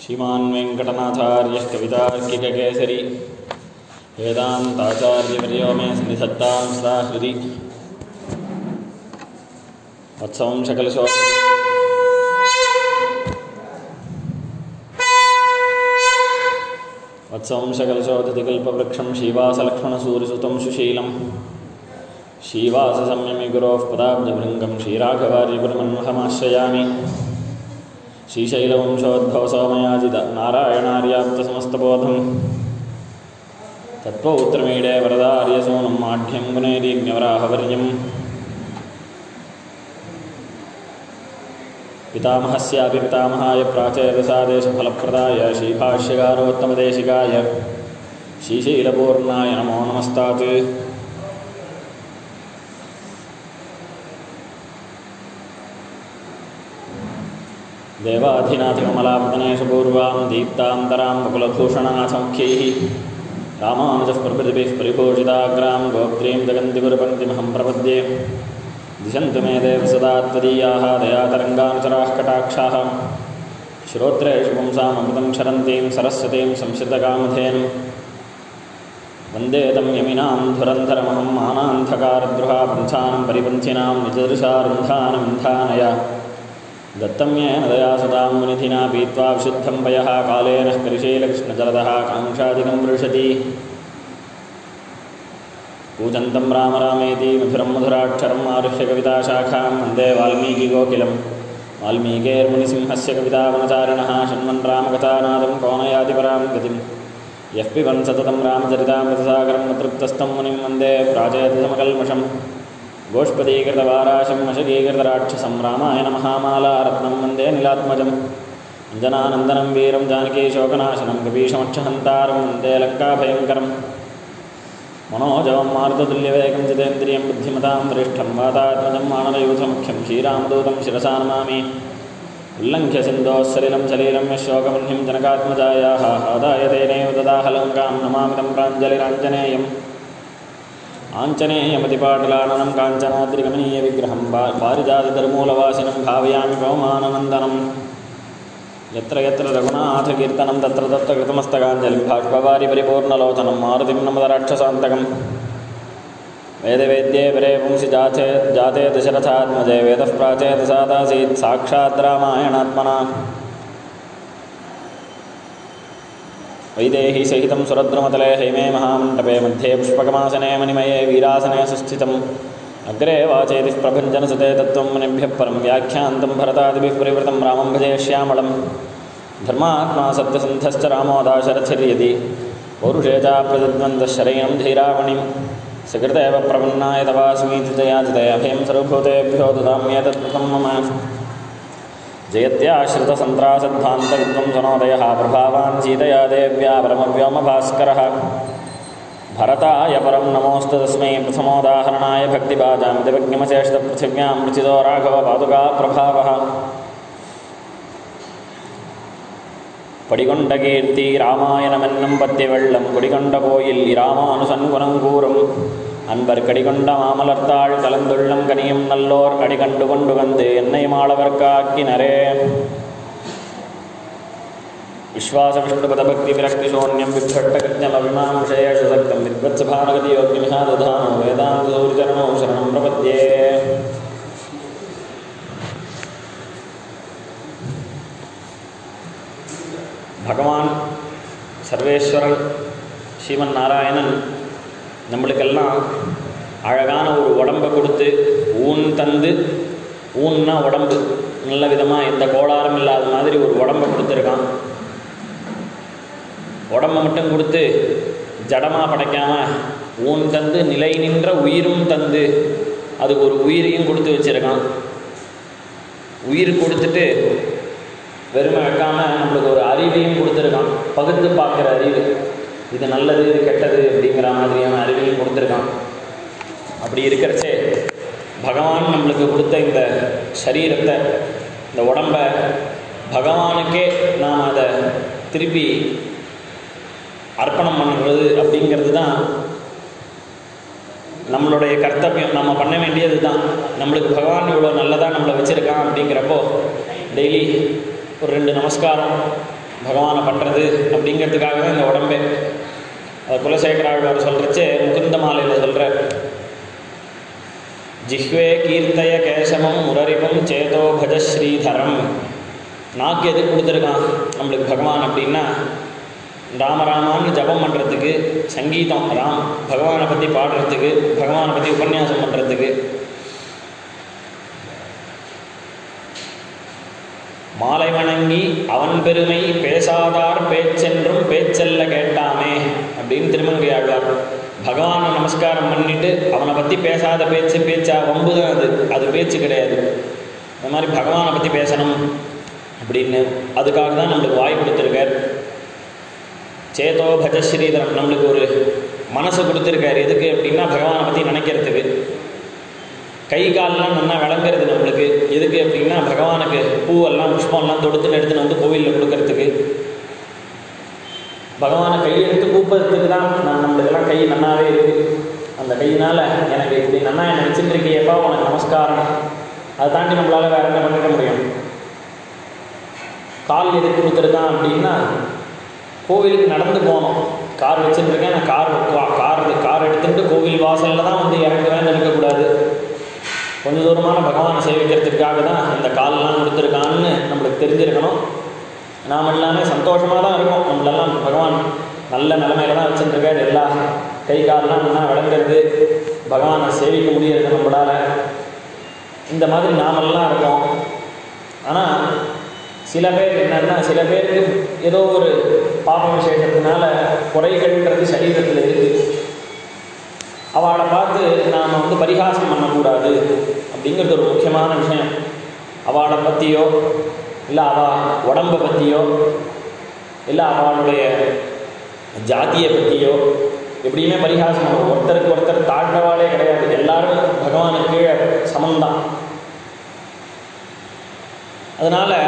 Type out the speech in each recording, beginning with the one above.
श्रीमान् वेङ्कटनाथार्यः कवितार्किककेसरी वेदान्ताचार्यवर्यो मे सन्निधत्तां सदा हृदि वत्संशकलशोदतिकल्पवृक्षं श्रीवासलक्ष्मणसूरिसुतं सुशीलं श्रीवाससंयमिगुरोः पदाब्जभृङ्गं श्रीराघवार्यगुरुमन्महमाश्रयामि श्रीशैलवंशोद्भवसोमयाजित नारायणार्याप्तसमस्तबोधं तत्त्वौत्रमीडे वरदार्यसूनं माढ्यं गुणैर्यज्ञवराहवर्यं पितामहस्यापि पितामहाय प्राचेदसादेशफलप्रदाय श्रीभाष्यकारोत्तमदेशिकाय श्रीशैलपूर्णाय नमो नमस्तात्। देवाधिनाथकमलापतनेषु पूर्वां दीप्तान्तरां वकुलभूषणासमुख्यैः रामानुजः प्रभृतिभिः परिभूषिताग्रां गोप्त्रीं जगन्तिगुरुपङ्क्तिमहं प्रपद्ये। दिशन्तु मे देव सदा त्वदीयाः दयातरङ्गानुचराः कटाक्षाः श्रोत्रेषु पुंसामृतं क्षरन्तीं सरस्वतीं संश्रितकामधेनुं वन्दे तं यमिनां धुरन्धरमहं मानान्धकारद्रुहापन्थानं परिपन्थिनां निजदृशारुन्धानमिन्धानय दत्तं येन दया सदां मुनिधिना पीत्वा विशुद्धं पयः कालेन करिशैलकृष्णजलदः काङ्क्षादिकं वृषति कूजन्तं राम रामेति मधुरं मधुराक्षरम् आरुह्य कविताशाखां वन्दे वाल्मीकिकोकिलं वाल्मीकेर्मुनिसिंहस्य कवितावनचारिणः शृण्वन् रामकथानादं कौनयाति परां गतिं यः पिबन् सततं रामचरितामृतसागरं तृप्तस्थं मुनिं वन्दे प्राचेतसमकल्मषं गोष्पदीकृतवाराशिं मशकीकृतराक्षसं रामायणमहामालारत्नं वन्दे नीलात्मजम् अञ्जनानन्दनं वीरं जानकीशोकनाशनं कपीशमक्षहन्तारं वन्दे लङ्काभयङ्करम् मनोजवं मारुततुल्यवेगं जितेन्द्रियं बुद्धिमतां वरिष्ठं वातात्मजं मानरयूथमुख्यं श्रीरामदूतं शिरसा नमामि। उल्लङ्घ्य सिन्धोः सलिलं सलीलं यशोकवह्निं जनकात्मजायाः आदाय तेनैव ददाह लङ्कां नमामि तं प्राञ्जलिराञ्जनेयम् आञ्जनेयमतिपाटलाननं काञ्चनाद्रिगमनीयविग्रहं पारिजातधर्मूलवासिनं भावयामि पवमाननन्दनम् यत्र यत्र रघुनाथकीर्तनं तत्र तत्र कृतमस्तकाञ्जलिं बाष्पवारि परिपूर्णलोचनं मारुतिं नमद राक्षसान्तकं वेदवेद्ये परे पुंसि जाते दशरथात्मजे वेदः प्राचेतसादासीत् साक्षात् रामायणात्मना वैदेही सहितं सुरद्रुमतले हैमे महामण्डपे मध्ये पुष्पकमासने मणिमये वीरासने सुस्थितम् अग्रे वाचेतिः प्रभञ्जनसुते तत्त्वं मुनिभ्यः परं व्याख्यान्तं भरतादिभिः परिवृतं रामं भजे श्यामलं धर्मात्मा सत्यसन्धश्च रामो दाशरथिर्यदि पौरुषे च प्रतिद्वन्द्वशरयं धीरामणिं सकृतेव प्रपन्नाय तवास्मीति जयाजिते अभयं सर्वभूतेभ्यो ददाम्येतत्कृतं मम जयत्याश्रितसन्त्रासध्वान्तविद्वंसनोदयः प्रभावान् सीतया देव्या परमव्योमभास्करः भरताय परं नमोऽस्तु तस्मै प्रथमोदाहरणाय भक्तिभाजां दिवज्ञमचेष्टपृथिव्यां मृचितो राघवपादुका प्रभावः पडिगொண்டகீர்த்தி ராமாயணமென்னும் பத்திவெள்ளம் குடிகொண்டகோயில் இராமானுசன்குணங்கூறும் அன்பர் கடிகொண்ட மாமலர்த்தாள் கலந்துள்ளம் கனியும் நல்லோர் அடிகண்டு கொண்டு வந்து என்னை மாளவர்க்காக்கினரே विश्वासविष्णुपदभक्तिविरक्तिशून्यं विभ्रष्टकृत्यमभिमां विषयेषु सक्तं विद्वत्सभानगतियोग्यमिहा दधानो वेदान्तसूरिचरणौ शरणं प्रपद्ये। பகவான் சர்வேஸ்வரன் ஸ்ரீமன் நாராயணன் நம்மளுக்கெல்லாம் அழகான ஒரு உடம்பை கொடுத்து ஊன் தந்து, ஊன்னா உடம்பு நல்ல விதமாக எந்த கோளாறும் இல்லாத மாதிரி ஒரு உடம்பை கொடுத்துருக்கான். உடம்பை மட்டும் கொடுத்து ஜடமாக படைக்காமல் ஊன் தந்து நிலை நின்ற உயிரும் தந்து அதுக்கு ஒரு உயிரையும் கொடுத்து வச்சுருக்கான். உயிர் கொடுத்துட்டு வெறுமை வைக்காமல் நம்மளுக்கு ஒரு அறிவையும் கொடுத்துருக்கான். பகுத்து பார்க்குற அறிவு, இது நல்லது இது கெட்டது அப்படிங்கிற மாதிரியான அறிவையும் கொடுத்துருக்கான். அப்படி இருக்கிறச்சே பகவான் நம்மளுக்கு கொடுத்த இந்த சரீரத்தை, இந்த உடம்பை பகவானுக்கே நாம் அதை திருப்பி அர்ப்பணம் பண்ணுறது அப்படிங்கிறது தான் நம்மளுடைய கர்த்தவியம். நம்ம பண்ண வேண்டியது தான். நம்மளுக்கு பகவான் இவ்வளோ நல்லதாக நம்மளை வச்சுருக்கான் அப்படிங்கிறப்போ டெய்லி ஒரு 2 நமஸ்காரம் பகவானை பண்ணுறது அப்படிங்கிறதுக்காக தான் இந்த உடம்பே. குலசேகர ஆழ்வார் சொல்கிறச்சே முகுந்த மாலையில் சொல்கிறார், ஜிஹ்வே கீர்த்தய கேசவம் முரரிபம் சேதோ பஜ ஸ்ரீதரம். நாக்கு எதுக்கு கொடுத்துருக்கான் நம்மளுக்கு பகவான் அப்படின்னா, ராமராமான்னு ஜபம் பண்ணுறதுக்கு, சங்கீதம் பகவானை பற்றி பாடுறதுக்கு, பகவானை பற்றி உபன்யாசம் பண்ணுறதுக்கு. மாலை வணங்கி அவன் பெருமை பேசாதார் பேச்சென்றும் பேச்சல்ல கேட்டாமே அப்படின்னு திருமங்கை ஆழ்வார். பகவானை நமஸ்காரம் பண்ணிட்டு அவனை பற்றி பேசாத பேச்சா வம்பு தான் அது பேச்சு கிடையாது. இந்த மாதிரி பகவானை பற்றி பேசணும் அப்படின்னு அதுக்காக தான் நம்மளுக்கு வாய் கொடுத்துருக்கார். சேதோ பஜ ஸ்ரீதரம், நம்மளுக்கு ஒரு மனசு கொடுத்துருக்காரு. எதுக்கு அப்படின்னா பகவானை பற்றி நினைக்கிறதுக்கு. கை காலெலாம் நல்லா விளங்குறது நம்மளுக்கு. எதுக்கு அப்படின்னா பகவானுக்கு பூவெல்லாம் புஷ்பம்லாம் தொடுத்துன்னு எடுத்துன்னு வந்து கோவிலில் கொடுக்கறதுக்கு. பகவானை கையெடுத்து கூப்பிட்றதுக்கு தான் நம்மளுக்கெல்லாம் கை நன்னாவே இருக்குது. அந்த கையினால் எனக்கு இப்படி நன்னா என்னை வச்சுட்டுருக்கியப்பா உனக்கு நமஸ்காரம். அதை தாண்டி நம்மளால் வேறு என்ன பண்ணிட முடியும்? கால் எதுக்கு கொடுத்துருக்கான் அப்படின்னா, கோவிலுக்கு நடந்து போகணும். கார் வச்சுட்டுருக்கேன், நான் கார் எடுத்துகிட்டு கோவில் வாசலில் தான் வந்து இறங்குவேன்னு இருக்கக்கூடாது. கொஞ்சம் தூரமான பகவானை சேவிக்கிறதுக்காக தான் இந்த காலெலாம் கொடுத்துருக்கான்னு நம்மளுக்கு தெரிஞ்சிருக்கணும். நாம் எல்லாமே சந்தோஷமாக தான் இருக்கோம். நம்மளெல்லாம் பகவான் நல்ல நிலைமையில தான் வச்சுட்டுருக்காரு. எல்லா கை காலெலாம் நல்லா விளங்குறது, பகவானை சேவிக்க முடியாது நம்மளால். இந்த மாதிரி நாமெல்லாம் இருக்கோம். ஆனால் சில பேர் என்னன்னா, சில பேருக்கு ஏதோ ஒரு பாப விசேஷத்தினால குறைகள்ன்றது சரீரத்தில் இருக்குது. அவளை பார்த்து நாம் வந்து பரிகாசம் பண்ணக்கூடாது அப்படிங்கிறது ஒரு முக்கியமான விஷயம். அவளை பற்றியோ இல்லை அவள் உடம்பை பற்றியோ இல்லை அவளுடைய ஜாதியை பற்றியோ எப்படியுமே பரிகாசம் பண்ணுவோம். ஒருத்தருக்கு ஒருத்தர் தாழ்ந்தவாளே கிடையாது. எல்லாரும் பகவானுக்கு கீழே சமந்தான். அதனால்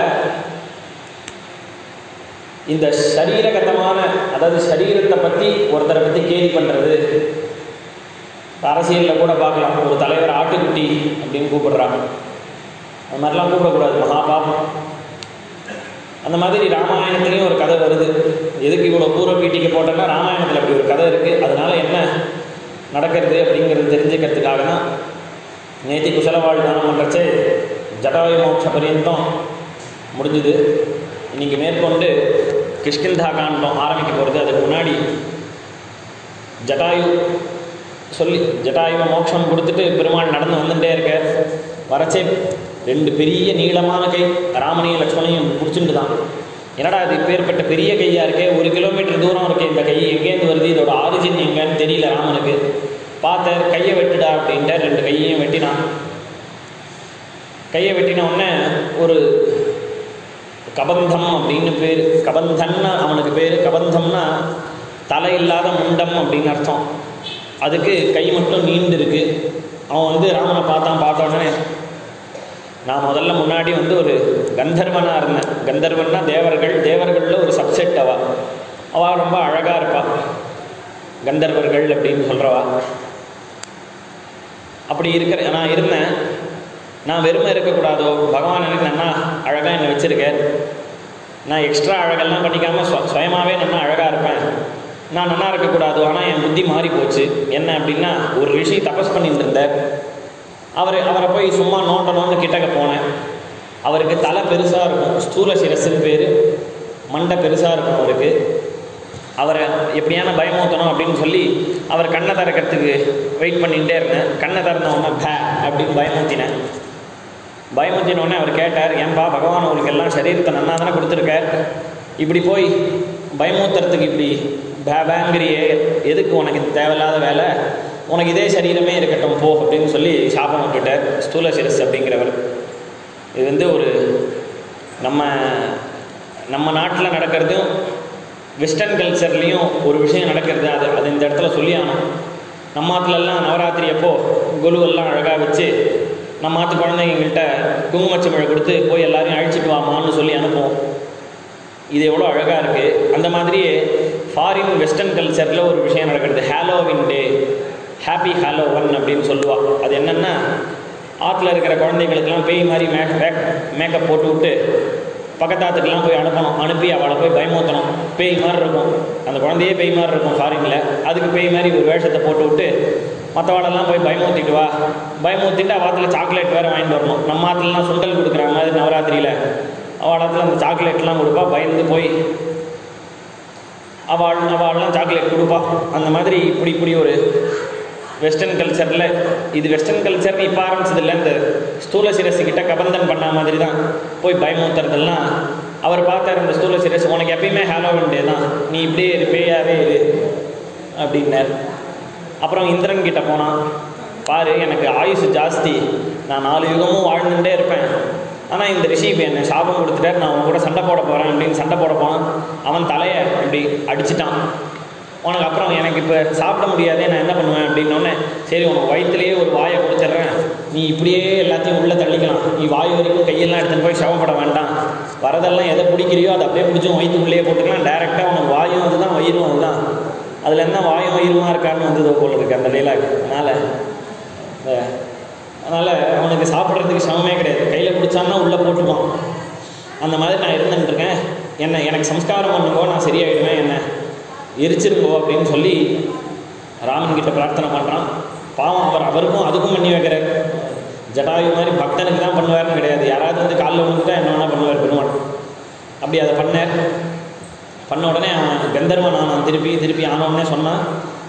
இந்த சரீரகதமான, அதாவது சரீரத்தை பற்றி ஒருத்தரை பற்றி கேலி பண்ணுறது, அரசியலில் கூட பார்க்கலாம். ஒரு தலைவர் ஆட்டுக்குட்டி அப்படின்னு கூப்பிடுறாங்க. அது மாதிரிலாம் கூப்பிடக்கூடாது, மகாபாபம். அந்த மாதிரி ராமாயணத்துலேயும் ஒரு கதை வருது. எதுக்கு இவ்வளோ பூர்வ பீட்டிக்கு போட்டோன்னா, ராமாயணத்தில் அப்படி ஒரு கதை இருக்குது. அதனால் என்ன நடக்கிறது அப்படிங்கிறது தெரிஞ்சுக்கிறதுக்காக தான் நேற்று குசலவாழ் தானம் பண்ணுறச்சே ஜடாயு மோட்ச பரியந்தம் முடிஞ்சுது. இன்றைக்கி மேற்கொண்டு கிஷ்கிந்தா காண்டம் ஆரம்பிக்க போகிறது. அதுக்கு முன்னாடி ஜட்டாயுவை மோட்சம் கொடுத்துட்டு பெருமாள் நடந்து வந்துட்டே இருக்க வரச்சே 2 பெரிய நீளமான கை ராமனையும் லக்ஷ்மணையும் பிடிச்சிட்டு தான். என்னடா இது பேர்பட்ட பெரிய கையாக இருக்கே, 1 கிலோமீட்டர் தூரம் இருக்கே இந்த கை, எங்கேருந்து வருது, இதோட ஆரிஜின் எங்கன்னு தெரியல ராமனுக்கு. பார்த்த கையை வெட்டுடா அப்படின்ட்டு 2 கையையும் வெட்டினான். கையை வெட்டின உடனே ஒரு கபந்தம் அப்படின்னு பேர். கபந்தன்னா அவனுக்கு பேர். கபந்தம்னா தலை இல்லாத முண்டம் அப்படின்னு அர்த்தம். அதுக்கு கை மட்டும் நீண்டு இருக்கு. அவன் வந்து ராமனை பார்த்த உடனே, நான் முதல்ல முன்னாடி வந்து ஒரு கந்தர்வனாக இருந்தேன். கந்தர்வன்னா தேவர்களில் ஒரு சப்செட். அவள் ரொம்ப அழகாக இருப்பாள், கந்தர்வர்கள் அப்படின்னு சொல்கிறவா. அப்படி நான் இருந்தேன். நான் வெறுமை இருக்கக்கூடாதோ, பகவான் எனக்கு நன்னா அழகாக என்னை வச்சுருக்கேன். நான் எக்ஸ்ட்ரா அழகெல்லாம் பண்ணிக்காமல் சுயமாகவே நன்னா அழகாக இருப்பேன். நான் நன்னா இருக்கக்கூடாது. ஆனால் என் புத்தி மாறி போச்சு. என்ன அப்படின்னா, ஒரு ரிஷி தபஸ் பண்ணிட்டு இருந்தார். அவரை போய் சும்மா நோண்டணும்னு கிட்டக்க போனேன். அவருக்கு தலை பெருசாக இருக்கும், ஸ்தூல சிரஸ்ன்னு பேர். மண்டை பெருசாக இருக்கும் அவருக்கு. அவரை எப்படியான பயமூத்தணும் அப்படின்னு சொல்லி அவர் கண்ணை திறக்கிறதுக்கு வெயிட் பண்ணிகிட்டே இருந்தேன். கண்ணை திறந்தவொடனே பே அப்படின்னு பயமுத்தினோடனே அவர் கேட்டார், ஏன்பா பகவான் உங்களுக்கு எல்லாம் சரீரத்தை நன்னா தானே கொடுத்துருக்கார், இப்படி போய் பயமூத்துறதுக்கு இப்படி பேங்கிரியே, எதுக்கு உனக்கு இது தேவையில்லாத வேலை, உனக்கு இதே சரீரமே இருக்கட்டும் போ அப்படின்னு சொல்லி சாபம் விட்டுட்டார் ஸ்தூல சிரஸ் அப்படிங்கிறவர். இது வந்து ஒரு நம்ம நாட்டில் நடக்கிறதும் வெஸ்டர்ன் கல்ச்சர்லேயும் ஒரு விஷயம் நடக்கிறது. அது இந்த இடத்துல சொல்லி ஆனோம். நம்ம ஆற்றுலெல்லாம் நவராத்திரி அப்போ குலுவெல்லாம் அழகாக வச்சு நம்ம ஆற்று குழந்தைங்கள்கிட்ட குங்குமச்சமிழை கொடுத்து போய் எல்லாரையும் அழிச்சிட்டு வாமான்னு சொல்லி அனுப்புவோம். இது எவ்வளோ அழகாக இருக்குது. அந்த மாதிரியே ஃபாரின் வெஸ்டர்ன் கல்ச்சரில் ஒரு விஷயம் நடக்கிறது. ஹாலோவின் டே, ஹாப்பி ஹாலோவன் அப்படின்னு சொல்லுவாள். அது என்னென்னா, ஆற்றுல இருக்கிற குழந்தைங்களுக்கெல்லாம் பேய் மாதிரி மேக்கப் போட்டு விட்டு பக்கத்தாத்துக்கெல்லாம் போய் அனுப்பி அவளை போய் பயமூற்றணும். பேய் மாதிரி இருக்கும், அந்த குழந்தையே பேய் மாதிரி இருக்கும் ஃபாரினில். அதுக்கு பேய் மாதிரி ஒரு வேஷத்தை போட்டு விட்டு மற்றவாளெல்லாம் போய் பயமூற்றிட்டு வா, பயமூற்றிட்டு அவத்தில் சாக்லேட் வேறு வாங்கிட்டு வரணும். நம்ம ஆற்றுலாம் சுண்டல் கொடுக்குற மாதிரி நவராத்திரியில் அவளத்தில் அந்த சாக்லேட்லாம் கொடுப்பா. பயந்து போய் அவள்லாம் சாக்லேட் கொடுப்பா. அந்த மாதிரி இப்படி ஒரு வெஸ்டர்ன் கல்ச்சரில், இது வெஸ்டர்ன் கல்ச்சர்னு இப்போ ஆரம்பிச்சதில்லை, இந்த ஸ்தூல சிரசுக்கிட்ட கபந்தன் பண்ண மாதிரி தான் போய் பயமூத்துறதெல்லாம். அவர் பார்த்தார் இந்த ஸ்தூல சிரசு, உனக்கு எப்பயுமே ஹாலோவின் டே தான், நீ இப்படியே இரு, பேயாவே இரு அப்படின்னார். அப்புறம் இந்திரன் கிட்ட போனான், பாரு எனக்கு ஆயுசு ஜாஸ்தி, நான் 4 யுகமும் வாழ்ந்துட்டே இருப்பேன், ஆனால் இந்த ரிஷி இப்போ என்னை சாபம் கொடுத்துட்டார், நான் அவன் கூட சண்டை போட போகிறேன் அப்படின்னு சண்டை போட போனான். அவன் தலையை இப்படி அடிச்சிட்டான். உனக்கு அப்புறம் எனக்கு இப்போ சாப்பிட முடியாதே, நான் என்ன பண்ணுவேன் அப்படின்னோடனே, சரி உனக்கு வயிற்றுலேயே ஒரு வாயை கொடுத்துட்றேன், நீ இப்படியே எல்லாத்தையும் உள்ளே தள்ளிக்கலாம், நீ வாய் வரைக்கும் கையெல்லாம் எடுத்துன்னு போய் சவப்பட வேண்டாம், வரதெல்லாம் எதை பிடிக்கிறியோ அதை அப்படியே பிடிச்சும் வயிற்றுக்குள்ளேயே போட்டுக்கலாம், டைரெக்டாக உனக்கு வாயும் அதுதான் வயிறும் அதுதான், அதில் என்ன வாயும் வயிறுமா இருக்கான்னு வந்தது போல இருக்குது அந்த டைலாக். அதனால் அவனுக்கு சாப்பிட்றதுக்கு சமமே கிடையாது, கையில் பிடிச்சான்னா உள்ளே போட்டுப்பான். அந்த மாதிரி நான் இருந்துட்டுருக்கேன், எனக்கு சம்ஸ்காரம் பண்ணுங்கோ, நான் சரியாயிடுவேன், என்ன எரிச்சிருங்கோ அப்படின்னு சொல்லி ராமன் கிட்ட பிரார்த்தனை பண்ணுறான். பாவம் அவருக்கும் அதுக்கும் பண்ணி வைக்கிறார். ஜடாயு மாதிரி பக்தனுக்கு தான் பண்ணுவார்னு கிடையாது, யாராவது வந்து காலில் விழுந்துட்டா என்ன வேணால் பண்ணுவார் பெருமாள். அப்படி அதை பண்ண உடனே அவன் கந்தர்வன் ஆனான். திருப்பி ஆனவுடனே சொன்னான்,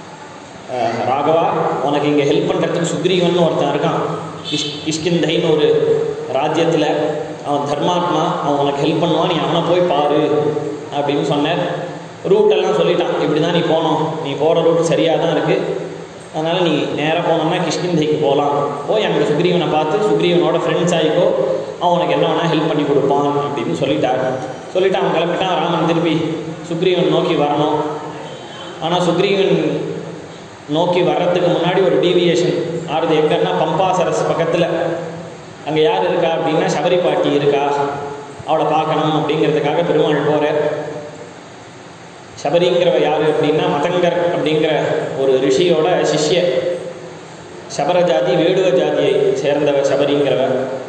ராகவா உனக்கு இங்கே ஹெல்ப் பண்ணுறதுக்கு சுக்ரீவன் ஒருத்தன் இருக்கான், கிஷ்கிந்தைன்னு ஒரு ராஜ்யத்தில், அவன் தர்மாத்மா, அவன் உனக்கு ஹெல்ப் பண்ணுவான், நீ அவனை போய் பாரு அப்படின்னு சொன்னார். ரூட்டெல்லாம் சொல்லிட்டான், இப்படி தான் நீ போகணும், நீ போகிற ரூட் சரியாக தான் இருக்குது, அதனால் நீ நேராக போனோம்னா கிஷ்கிந்தைக்கு போகலாம், போய் அங்கே சுக்ரீவனை பார்த்து சுக்ரீவனோட ஃப்ரெண்ட்ஸ் ஆகிக்கோ, அவன் உனக்கு என்ன வேணால் ஹெல்ப் பண்ணி கொடுப்பான் அப்படின்னு சொல்லிட்டு அவன் கிளம்பிட்டான். ராமன் திருப்பி சுக்ரீவன் நோக்கி வரணும். ஆனால் சுக்ரீவன் நோக்கி வர்றதுக்கு முன்னாடி ஒரு டீவியேஷன் ஆறுது. எங்கன்னா பம்பா சரஸ் பக்கத்தில் அங்கே யார் இருக்கா அப்படின்னா சபரி பாட்டி இருக்கா, அவளை பார்க்கணும் அப்படிங்கிறதுக்காக பெருமாள் போகிறார். சபரிங்கிறவ யார் அப்படின்னா மதங்கர் அப்படிங்கிற ஒரு ரிஷியோட சிஷ்ய, சபர ஜாதி வேடுவ ஜாதியை சேர்ந்தவ சபரிங்கிறவ.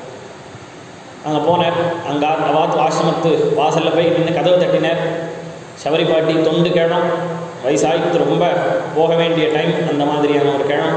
அங்கே போனார். அங்கே அவாத் ஆசிரமத்து வாசலில் போய் நின்று கதவு தட்டினார். சபரி பாட்டி தொண்டு கிழம், வயசாகிட்டு ரொம்ப போக வேண்டிய டைம், அந்த மாதிரியான ஒரு கிழம்.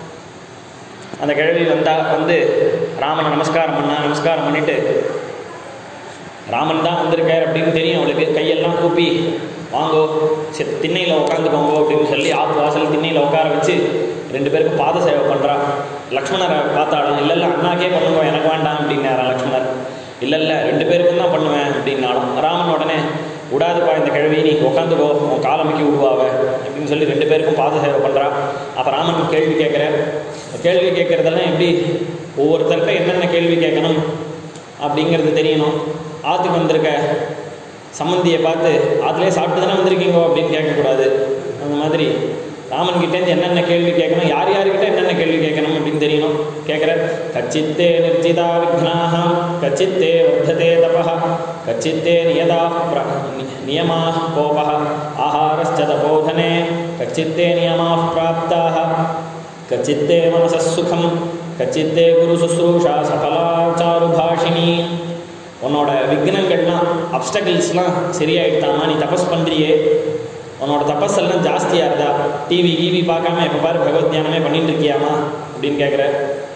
அந்த கிழவி வந்து ராமனை நமஸ்காரம் பண்ணிவிட்டு, ராமன் தான் வந்திருக்கார் அப்படின்னு தெரியும் அவளுக்கு. கையெல்லாம் கூப்பி வாங்கோ, திண்ணையில் உட்காந்துக்கோங்கோ அப்படின்னு சொல்லி ஆப்பு வாசல் திண்ணையில் உட்கார வச்சு 2 பேருக்கு பாத சேவை பண்ணுறா. லக்ஷ்மணரை பார்த்தாலும், இல்லை அண்ணாக்கே பண்ணுங்க, எனக்கு வேண்டாம் அப்படின்னாரா லக்ஷ்மணர். இல்லை 2 பேருக்கும் தான் பண்ணுவேன் அப்படின்னாலும். ராமன் உடனே, விடாதுப்பா இந்த கிழவி, நீ உட்காந்துக்கோ, உன் காலமைக்கு விடுவாவ அப்படின்னு சொல்லி 2 பேருக்கும் பாத சேவை பண்ணுறா. அப்போ ராமன் கேள்வி கேட்குறதெல்லாம் எப்படி, ஒவ்வொருத்தர்கிட்ட என்னென்ன கேள்வி கேட்கணும் அப்படிங்கிறது தெரியணும். ஆற்றுக்கு வந்திருக்க சம்மந்தியை பார்த்து, ஆற்றுலேயே சாப்பிட்டு தானே வந்திருக்கீங்கோ அப்படின்னு கேட்கக்கூடாது. அந்த மாதிரி ராமன்கிட்டேருந்து என்னென்ன கேள்வி கேட்கணும், யார்கிட்ட என்னென்ன கேள்வி கேட்கணும் அப்படின்னு தெரியணும். கேட்குற, கச்சித்தே நிர்ஜிதா விக்னாஹ, கச்சித்தே வர்த்ததே தபஹ, கச்சித்தே நியமா கோபஹ, ஆஹாரஸ்ச தபோதனே, கச்சித்தே நியமா பிராப்தாஹ, கச்சித்தே மனசஸ் சுகம், கச்சித்தே குரு சுஸ்ரூஷா சபலாச்சாரு பாஷினி. உன்னோட விக்னங்கள்லாம், அப்டக்கிள்ஸ்லாம் சரியாயிட்டாமா, நீ தபஸ் பண்ணுறியே, உன்னோட தபஸ் எல்லாம் ஜாஸ்தியாக இருந்தா, டிவி பார்க்காம எப்போ பாரு பகவத் தியானமே பண்ணிட்டு இருக்கியாமா அப்படின்னு கேட்குற.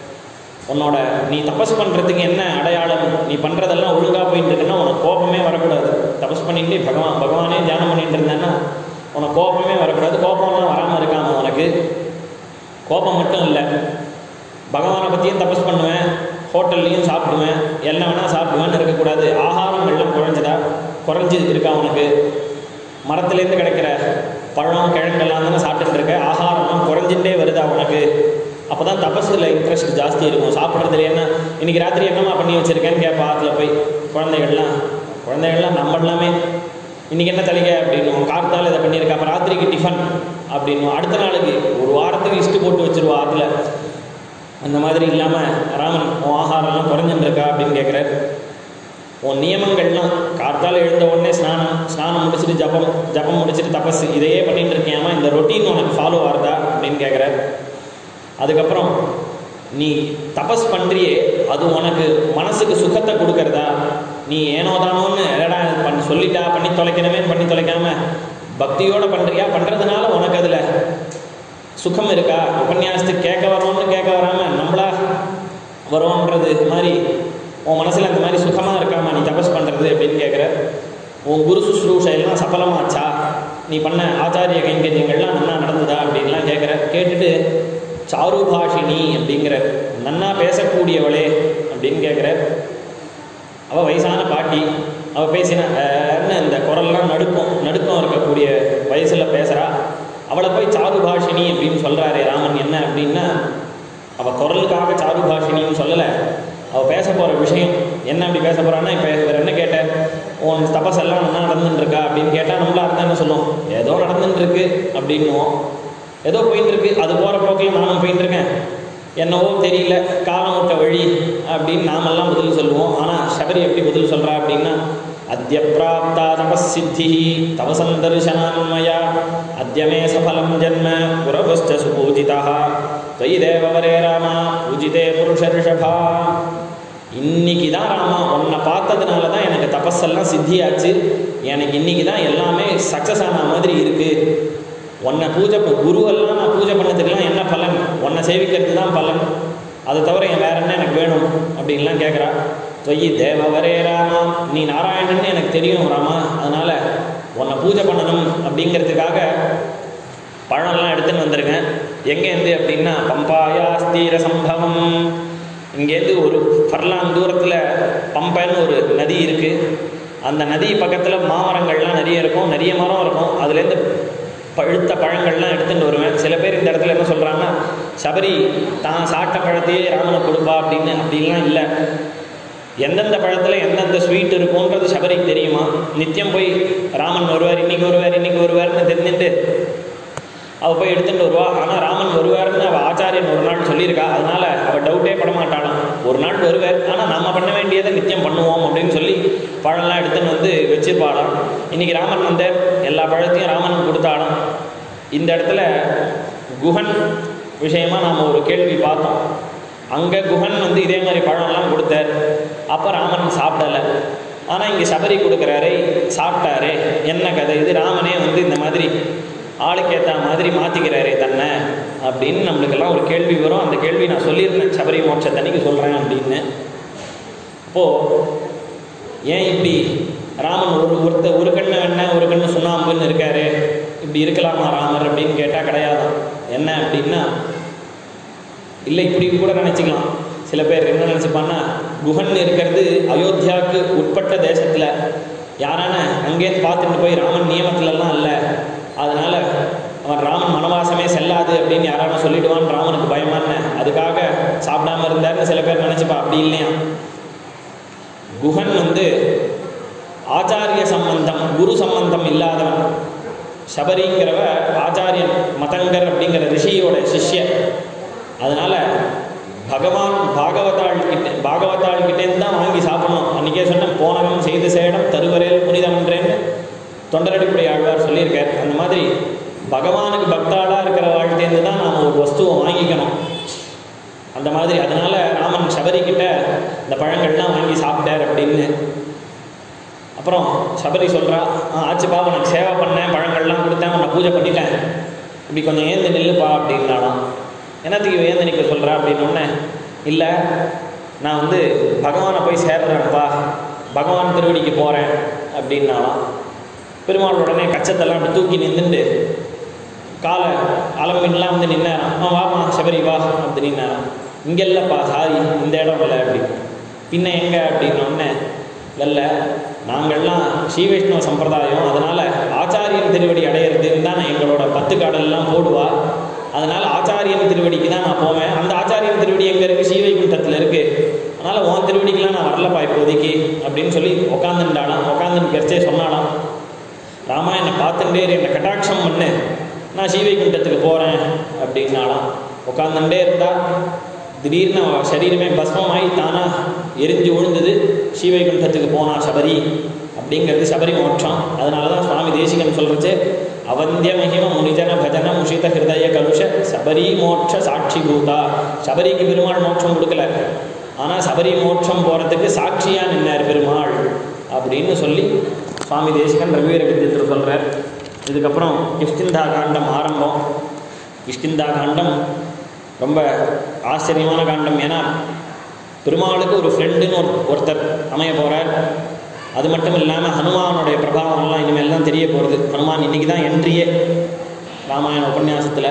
நீ தபஸ் பண்ணுறதுக்கு என்ன அடையாளம், நீ பண்ணுறதெல்லாம் ஒழுங்காக போயிட்டு இருக்குன்னா உனக்கு கோபமே வரக்கூடாது. தபஸ் பண்ணிட்டு பகவானே தியானம் பண்ணிட்டு இருந்தேன்னா உனக்கு கோபமே வரக்கூடாது. கோபம்லாம் வராமல் இருக்காம உனக்கு. கோபம் மட்டும் இல்லை, பகவானை பற்றியும் தபஸ் பண்ணுவேன், ஹோட்டல்லையும் சாப்பிடுவேன், என்ன வேணால் சாப்பிடுவேன்னு இருக்கக்கூடாது. ஆகாரங்கள்லாம் குறைஞ்சி இருக்கா உனக்கு. மரத்துலேருந்து கிடைக்கிற பழம் கிழங்கெல்லாம் தானே சாப்பிட்டுட்டு இருக்க, ஆகாரம்லாம் குறைஞ்சிட்டே வருதா உனக்கு. அப்போ தான் தபஸில் இன்ட்ரெஸ்ட் ஜாஸ்தி இருக்கும். சாப்பிட்றதுல என்ன, இன்றைக்கி ராத்திரி என்னம்மா பண்ணி வச்சுருக்கேன்னு கேட்பா. அதில் போய் குழந்தைகள்லாம் நம்ம எல்லாமே இன்றைக்கி என்ன தலைங்க அப்படின்னு, கார்த்தால் இதை பண்ணியிருக்கா, அப்போ ராத்திரிக்கு டிஃபன் அப்படின்னு, அடுத்த நாளுக்கு ஒரு வாரத்துக்கு இஷ்டு போட்டு வச்சுருவா அதில். அந்த மாதிரி இல்லாமல் ராமன், உன் ஆகாரம்லாம் குறைஞ்சுட்டுருக்கா அப்படின்னு கேட்குறார். உன் நியமங்கள்லாம், கார்த்தால் எழுந்த உடனே ஸ்நானம் முடிச்சுட்டு ஜபம் முடிச்சுட்டு தபஸ், இதையே பண்ணிட்டு இருக்கியாமா, இந்த ரொட்டீன் உனக்கு ஃபாலோ ஆகுதா அப்படின்னு கேட்குறார். அதுக்கப்புறம் நீ தபஸ் பண்ணுறியே, அது உனக்கு மனசுக்கு சுகத்தை கொடுக்கறதா, நீ ஏனோ தானோன்னு எடா சொல்லிட்டா பண்ணி தொலைக்கணுமே பண்ணி தொலைக்காம பக்தியோடு பண்ணுறியா, பண்ணுறதுனால உனக்கு அதில் சுகம் இருக்கா? உபன்யாசத்துக்கு கேட்க வரோன்னு கேட்க வராமல் நம்மளா வரோன்றது மாதிரி உன் மனசில் அந்த மாதிரி சுகமாக இருக்காமா நீ தபஸ் பண்ணுறது அப்படின்னு கேட்குற. உன் குரு சுஸ்ரூஷையெல்லாம் சஃபலமாச்சா? நீ பண்ண ஆச்சாரிய கைங்கரியங்கள்லாம் நன்னா நடந்ததா அப்படின்லாம் கேட்குற. கேட்டுட்டு சாருபாஷினி அப்படிங்கிற நன்னா பேசக்கூடியவளே அப்படின்னு கேட்குற. அவள் வயசான பாட்டி, அவள் பேசினான்னு இந்த குரல்லாம் நடுக்கம் இருக்கக்கூடிய வயசில் பேசுகிறா. அவளை போய் சாருபாஷினி அப்படின்னு சொல்கிறாரே ராமன். என்ன அப்படின்னா அவள் குரலுக்காக சாருபாஷினின்னு சொல்லலை, அவள் பேச போகிற விஷயம் என்ன. அப்படி பேச போகிறான்னா இப்போ வேறு என்ன கேட்ட, உன் தபஸெல்லாம் என்ன நடந்துட்டுருக்கா அப்படின்னு கேட்டால் நம்மளா இருந்தால் என்ன சொல்லுவோம், ஏதோ நடந்துட்டுருக்கு அப்படின்னுவோம். ஏதோ போயிட்டுருக்கு, அது போகிற போக்கில் நானும் போயிட்டுருக்கேன், என்னவோ தெரியல, காலம் விட்ட வழி அப்படின்னு நாமெல்லாம் பதில் சொல்லுவோம். ஆனால் சபரி எப்படி பதில் சொல்கிறா அப்படின்னா, அத்ய பிராப்தா தபசித்தி தவசந்தர்சனான்மயா அத்யமே சஃபலம் ஜன்ம குரவஸ்ச சுபூஜிதா त्वयि देववरे रामा पूजिते पुरुष ऋषभा. இன்னைக்கு தான் ராமா உன்னை பார்த்ததுனால தான் எனக்கு தபஸெல்லாம் சித்தியாச்சு, எனக்கு இன்னைக்கு தான் எல்லாமே சக்ஸஸ் ஆன மாதிரி இருக்குது. உன்னை குருவெல்லாம் நான் பூஜை பண்ணதுக்கெல்லாம் என்ன பலன், உன்னை சேவிக்கிறது தான் பலன், அதை தவிர என் வேற என்ன எனக்கு வேணும் அப்படின்லாம் கேட்குறா. தொய்யி தேவவரே ராமா, நீ நாராயணன்னு எனக்கு தெரியும் ராமா, அதனால் உன்னை பூஜை பண்ணணும் அப்படிங்கிறதுக்காக பழம்லாம் எடுத்துன்னு வந்திருக்கேன். எங்கேருந்து அப்படின்னா பம்பாயாஸ்தீர சம்பவம், இங்கேருந்து ஒரு ஃபர்லாங் தூரத்தில் பம்பைன்னு ஒரு நதி இருக்குது. அந்த நதி பக்கத்தில் மாமரங்கள்லாம் நிறைய இருக்கும், நிறைய மரம் இருக்கும். அதுலேருந்து பழுத்த பழங்கள்லாம் எடுத்துகிட்டு வருவேன். சில பேர் இந்த இடத்துல என்ன சொல்கிறாங்கன்னா, சபரி தான் சாப்பிட்ட பழத்தையே ராமனுக்கு கொடுப்பா அப்படின்னு. அப்படின்லாம் இல்லை. எந்தெந்த பழத்தில் எந்தெந்த ஸ்வீட் இருக்கும்ன்றது சபரிக்கு தெரியுமா. நித்தியம் போய் ராமன் வருவார், இன்றைக்கி வருவார்னு தெரிஞ்சுட்டு அவள் போய் எடுத்துகிட்டு வருவா. ஆனால் ராமன் வருவார்னு அவள் ஆச்சாரியன் ஒரு நாள் சொல்லியிருக்கா. அதனால் அவள் டவுட்டே படமாட்டாளாம். ஒரு நாள் வருவார், ஆனால் நம்ம பண்ண வேண்டியதை நித்தியம் பண்ணுவோம் அப்படின்னு சொல்லி பழம்லாம் எடுத்துன்னு வந்து வச்சிருப்பாளாம். இன்றைக்கி ராமன் வந்த எல்லா பழத்தையும் ராமனுக்கு கொடுத்தாலும். இந்த இடத்துல குஹன் விஷயமாக நாம் ஒரு கேள்வி பார்த்தோம். அங்கே குஹன் வந்து இதே மாதிரி பழம்லாம் கொடுத்தார். அப்போ ராமன் சாப்பிடலை. ஆனால் இங்கே சபரி கொடுக்குறாரே, சாப்பிட்டாரே, என்ன கதை இது? ராமனே வந்து இந்த மாதிரி ஆளுக்கு ஏற்ற மாதிரி மாற்றிக்கிறாரே தன்னை அப்படின்னு நம்மளுக்கெல்லாம் ஒரு கேள்வி வரும். அந்த கேள்வி நான் சொல்லியிருந்தேன் சபரி மோட்சத்தன்னைக்கு சொல்கிறேன் அப்படின்னு. அப்போது ஏன் இப்படி ராமன் ஒரு கண்ணு வெண்ணெய் ஒரு கண்ணு சுண்ணாம்புன்னு இருக்காரு, இப்படி இருக்கலாமா ராமர் அப்படின்னு கேட்டால் கிடையாதான். என்ன அப்படின்னா, இல்லை இப்படி கூட நினச்சிக்கலாம். சில பேர் என்ன நினச்சிப்பான்னா, குஹன் இருக்கிறது அயோத்தியாவுக்கு உட்பட்ட தேசத்தில், யாரான அங்கேருந்து பார்த்துட்டு போய் ராமன் நியமத்திலலாம் இல்லை, அதனால் அவன் ராமன் வனவாசமே செல்லாது அப்படின்னு யாரான சொல்லிவிடுவான், ராமனுக்கு பயமான அதுக்காக சாப்பிடாமல் இருந்தார்னு சில பேர் நினச்சிப்பா. அப்படி இல்லையா. குஹன் வந்து ஆச்சாரிய சம்பந்தம் குரு சம்பந்தம் இல்லாதவன். சபரிங்கிறவ ஆச்சாரியன் மதங்கர் அப்படிங்கிற ரிஷியோட சிஷ்யன். அதனால் பகவான் பாகவதாள்கிட்டேருந்து தான் வாங்கி சாப்பிடணும். அன்றைக்கே சொன்னேன், போனகம் செய்து சேடம் தருவரேல் புனிதம்ன்றேன்னு தொண்டரடிப்படை ஆழ்வார் சொல்லியிருக்கார். அந்த மாதிரி பகவானுக்கு பக்தாளாக இருக்கிற வாழ்க்கையிலேருந்து தான் நாம் ஒரு வஸ்துவை வாங்கிக்கணும். அந்த மாதிரி அதனால் ராமன் சபரிக்கிட்ட இந்த பழங்கள்லாம் வாங்கி சாப்பிட்டார் அப்படின்னு. அப்புறம் சபரி சொல்கிறா, ஆச்சுப்பா உனக்கு சேவை பண்ணேன், பழங்கள்லாம் கொடுத்தேன், உன்னை பூஜை பண்ணிட்டேன், இப்படி கொஞ்சம் ஏந்து நில்லுப்பா அப்படின்னாலாம். என்னத்துக்கு ஏந்து நிற்க சொல்கிறா அப்படின்னொன்னே, இல்லை நான் வந்து பகவானை போய் சேர்றேன்ப்பா, பகவான் திருவடிக்கு போகிறேன் அப்படின்னாலாம். பெருமாள் உடனே கச்சத்தெல்லாம் அப்படி தூக்கி நின்றுட்டு காலை அலம்பின்லாம் வந்து நின்னாராம். வாமா சபரி வா அப்படி நின்னாராம். இங்கே இல்லைப்பா, சாரி இந்த இடம் இல்லை அப்படின்னு. பின்ன எங்கே அப்படின்னொன்னே, இல்லை நாங்கள்லாம் ஸ்ரீ வைஷ்ணவ சம்பிரதாயம், அதனால் ஆச்சாரியன் திருவடி அடையிறதுன்னு தான் எங்களோட 10 காடெல்லாம் போடுவா, அதனால் ஆச்சாரியன் திருவடிக்கு தான் நான் போவேன். அந்த ஆச்சாரியன் திருவடி எங்கே இருக்குது? ஸ்ரீவைகுண்டத்தில் இருக்குது. அதனால் உன் திருவடிக்கெலாம் நான் வரலப்பா இப்போதைக்கு அப்படின்னு சொல்லி உட்காந்துட்டாலாம். உட்காந்துன்னு கரிச்சே சொன்னாலாம், ராமா என்னை பார்த்துட்டே என்னை கட்டாட்சம் பண்ணு, நான் ஸ்ரீவைகுண்டத்துக்கு போகிறேன் அப்படின்னாலாம். உட்காந்துட்டே இருந்தால் திடீர்னு சரீரமே பஸ்மமாகி தானாக எரிஞ்சு விழுந்தது. ஸ்ரீவைகுண்டத்துக்கு போனா சபரி அப்படிங்கிறது சபரி மோட்சம். அதனால தான் சுவாமி தேசிகன் சொல்கிறச்சு, அவந்திய மகிம முனிஜன பஜன முஷித ஹிருதய கலுஷ சபரி மோட்ச சாட்சி பூதா. சபரிக்கு பெருமாள் மோட்சம் கொடுக்கல, ஆனால் சபரி மோட்சம் போகிறதுக்கு சாட்சியாக நின்னார் பெருமாள் அப்படின்னு சொல்லி சுவாமி தேசிகன் ரகுவீர கத்தியத்தில் சொல்கிறார். இதுக்கப்புறம் கிஷ்கிந்தா காண்டம் ஆரம்பம். கிஷ்கிந்தா காண்டம் ரொம்ப ஆச்சரியமான காண்டம். ஏன்னா பெருமாளுக்கு ஒரு ஃப்ரெண்டுன்னு ஒருத்தர் அமைய போகிறார். அது மட்டும் இல்லாமல் ஹனுமானுடைய பிரபாவம்லாம் இனிமேல் தான் தெரிய போகிறது. ஹனுமான் இன்றைக்கி தான் என்ட்ரியே ராமாயண உபன்யாசத்தில்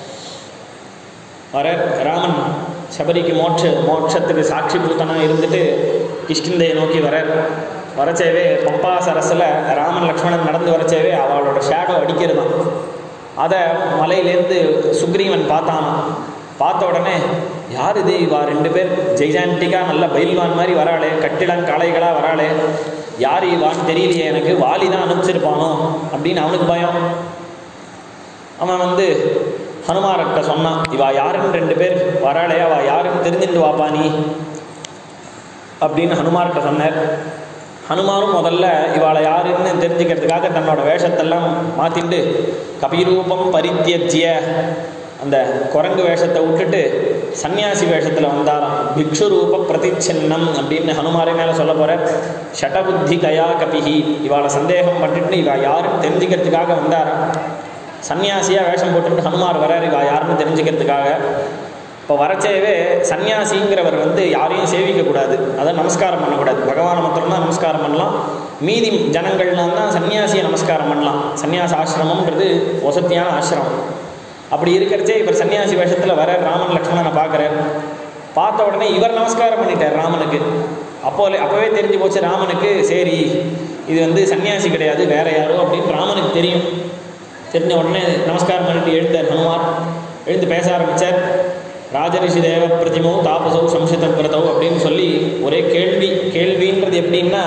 வர. ராமன் சபரிக்கு மோட்சத்துக்கு சாட்சி பூத்தனாக இருந்துட்டு கிஷ்கிந்தையை நோக்கி வரச்சேவே பம்பா சரஸில் ராமன் லக்ஷ்மணன் நடந்து வரச்சேவே அவளோட ஷேடோ அடிக்கிறது தான். அதை மலையிலேருந்து சுக்ரீவன் பார்த்தானான். பார்த்த உடனே யார் இது, இவா 2 பேர் ஜெய்ஜான்டிக்காக நல்ல பயில்வான் மாதிரி வராளே, கட்டிடம் காளைகளாக வராளே, யார் இவான்னு தெரியலையே, எனக்கு வாலி தான் அனுப்பிச்சிருப்பானோ அப்படின்னு அவனுக்கு பயம். அவன் ஹனுமார்கிட்ட சொன்னான், இவா யாருன்னு 2 பேர் வராளே, அவள் யாருன்னு தெரிஞ்சுட்டு வாப்பா நீ அப்படின்னு ஹனுமார்கிட்ட சொன்னார். ஹனுமாரும் முதல்ல இவாளை யாருன்னு தெரிஞ்சுக்கிறதுக்காக தன்னோட வேஷத்தெல்லாம் மாற்றிட்டு கபிரூபம் பரித்தியஜ்ய அந்த குரங்கு வேஷத்தை விட்டுட்டு சன்னியாசி வேஷத்தில் வந்தாராம். பிக்ஷு ரூப பிரதிச்சின்னம் அப்படின்னு ஹனுமாரே மேலே சொல்ல போகிற. ஷடபுத்தி கயா கபிஹி, இவாளை சந்தேகம் பண்ணிட்டு இவா யாருன்னு தெரிஞ்சுக்கிறதுக்காக வந்தாராம். சன்னியாசியாக வேஷம் போட்டுட்டு ஹனுமார் வராரு இவா யாருன்னு தெரிஞ்சுக்கிறதுக்காக. இப்போ வரச்சேவே சன்னியாசிங்கிறவர் யாரையும் சேவிக்கக்கூடாது, அதை நமஸ்காரம் பண்ணக்கூடாது. பகவானை மாத்திரம்தான் நமஸ்காரம் பண்ணலாம். மீதி ஜனங்கள்லாம் தான் சன்னியாசியை நமஸ்காரம் பண்ணலாம். சன்னியாச ஆசிரமம்ன்றது வசத்தியான ஆசிரமம். அப்படி இருக்கிறச்சே இவர் சன்னியாசி வேஷத்தில் வர ராமன் லக்ஷ்மணனை பார்க்குறார். பார்த்த உடனே இவர் நமஸ்காரம் பண்ணிட்டார் ராமனுக்கு. அப்போவே தெரிஞ்சு போச்சு ராமனுக்கு, சரி இது சன்னியாசி கிடையாது வேற யாரோ அப்படின்னு ராமனுக்கு தெரியும். தெரிஞ்ச உடனே நமஸ்காரம் பண்ணிட்டு எழுந்தார் ஹனுமார். எழுந்து பேச ஆரம்பித்தார். ராஜரிஷி தேவ பிரதிமோ தாபசோ சம்சித விரதோ அப்படின்னு சொல்லி ஒரே கேள்வின்றது எப்படின்னா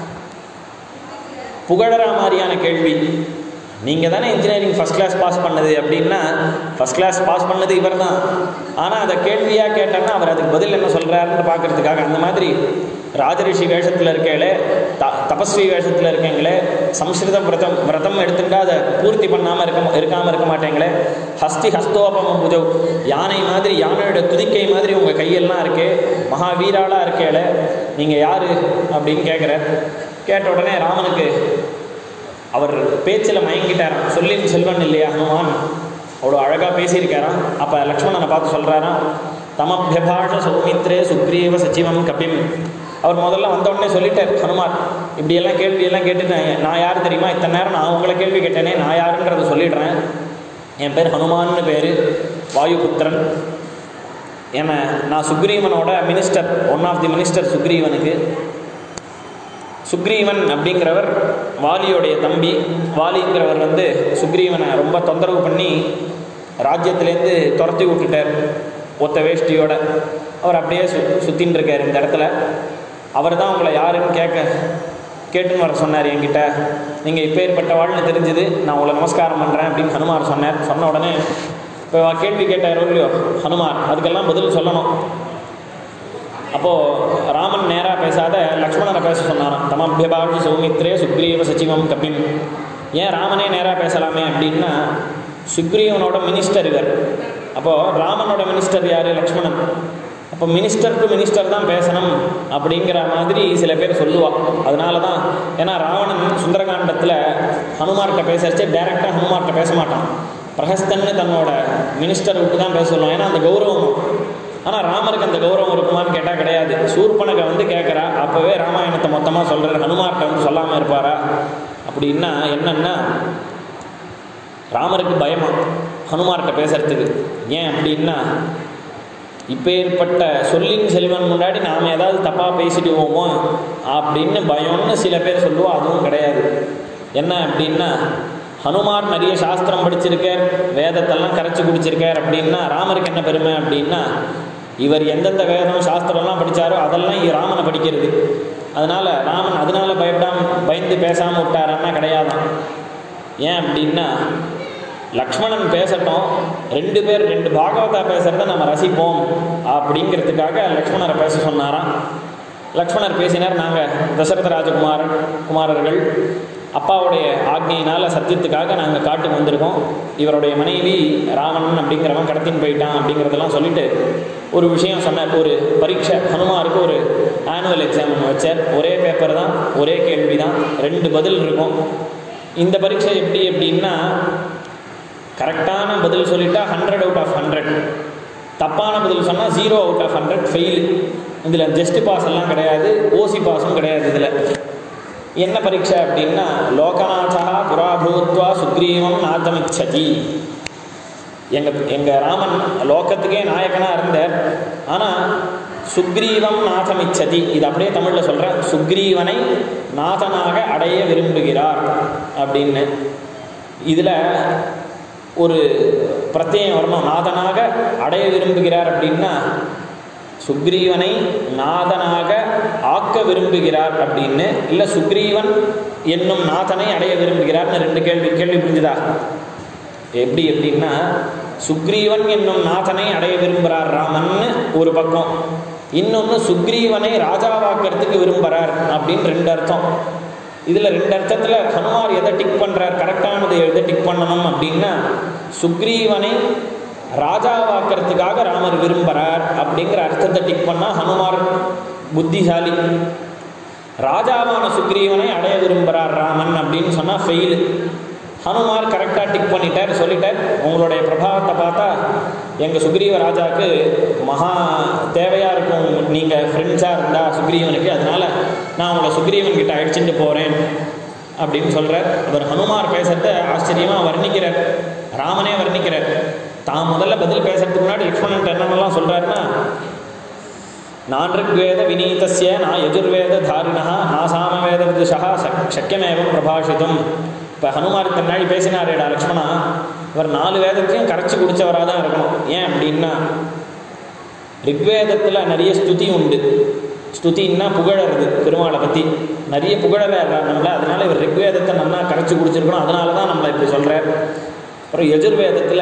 புகழற மாதிரியான கேள்வி. நீங்கள் தானே இன்ஜினியரிங் ஃபஸ்ட் கிளாஸ் பாஸ் பண்ணது அப்படின்னா ஃபஸ்ட் கிளாஸ் பாஸ் பண்ணது இவர் தான். ஆனால் அதை கேள்வியாக கேட்டோன்னா அவர் அதுக்கு பதில் என்ன சொல்கிறாருன்னு பார்க்குறதுக்காக அந்த மாதிரி ராஜரிஷி வேஷத்தில் இருக்கேங்களே, தபஸ்வி வேஷத்தில் இருக்கீங்களே, சம்ஸ்கிருத விரதம் எடுத்துட்டா அதை பூர்த்தி பண்ணாமல் இருக்காமல் இருக்க மாட்டேங்களே, ஹஸ்தோபம புஜவ் யானை மாதிரி யானையோட துதிக்கை மாதிரி உங்கள் கையெல்லாம் இருக்கே, மகாவீராளாக இருக்கேளே, நீங்கள் யார் அப்படின்னு கேட்ட உடனே ராமனுக்கு அவர் பேச்சில் மயங்கிட்டாராம். சொல்லின் செல்வன் இல்லையா ஹனுமான், அவ்வளோ அழகாக பேசியிருக்காராம். அப்போ லக்ஷ்மணனை பார்த்து சொல்கிறாராம், தமபியபாஷ சௌமித்ரே சுக்ரீவ சச்சிவம் கபிம். அவர் முதல்ல வந்தவுடனே சொல்லிட்டார் ஹனுமார், இப்படியெல்லாம் கேள்வியெல்லாம் கேட்டுட்டேன், நான் யார் தெரியுமா, இத்தனை நேரம் நான் உங்களை கேள்வி கேட்டேனே, நான் யாருன்றதை சொல்லிடுறேன். என் பேர் ஹனுமான்னு பேர், வாயுபுத்திரன். ஏன்னா நான் சுக்ரீவனோட minister, one of the minister சுக்ரீவனுக்கு. சுக்ரீவன் அப்படிங்கிறவர் வாலியோடைய தம்பி. வாலிங்கிறவர் சுக்ரீவனை ரொம்ப தொந்தரவு பண்ணி ராஜ்யத்திலேருந்து துரத்தி விட்டுட்டார் ஒத்த வேஷ்டியோட. அவர் அப்படியே சுற்றின்னு இருக்கார் இந்த இடத்துல. அவர் தான் உங்களை யாருன்னு கேட்டுன்னு வர சொன்னார் என்கிட்ட. நீங்கள் இப்போ ஏற்பட்டவாள்னு தெரிஞ்சுது, நான் உங்களை நமஸ்காரம் பண்ணுறேன் அப்படின்னு ஹனுமார் சொன்னார். சொன்ன உடனே இப்போ கேள்வி கேட்டார் இல்லையோ ஹனுமார், அதுக்கெல்லாம் பதில் சொல்லணும். அப்போது ராமன் நேராக பேசாத லக்ஷ்மணரை பேச சொன்னாராம். தமபியபாஷி சௌமித்ரே சுக்ரீவ சச்சிவம் கபிம். ஏன் ராமனே நேராக பேசலாமே அப்படின்னா சுக்ரீவனோட மினிஸ்டர் இவர். அப்போது ராமனோட மினிஸ்டர் யார், லக்ஷ்மணன். அப்போ மினிஸ்டர் டு மினிஸ்டர் தான் பேசணும் அப்படிங்கிற மாதிரி சில பேர் சொல்லுவாள். அதனால தான், ஏன்னா ராவணன் சுந்தரகாண்டத்தில் ஹனுமார்கிட்ட பேசுறச்சே டைரெக்டாக ஹனுமார்கிட்ட பேச மாட்டான். பிரஹஸ்தன்னு தன்னோட மினிஸ்டர் விட்டு தான் பேச சொல்லுவான், ஏன்னா அந்த கௌரவம். ஆனால் ராமருக்கு அந்த கௌரவம் இருக்குமான்னு கேட்டால் கிடையாது. சூர்பனகை கேட்குறா, அப்போவே ராமாயணத்தை மொத்தமாக சொல்கிறார், ஹனுமார்கிட்ட சொல்லாமல் இருப்பாரா அப்படின்னா என்னன்னா ராமருக்கு பயமா ஹனுமார்கிட்ட பேசுறதுக்கு. ஏன் அப்படின்னா இப்போ ஏற்பட்ட சொல்லின் செல்வன் முன்னாடி நாம் ஏதாவது தப்பாக பேசிடுவோமோ அப்படின்னு பயம்னு சில பேர் சொல்லுவோம். அதுவும் கிடையாது. என்ன அப்படின்னா ஹனுமார் நிறைய சாஸ்திரம் படிச்சிருக்கார், வேதத்தெல்லாம் கரைச்சி குடிச்சிருக்கார். அப்படின்னா ராமருக்கு என்ன பெருமை அப்படின்னா இவர் எந்தெந்த வேதம் சாஸ்திரம்லாம் படித்தாரோ அதெல்லாம் ராமனை படிக்கிறது. அதனால் ராமன் அதனால பயந்து பேசாமல் விட்டாரான்னா கிடையாதான். ஏன் அப்படின்னா லக்ஷ்மணன் பேசட்டும், 2 பேர் 2 பாகவதா பேசுகிறத நம்ம ரசிப்போம் அப்படிங்கிறதுக்காக லக்ஷ்மணரை பேச சொன்னாராம். லக்ஷ்மணர் பேசினார். நாங்கள் தசரத ராஜகுமாரர்கள் அப்பாவுடைய ஆக்ஞையினால் சத்தியத்துக்காக நாங்கள் காட்டுக்கு வந்திருக்கோம், இவருடைய மனைவி ராவணன் அப்படிங்கிறவன் கடத்தின்னு போயிட்டான் அப்படிங்கிறதெல்லாம் சொல்லிவிட்டு ஒரு விஷயம் சொன்னார். ஒரு பரீட்சை ஹனுமாருக்கு ஒரு ஆனுவல் எக்ஸாம் ஒன்று வச்சார். ஒரே பேப்பர் தான், ஒரே கேள்வி தான், 2 பதில் இருக்கும். இந்த பரீட்சை எப்படி அப்படின்னா கரெக்டான பதில் சொல்லிட்டா 100 out of 100, தப்பான பதில் சொன்னால் 0 out of 100 ஃபெயில். இதில் ஜஸ்ட் பாஸ் எல்லாம் கிடையாது, ஓசி பாஸும் கிடையாது. இதில் என்ன பரீட்சை அப்படின்னா லோகநாதா புராபூத்வா சுக்ரீவம் நாதமிச்சதி. எங்கள் ராமன் லோகத்துக்கே நாயகனாக இருந்தார். ஆனால் சுக்ரீவம் நாதமிச்சதி, இது அப்படியே தமிழில் சொல்கிறேன், சுக்ரீவனை நாதனாக அடைய விரும்புகிறார் அப்படின்னு. இதில் ஒரு பிரத்யேகம் வரணும். நாதனாக அடைய விரும்புகிறார் அப்படின்னா சுக்ரீவனை நாதனாக ஆக்க விரும்புகிறார் அப்படின்னு, இல்லை சுக்ரீவன் என்னும் நாதனை அடைய விரும்புகிறார்னு 2 கேள்வி புரிஞ்சுதா? எப்படி எப்படின்னா சுக்ரீவன் என்னும் நாதனை அடைய விரும்புகிறார் ராமன்னு ஒரு பக்கம், இன்னொன்று சுக்ரீவனை ராஜாவாக்கிறதுக்கு விரும்புகிறார் அப்படின்னு 2 அர்த்தம். இதில் 2 அர்த்தத்தில் ஹனுமார் எதை டிக் பண்ணுறார், கரெக்டானது எதை டிக் பண்ணணும் அப்படின்னா சுக்ரீவனை ராஜாவாக்கிறதுக்காக ராமர் விரும்புகிறார் அப்படிங்கிற அர்த்தத்தை டிக் பண்ணால் ஹனுமார் புத்திசாலி. ராஜாவான சுக்ரீவனை அடைய விரும்புகிறார் ராமன் அப்படின்னு சொன்னால் ஃபெயில். ஹனுமார் கரெக்டாக டிக் பண்ணிட்டார், சொல்லிட்டார். உங்களுடைய பிரபாவத்தை பார்த்தா எங்கள் சுக்ரீவ ராஜாவுக்கு மகா தேவையாக இருக்கும், நீங்கள் ஃப்ரெண்ட்ஸாக இருந்தால் சுக்ரீவனுக்கு, அதனால் நான் உங்களை சுக்ரீவன் கிட்ட அழைச்சிட்டு போகிறேன் அப்படின்னு சொல்கிறார். அவர் ஹனுமார் பேசுகிறத ஆச்சரியமாக வர்ணிக்கிறார், ராமனே வர்ணிக்கிறார். தான் முதல்ல பதில் பேசுறதுக்கு முன்னாடி லக்ஷ்மணன் என்னென்னலாம் சொல்கிறாருன்னா நான் ரிக்வேத வினீதஸ்ய நான் யஜுர்வேத தாரிணா நான் சாமவேத விதுஷா சக்கியமேவம் பிரபாஷிதம். இப்போ ஹனுமார் முன்னாடி பேசினாரேடா லக்ஷ்மணா, இவர் 4 வேதத்தையும் கரைச்சி குடித்தவராக தான் இருக்கணும். ஏன் அப்படின்னா ரிக்வேதத்தில் நிறைய ஸ்துதி உண்டு. ஸ்துதின்னா புகழறது, பெருமாளை பற்றி நிறைய புகழறாரு நம்மள, அதனால் இவர் ரிக்வேதத்தை நல்லா கரைச்சி குடிச்சிருக்கணும், அதனால தான் நம்மளை இப்படி சொல்கிறார். அப்புறம் யஜுர்வேதத்தில்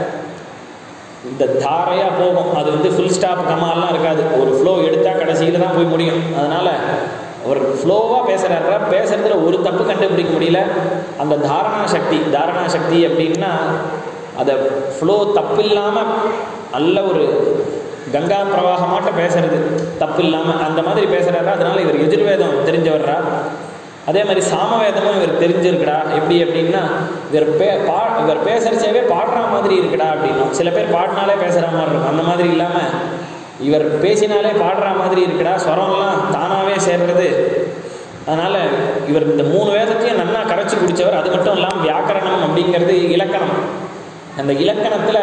இந்த தாரையாக போகும், அது ஃபுல் ஸ்டாப் கமாலாம் இருக்காது, ஒரு ஃப்ளோ எடுத்தால் கடைசியில் தான் போய் முடியும். அதனால் அவர் ஃப்ளோவாக பேசுகிறாரா, பேசுகிறதுல ஒரு தப்பு கண்டுபிடிக்க முடியல. அந்த தாரணா சக்தி அப்படின்னா அதை ஃப்ளோ தப்பு இல்லாமல் நல்ல ஒரு கங்கா பிரவாகமாட்ட பேசுறது தப்பு இல்லாமல் அந்த மாதிரி பேசுகிறாரா. அதனால் இவர் எஜுர்வேதம் தெரிஞ்சவர்றா. அதே மாதிரி சாமவேதமும் இவர் தெரிஞ்சிருக்கடா. எப்படி அப்படின்னா இவர் பேசுகிறச்சேவே பாடுற மாதிரி இருக்குடா அப்படின்னா. சில பேர் பாடினாலே பேசுகிற மாதிரி இருக்கும், அந்த மாதிரி இல்லாமல் இவர் பேசினாலே பாடுற மாதிரி இருக்குடா, ஸ்வரம்லாம் தானாகவே சேர்றது. அதனால் இவர் இந்த 3 வேதத்தையும் நல்லா கரைச்சி குடித்தவர். அது மட்டும் இல்லாமல் வியாக்கரணம் அப்படிங்கிறது இலக்கணம். அந்த இலக்கணத்தில்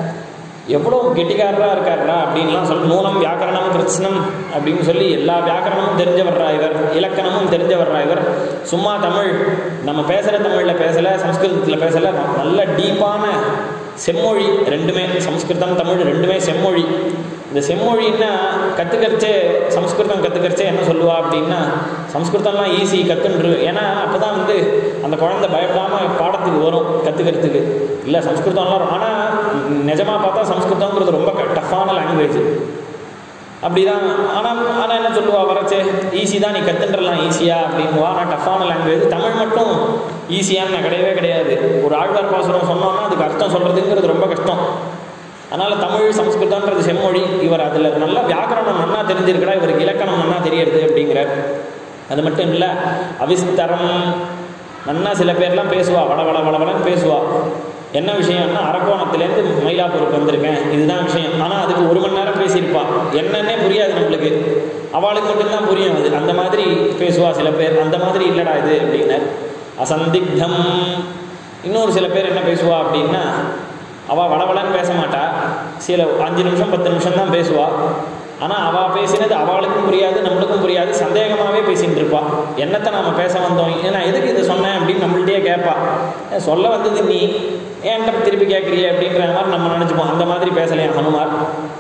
எவ்வளோ கெட்டிக்காரராக இருக்காரா அப்படின்லாம் சொல்லி நூனம் வியாக்கரணம் கிருஷ்ணம் அப்படின்னு சொல்லி எல்லா வியாக்கரணமும் தெரிஞ்சவர்றா இவர், இலக்கணமும் தெரிஞ்சவர்றா இவர். சும்மா தமிழ் நம்ம பேசுகிற தமிழில் பேசலை, சம்ஸ்கிருதத்தில் பேசலை, நல்ல டீப்பான செம்மொழி. 2மே சம்ஸ்கிருதம் தமிழ் 2மே செம்மொழி. இந்த செம்மொழின்னா கற்றுக்கரிச்சே சம்ஸ்கிருதம் கற்றுக்கரிச்சே என்ன சொல்லுவா அப்படின்னா சம்ஸ்கிருதம்லாம் ஈஸி கற்றுன்று, ஏன்னா அப்போ தான் அந்த குழந்தை பயப்படாமல் பாடத்துக்கு வரும் கற்றுக்கிறதுக்கு. இல்லை சம்ஸ்கிருதம்லாம், ஆனால் நிஜமாக பார்த்தா சம்ஸ்கிருதங்கிறது ரொம்ப டஃப்பான லாங்குவேஜ் அப்படி தான். ஆனால் என்ன சொல்லுவா வரச்சே ஈஸி தான், நீ கற்றுன்றலாம் ஈஸியாக அப்படின்வா. ஆனால் டஃப்பான லாங்குவேஜ். தமிழ் மட்டும் ஈஸியான்னு கிடையவே கிடையாது. ஒரு ஆழ்வார் பாசுரம் சொன்னோன்னா அதுக்கு அர்த்தம் சொல்கிறதுங்கிறது ரொம்ப கஷ்டம். அதனால் தமிழ் சம்ஸ்கிருதம்ன்றது செம்மொழி. இவர் அதில் நல்லா வியாக்கரணம் நல்லா தெரிஞ்சிருக்கடா, இவருக்கு இலக்கணம் நல்லா தெரியுது அப்படிங்கிறார். அது மட்டும் இல்லை, அவிஸ்தரம் நல்லா சில பேர்லாம் பேசுவா, வளவளன்னு பேசுவா. என்ன விஷயம்னா அரக்கோணத்துலேருந்து மயிலாப்பூருக்கு வந்திருக்கேன், இதுதான் விஷயம். ஆனால் அதுக்கு 1 மணி நேரம் பேசியிருப்பா, என்னன்னே புரியாது நம்மளுக்கு, அவளுக்கு மட்டும்தான் புரியும் அது. அந்த மாதிரி பேசுவா சில பேர். அந்த மாதிரி இல்லைடா இது அப்படின்னார். அசந்திக்தம். இன்னொரு சில பேர் என்ன பேசுவா அப்படின்னா அவள் வளவளன்னு பேச மாட்டா, சில 5 நிமிஷம் 10 நிமிஷம் தான் பேசுவாள். ஆனால் அவள் பேசினது அவளுக்கும் புரியாது, நம்மளுக்கும் புரியாது, சந்தேகமாகவே பேசிகிட்டு இருப்பாள். என்னத்தை நாம் பேச வந்தோம், ஏன்னா எதுக்கு இதை சொன்னேன் அப்படின்னு நம்மள்கிட்டயே கேட்பா. சொல்ல வந்தது நீ ஏன்ட்ட திருப்பி கேட்குறிய அப்படின்ற மாதிரி நம்ம நினச்சிப்போம். அந்த மாதிரி பேசலையா ஹனுமார்.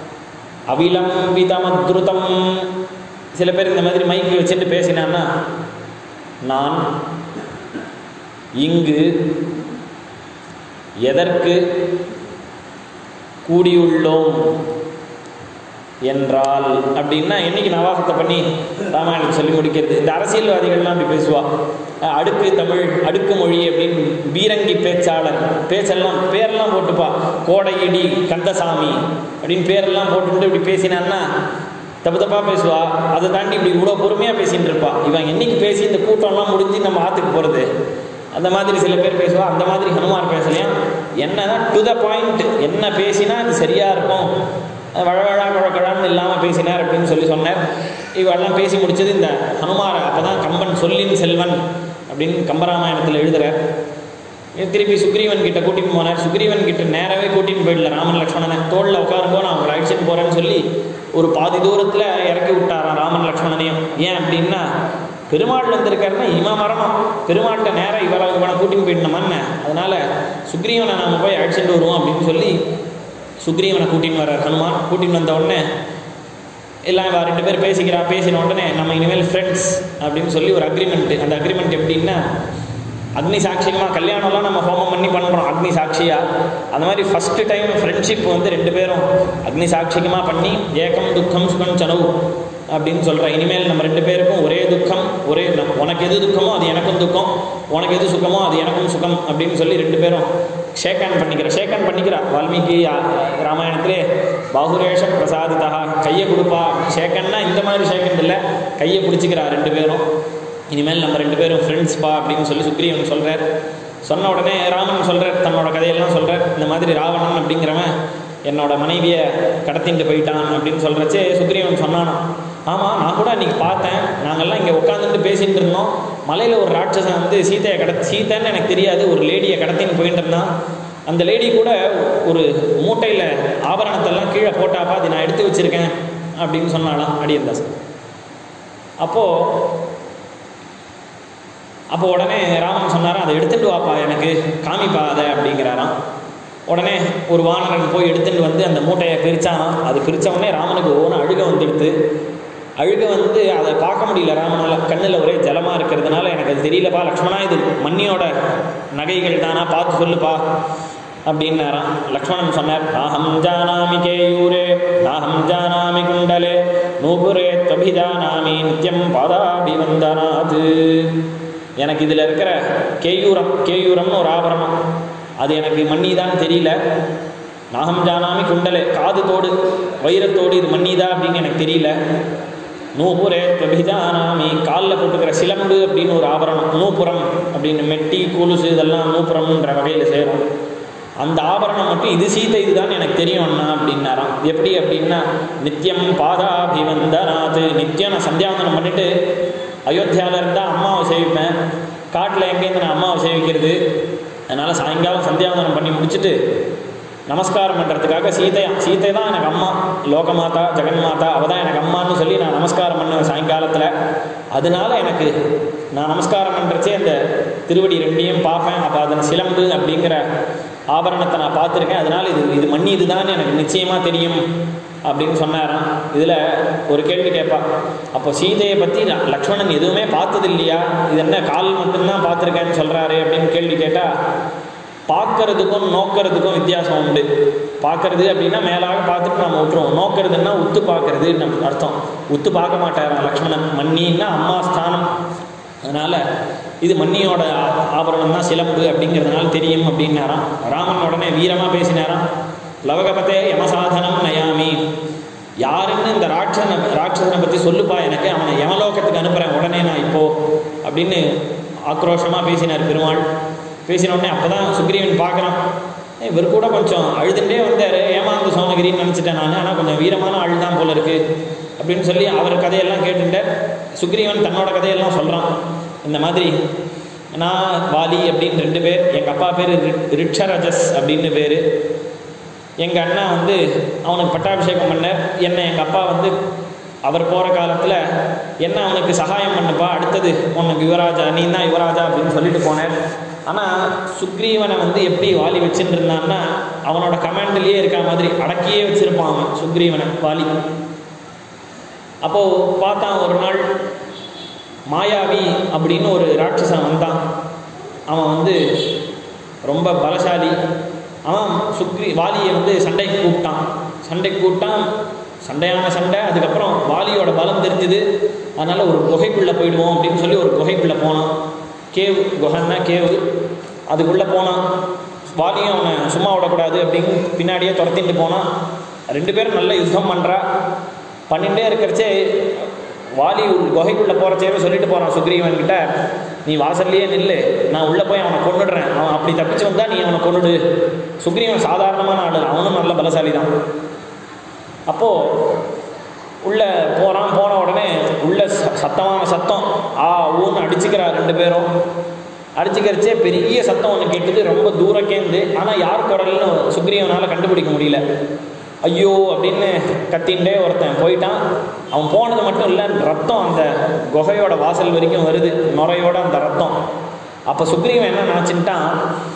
அவிலம்பிதமத்ருதம். சில பேர் இந்த மாதிரி மைக்கு வச்சுட்டு பேசினான்னா நான் இங்கு எதற்கு கூடியுள்ளோம் என்றால் அப்படின்னா என்னைக்கு நவாகத்தை பண்ணி ராமாயணத்தை சொல்லி முடிக்கிறது. இந்த அரசியல்வாதிகள்லாம் அப்படி பேசுவா. அடுக்கு தமிழ் அடுக்கு மொழி அப்படின்னு பீரங்கி பேச்சாளர் பேச்செல்லாம் பேரெல்லாம் போட்டுப்பா, கோடையடி கந்தசாமி அப்படின்னு பேரெல்லாம் போட்டுட்டு இப்படி பேசினான்னா தப்பு தப்பாக பேசுவா. அதை தாண்டி இப்படி இவ்வளோ பொறுமையாக பேசிகிட்டு இருப்பா. இவன் என்னைக்கு பேசி இந்த கூட்டம்லாம் முடிஞ்சு நம்ம ஆற்றுக்கு போகிறது, அந்த மாதிரி சில பேர் பேசுவா. அந்த மாதிரி ஹனுமார் பேசலையா, என்னன்னா டு த பாயிண்ட், என்ன பேசினா அது சரியாக இருக்கும், வழவழா குழக்கழான்னு இல்லாமல் பேசினார் அப்படின்னு சொன்னார். இவெல்லாம் பேசி முடிச்சது இந்த ஹனுமார். அப்போ தான் கம்பன் சொல்லின் செல்வன் அப்படின்னு கம்பராமாயணத்தில் எழுதுகிறார். திருப்பி சுக்ரீவன் கிட்ட கூட்டின்னு போனார். சுக்ரீவன் கிட்ட நேராகவே கூட்டின்னு போயிடல, ராமன் லக்ஷ்மணனை தோளில் உட்காருங்கோ நான் அவங்களை அழைச்சிட்டு போகிறேன்னு சொல்லி ஒரு பாதி தூரத்தில் இறக்கி விட்டாராம் ராமன் லக்ஷ்மணனையும். ஏன் அப்படின்னா பெருமாள் வந்திருக்காருன்னா இவன் வரணும், பெருமாள்கிட்ட நேராக இவனை கூட்டின்னு போயிடணுமான்னு. அதனால சுக்ரீவனை நாம் போய் அழைச்சிட்டு வருவோம் அப்படின்னு சொல்லி சுக்ரீவனை கூட்டின்னு வர்றார் ஹனுமான். கூட்டின்னு வந்த உடனே எல்லாம் இவ 2 பேர் பேசின உடனே நம்ம இனிமேல் ஃப்ரெண்ட்ஸ் அப்படின்னு சொல்லி ஒரு அக்ரிமெண்ட். அந்த அக்ரிமெண்ட் எப்படின்னா, அக்னி சாட்சியமாக கல்யாணம்லாம் நம்ம ஹோமம் பண்ணி பண்ணுறோம் அக்னி சாட்சியாக. அந்த மாதிரி ஃபஸ்ட்டு டைம் ஃப்ரெண்ட்ஷிப் வந்து 2 பேரும் அக்னி சாட்சியமாக பண்ணி ஏகம் துக்கம் சுகம் சனவு அப்படின்னு சொல்கிறேன். இனிமேல் நம்ம 2 பேருக்கும் ஒரே துக்கம், ஒரே உனக்கு எது துக்கமோ அது எனக்கும் துக்கம், உனக்கு எது சுகமோ அது எனக்கும் சுகம் அப்படின்னு சொல்லி 2 பேரும் ஷேக் ஹேண்ட் பண்ணிக்கிறா. வால்மீகி ராமாயணத்திலே பாகுரேஷம் பிரசாதிதா, கையை கொடுப்பா. ஷேக்கன்னா இந்த மாதிரி ஷேக்கன் இல்லை, கையை பிடிச்சிக்கிறா 2 பேரும். இனிமேல் நம்ம 2 பேரும் ஃப்ரெண்ட்ஸ்பா அப்படின்னு சொல்லி சுக்ரீவன் சொல்கிறார். சொன்ன உடனே ராமன் சொல்கிறார், தன்னோட கதையெல்லாம் சொல்கிறார். இந்த மாதிரி ராவணன் அப்படிங்கிறவன் என்னோட மனைவியை கடத்திட்டு போயிட்டான் அப்படின்னு சொல்கிறச்சே சுக்ரீவன் சொன்னானா, ஆமாம் நான் கூட அன்றைக்கி பார்த்தேன், நாங்கள்லாம் இங்கே உட்காந்துட்டு பேசிகிட்டு இருந்தோம், மலையில் ஒரு ராட்சசன் வந்து சீத்தைன்னு எனக்கு தெரியாது, ஒரு லேடியை கடத்தின்னு போயிட்டு இருந்தான். அந்த லேடி கூட ஒரு மூட்டையில் ஆபரணத்தெல்லாம் கீழே போட்டாப்பா, அது நான் எடுத்து வச்சுருக்கேன் அப்படின்னு சொன்னாலாம் அடியந்தாசன். அப்போ உடனே ராமன் சொன்னாராம், அதை எடுத்துகிட்டு வாப்பா, எனக்கு காமிப்பா அதை அப்படிங்கிறாராம். உடனே ஒரு வானரன் போய் எடுத்துகிட்டு வந்து அந்த மூட்டையை பிரித்தான். அது பிரித்த உடனே ராமனுக்கு ஒவ்வொன்று அழுக வந்துடுது. அழுக வந்து அதை பார்க்க முடியல ராமனால், கண்ணில் ஒரே ஜலமாக இருக்கிறதுனால எனக்கு அது தெரியலப்பா லக்ஷ்மணா, இது மன்னியோட நகைகள் தானா, பார்த்து சொல்லுப்பா அப்படின்னாராம். லக்ஷ்மணன் சொன்னார், நாஹம் ஜானாமி கேயூரே நாஹம் ஜானாமி குண்டலே நூபுரே தபிஜானாமி நித்யம் பாதாபிவந்தனாது. எனக்கு இதில் இருக்கிற கேயூரம்னு ஒரு ஆபரணம், அது எனக்கு மன்னிதான் தெரியல. நாகம் ஜானாமி குண்டலே, காது தோடு வைரத்தோடு இது மன்னிதா அப்படின்னு எனக்கு தெரியல. நூபுரே பிரபிஜானாமி, காலில் போட்டுக்கிற சிலம்பு அப்படின்னு ஒரு ஆபரணம், நூபுரம் அப்படின்னு மெட்டி கொலுசு இதெல்லாம் நூபுரம்ன்ற வகையில் சேரும். அந்த ஆபரணம் மட்டும் இது சீதை இதுதான் எனக்கு தெரியும் அண்ணா அப்படின்னாராம். எப்படி அப்படின்னா, நித்தியம் பாதாபிவந்தனாது, நித்தியம் நான் சந்தியாவந்தனம் பண்ணிட்டு அயோத்தியாவில் இருந்தால் அம்மாவை சேவிப்பேன், காட்டில் எங்கேருந்து நான் அம்மாவை சேவிக்கிறது. அதனால் சாயங்காலம் சந்தியாவந்தனம் பண்ணி முடிச்சுட்டு நமஸ்காரம் பண்ணுறதுக்காக சீதை தான் எனக்கு அம்மா, லோகமாதா ஜெகன்மாதா, அவள் தான் எனக்கு அம்மான்னு சொல்லி நான் நமஸ்காரம் பண்ணுவேன் சாயங்காலத்தில். அதனால எனக்கு நான் நமஸ்காரம் பண்ணுறச்சே அந்த திருவடி 2ஐயும் பார்ப்பேன். அப்போ அதில் சிலம்பு அப்படிங்கிற ஆபரணத்தை நான் பார்த்துருக்கேன், அதனால் இது மண்ணி இதுதான் எனக்கு நிச்சயமாக தெரியும் அப்படின்னு சொன்னாராம். இதில் ஒரு கேள்வி கேட்பா, அப்போ சீதையை பற்றி லக்ஷ்மணன் எதுவுமே பார்த்தது இல்லையா, இது என்ன கால் மட்டும்தான் பார்த்துருக்கேன்னு சொல்கிறாரு அப்படின்னு கேள்வி கேட்டால், பார்க்கறதுக்கும் நோக்கிறதுக்கும் வித்தியாசம் உண்டு. பார்க்கறது அப்படின்னா மேலாக பார்த்துட்டு நம்ம விட்டுருவோம், நோக்கிறதுன்னா உத்து பார்க்கறது நம்ம அர்த்தம். உத்து பார்க்க மாட்டாராம் லக்ஷ்மணன், மன்னின்னா அம்மா ஸ்தானம், அதனால் இது மன்னியோட ஆபரணம் தான் சிலம்பு அப்படிங்கிறதுனால தெரியும் அப்படின்னாராம். ராமன் உடனே வீரமாக பேசினாராம், லவகபதே யமசாதனம் நயாமி, யாருன்னு இந்த ராட்சசனை பற்றி சொல்லுப்பா, எனக்கு அவனை யமலோகத்துக்கு அனுப்புகிறேன் உடனே நான் இப்போது அப்படின்னு ஆக்ரோஷமாக பேசினார் பெருமாள். பேசினோடனே அப்போ தான் சுக்ரீவன் பார்க்குறான், இவர் கூட கொஞ்சம் அழுதுண்டே வந்தார், ஏமாந்து சோனகிரின்னு நினச்சிட்டேன் நான், ஆனால் கொஞ்சம் வீரமான ஆள் தான் போல இருக்குது அப்படின்னு சொல்லி அவர் கதையெல்லாம் கேட்டுட்டார். சுக்ரீவன் தன்னோட கதையெல்லாம் சொல்கிறான். இந்த மாதிரி நான் வாலி அப்படின்னு 2 பேர், எங்கள் அப்பா பேர் ரிட்சரஜஸ் அப்படின்னு பேர், எங்கள் அண்ணா வந்து அவனுக்கு பட்டாபிஷேகம் பண்ண, என்னை எங்கள் அப்பா வந்து அவர் போகிற காலத்தில் என்ன அவனுக்கு சகாயம் பண்ணப்பா, அடுத்தது உனக்கு யுவராஜா, நீ தான் யுவராஜா அப்படின்னு சொல்லிட்டு போனேன். ஆனால் சுக்ரீவனை வந்து எப்படி வாலி வச்சுட்டு இருந்தான்னா, அவனோட கமாண்டிலேயே இருக்க மாதிரி அடக்கியே வச்சுருப்பான் அவன் சுக்ரீவனை வாலி. அப்போது பார்த்தான் ஒரு நாள் மாயாவி அப்படின்னு ஒரு ராட்சசன் வந்தான். அவன் வந்து ரொம்ப பலசாலி. அவன் வாலியை வந்து சண்டைக்கு கூப்பிட்டான். சண்டையான சண்டை. அதுக்கப்புறம் வாலியோட பலம் தெரிஞ்சுது, அதனால் ஒரு குகைக்குள்ளே போயிடுவோம் அப்படின்னு சொல்லி ஒரு குகைக்குள்ளே போனான். கேவ், குகைன்னா கேவு, அதுக்குள்ளே போனான். வாலியும் அவனை சும்மா விடக்கூடாது அப்படின்னு பின்னாடியே துரத்திட்டு போனான். 2 பேரும் நல்ல யுத்தம் பண்ணிகிட்டே இருக்கிறச்சே வாலி குகைக்குள்ளே போகிறச்சேவே சொல்லிட்டு போகிறான் சுக்ரீவன்கிட்ட, நீ வாசல்லையே நில்லு, நான் உள்ளே போய் அவனை கொண்டுடுறேன், அவன் அப்படி தப்பிச்சு வந்தால் நீ அவனை கொண்டுடு. சுக்ரீவன் சாதாரணமான ஆள், அவனும் நல்ல பலசாலி தான். அப்போது உள்ளே போன உடனே உள்ள சத்தமான சத்தம், ஊன்னு அடிச்சுக்கிறா 2 பேரும். அடிச்சுக்கிறச்சே பெரிய சத்தம் ஒன்று கேட்டுது, ரொம்ப தூரக்கேந்து. ஆனால் யார் குரல்னு சுக்ரீவனால் கண்டுபிடிக்க முடியல. ஐயோ அப்படின்னு கத்தின்ண்டே ஒருத்தன் போயிட்டான். அவன் போனது மட்டும் இல்லை, ரத்தம் அந்த குகையோட வாசல் வரைக்கும் வருது, நுரையோட அந்த ரத்தம். அப்போ சுக்ரீவன் என்ன நினச்சின்ட்டான்,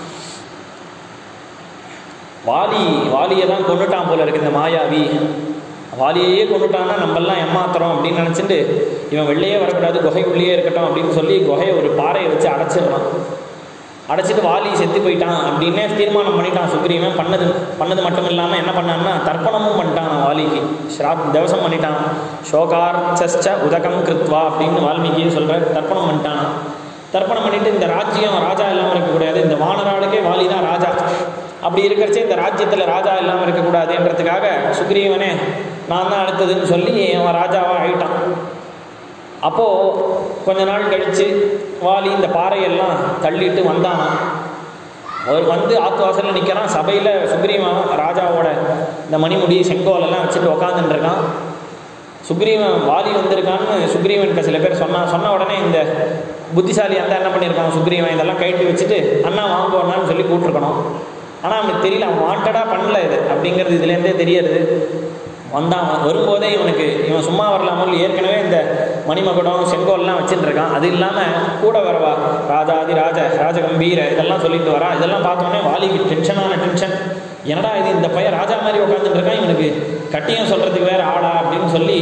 வாலியை தான் கொண்டுட்டான் போல இருக்கு இந்த மாயாவி, வாலியையே கொண்டுட்டான்னா நம்மெல்லாம் ஏமாத்துறோம் அப்படின்னு நினச்சிட்டு இவன் வெளியே வரக்கூடாது, குகைக்குள்ளேயே இருக்கட்டும் அப்படின்னு சொல்லி குகையை ஒரு பாறையை வச்சு அடைச்சிடறான். அடைச்சிட்டு வாலி செத்து போயிட்டான் அப்படின்னே தீர்மானம் பண்ணிட்டான் சுக்ரீவன். பண்ணது மட்டும் இல்லாமல் என்ன பண்ணான்னா தர்ப்பணமும் பண்ணிட்டான் வாலிக்கு, தவசம் பண்ணிட்டான். சோகார்ச்ச உதகம் கிருத்வா அப்படின்னு வால்மீகியே சொல்கிறார். தர்ப்பணம் பண்ணிட்டான். தர்ப்பணம் பண்ணிட்டு இந்த ராஜ்யம் ராஜா இல்லாமல் இருக்கக்கூடாது, இந்த வானராளுக்கே வாலி தான் ராஜா. அப்படி இருக்கிறச்சே இந்த ராஜ்யத்தில் ராஜா இல்லாமல் இருக்கக்கூடாதுன்றதுக்காக சுக்ரீவனே நான் தான் அடுத்ததுன்னு சொல்லி அவன் ராஜாவாக ஆகிட்டான். அப்போது கொஞ்ச நாள் கழித்து வாலி இந்த பாறையெல்லாம் தள்ளிட்டு வந்தான். அவர் வந்து ஆத்துவாசலில் நிற்கிறான். சபையில் சுக்ரீவன் ராஜாவோட இந்த மணிமுடி செங்கோலெல்லாம் வச்சுட்டு உக்காந்துட்டுருக்கான். சுக்ரீவன் வாலி வந்திருக்கான்னு சுக்ரீவன்கிட்ட சில பேர் சொன்ன உடனே இந்த புத்திசாலி அந்த என்ன பண்ணியிருக்கான், சுக்ரீவன் இதெல்லாம் கைட்டு வச்சுட்டு அண்ணா வாங்குவான்னு சொல்லி கூப்பிட்ருக்கணும். ஆனால் அவனுக்கு தெரியல, அவன் வாண்டடாக பண்ணல இது அப்படிங்கிறது இதுலேருந்தே தெரியறது. வந்தான். வரும்போதே இவன் சும்மா வரலாமல் ஏற்கனவே இந்த மணிமகுடம் செங்கோல்லாம் வச்சுட்டு இருக்கான். அது இல்லாமல் கூட வரவா ராஜாதி ராஜகம்பீர இதெல்லாம் சொல்லிட்டு வரா. இதெல்லாம் பார்த்தோன்னே வாலிக்கு டென்ஷன். என்னடா இது, இந்த பையன் ராஜா மாதிரி உட்காந்துட்டு இருக்கான், இவனுக்கு கட்டியம் சொல்கிறதுக்கு வேறு ஆளா அப்படின்னு சொல்லி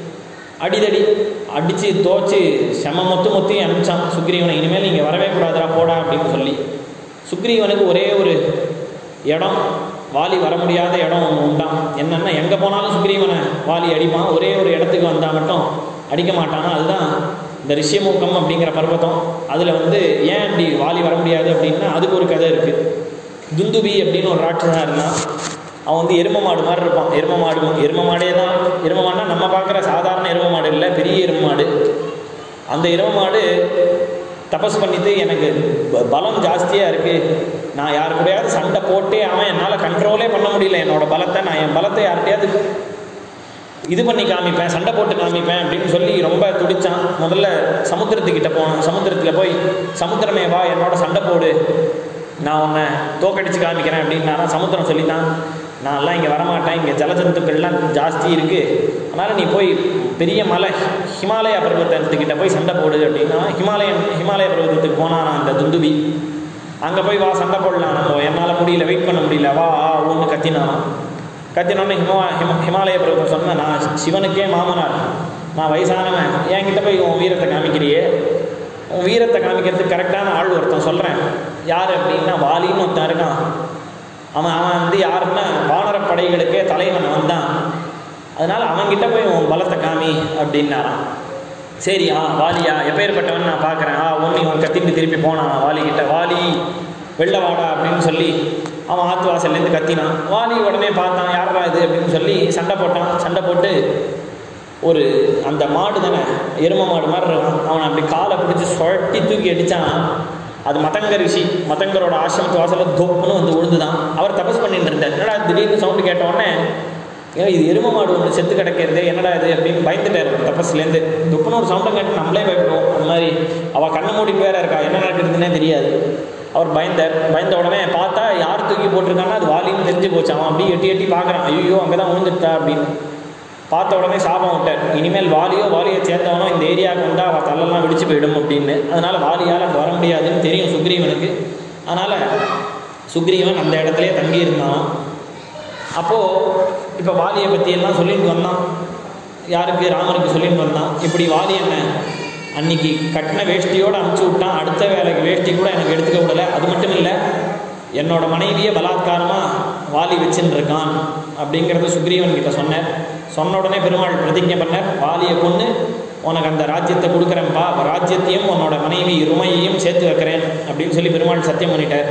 அடித்து தோச்சு செம மொத்தி அனுப்பிச்சான் சுக்ரீவனை. இனிமேல் இங்கே வரவே கூடாதுடா போடா அப்படின்னு சொல்லி. சுக்ரீவனுக்கு ஒரே ஒரு இடம், வாலி வர முடியாத இடம் ஒன்று உண்டான். என்னென்னா எங்கே போனாலும் சுக்ரீவனை வாலி அடிப்பான், ஒரே ஒரு இடத்துக்கு வந்தால் மட்டும் அடிக்க மாட்டானா. அதுதான் இந்த ரிஷ்யமூக்கம் அப்படிங்கிற பர்வதம். அதில் ஏன் அப்படி வாலி வர முடியாது அப்படின்னா அதுக்கு ஒரு கதை இருக்குது. துந்துபி அப்படின்னு ஒரு ராட்சஸாக இருந்தான். அவன் எரும மாடு மாதிரி இருப்பான். எரும மாடே தான். எரும மாடுனா நம்ம பார்க்குற சாதாரண எரும மாடு இல்லை, பெரிய எரும மாடு. அந்த எரும மாடு தபஸ் பண்ணிட்டு எனக்கு பலம் ஜாஸ்தியாக இருக்குது, நான் யாரு கூடயாவது சண்டை போட்டே அவன் என்னால் கண்ட்ரோலே பண்ண முடியல என்னோட பலத்தை, நான் என் பலத்தை யார்கிட்டையாவது இது பண்ணி காமிப்பேன், சண்டை போட்டு காமிப்பேன் அப்படின்னு சொல்லி ரொம்ப துடித்தான். முதல்ல சமுத்திரத்துக்கிட்ட போனான். சமுத்திரத்தில் போய் சமுத்திரமே வா என்னோட சண்டை போடு, நான் உன்னை தோக்கடிச்சு காமிக்கிறேன் அப்படின்னா சமுத்திரம் சொல்லித்தான், நான்லாம் இங்கே வரமாட்டேன், இங்கே ஜலஜந்துக்கள்லாம் ஜாஸ்தி இருக்குது, அதனால் நீ போய் பெரிய மலை ஹிமாலய பர்வதத்துக்கிட்ட போய் சண்டை போடு அப்படின்னா ஹிமாலய பர்வதத்துக்கு போனான் அந்த துந்துபி. அங்கே போய் வா சண்டை போடலாம், நம்ம என்னால் முடியல, வெயிட் பண்ண முடியல, வா ஒன்று கத்தினோன்னு ஹிமாலய பர்வதம் சொன்னேன், நான் சிவனுக்கே மாமனார், நான் வயசானவன், என்கிட்ட போய் உன் வீரத்தை காமிக்கிறியே, உன் வீரத்தை காமிக்கிறதுக்கு கரெக்டான ஆள் ஒருத்தன் சொல்கிறேன். யார் அப்படின்னா வாலின்னு ஒருத்தன் இருக்கான். அவன் யாருன்னா வானர படைகளுக்கே தலைவன் வந்தான், அதனால் அவன்கிட்ட போய் உன் பலத்தை காமி அப்படின்னாரான். சரி வாலியா எப்பேற்பட்டவன் நான் பார்க்குறேன், ஒன்று இவன் கத்திட்டு திருப்பி போனான் வாலிக்கிட்ட. வாலி வெளில வாடா அப்படின்னு சொல்லி அவன் ஆத்து வாசல்லேருந்து கத்தினான். வாலி உடனே பார்த்தான், யாரா இது அப்படின்னு சொல்லி சண்டை போட்டான். சண்டை போட்டு ஒரு அந்த மாடு தானே எரும மாடு மாதிரி இருக்கான், அவனை அப்படி காலை பிடிச்சி சுழட்டி தூக்கி அடித்தான். அது மதங்க ரிஷி, மதங்கரோட ஆசிரமத்து வாசலில் தொப்புன்னு விழுந்துதான். அவர் தபஸ் பண்ணிட்டு இருந்தார். என்னடா திடீர்னு சவுண்டு கேட்டவுடனே ஏன்னா இது எரும மாடு ஒன்று செத்து கிடக்கிறது, என்னடா இது அப்படின்னு பயந்துட்டார் தபஸ்லேருந்து. துப்புன்னு ஒரு சவுண்டை கேட்டு நம்மளே பயப்படுவோம். அந்த மாதிரி அவள் கண்ணை மூடிட்டு வேற இருக்கா, என்ன நடக்குதுன்னே தெரியாது. அவர் பயந்த உடனே பார்த்தா யார் தூக்கி போட்டிருக்காங்கன்னா அது வாலின்னு தெரிஞ்சு போச்சு. அவன் அப்படியே எட்டி பார்க்குறான், ஐயோ அங்கே தான் விழுந்துட்டா அப்படின்னு. பார்த்த உடனே சாபம் விட்டார், இனிமேல் வாலியை சேர்ந்தவனோ இந்த ஏரியாவுக்கு வந்தால் அவள் தள்ளெல்லாம் வெடிச்சு போயிடும் அப்படின்னு. அதனால் வாலியால் அங்கே வர முடியாதுன்னு தெரியும் சுக்ரீவனுக்கு. அதனால் சுக்ரீவன் அந்த இடத்துலையே தங்கியிருந்தான். அப்போது இப்போ வாலியை பற்றியெல்லாம் சொல்லிட்டு வந்தான். யாருக்கு? ராமருக்கு சொல்லிட்டு வந்தான். இப்படி வாலி என்ன அன்னைக்கு கட்டின வேஷ்டியோடு அனுப்பிச்சி விட்டான், அடுத்த வேலைக்கு வேஷ்டி கூட எனக்கு எடுத்துக்க விடலை. அது மட்டும் இல்லை, என்னோட மனைவியே பலாத்காரமாக வாலி வச்சுன்னு இருக்கான் அப்படிங்கிறத சுக்ரீவன் கிட்ட சொன்ன உடனே பெருமாள் பிரதிஜை பண்ணார், வாலியை கொண்டு உனக்கு அந்த ராஜ்யத்தை கொடுக்குறேன்ப்பா, ராஜ்யத்தையும் உன்னோட மனைவி ருமையையும் சேர்த்து வைக்கிறேன் அப்படின்னு சொல்லி பெருமாள் சத்தியம் பண்ணிட்டார்.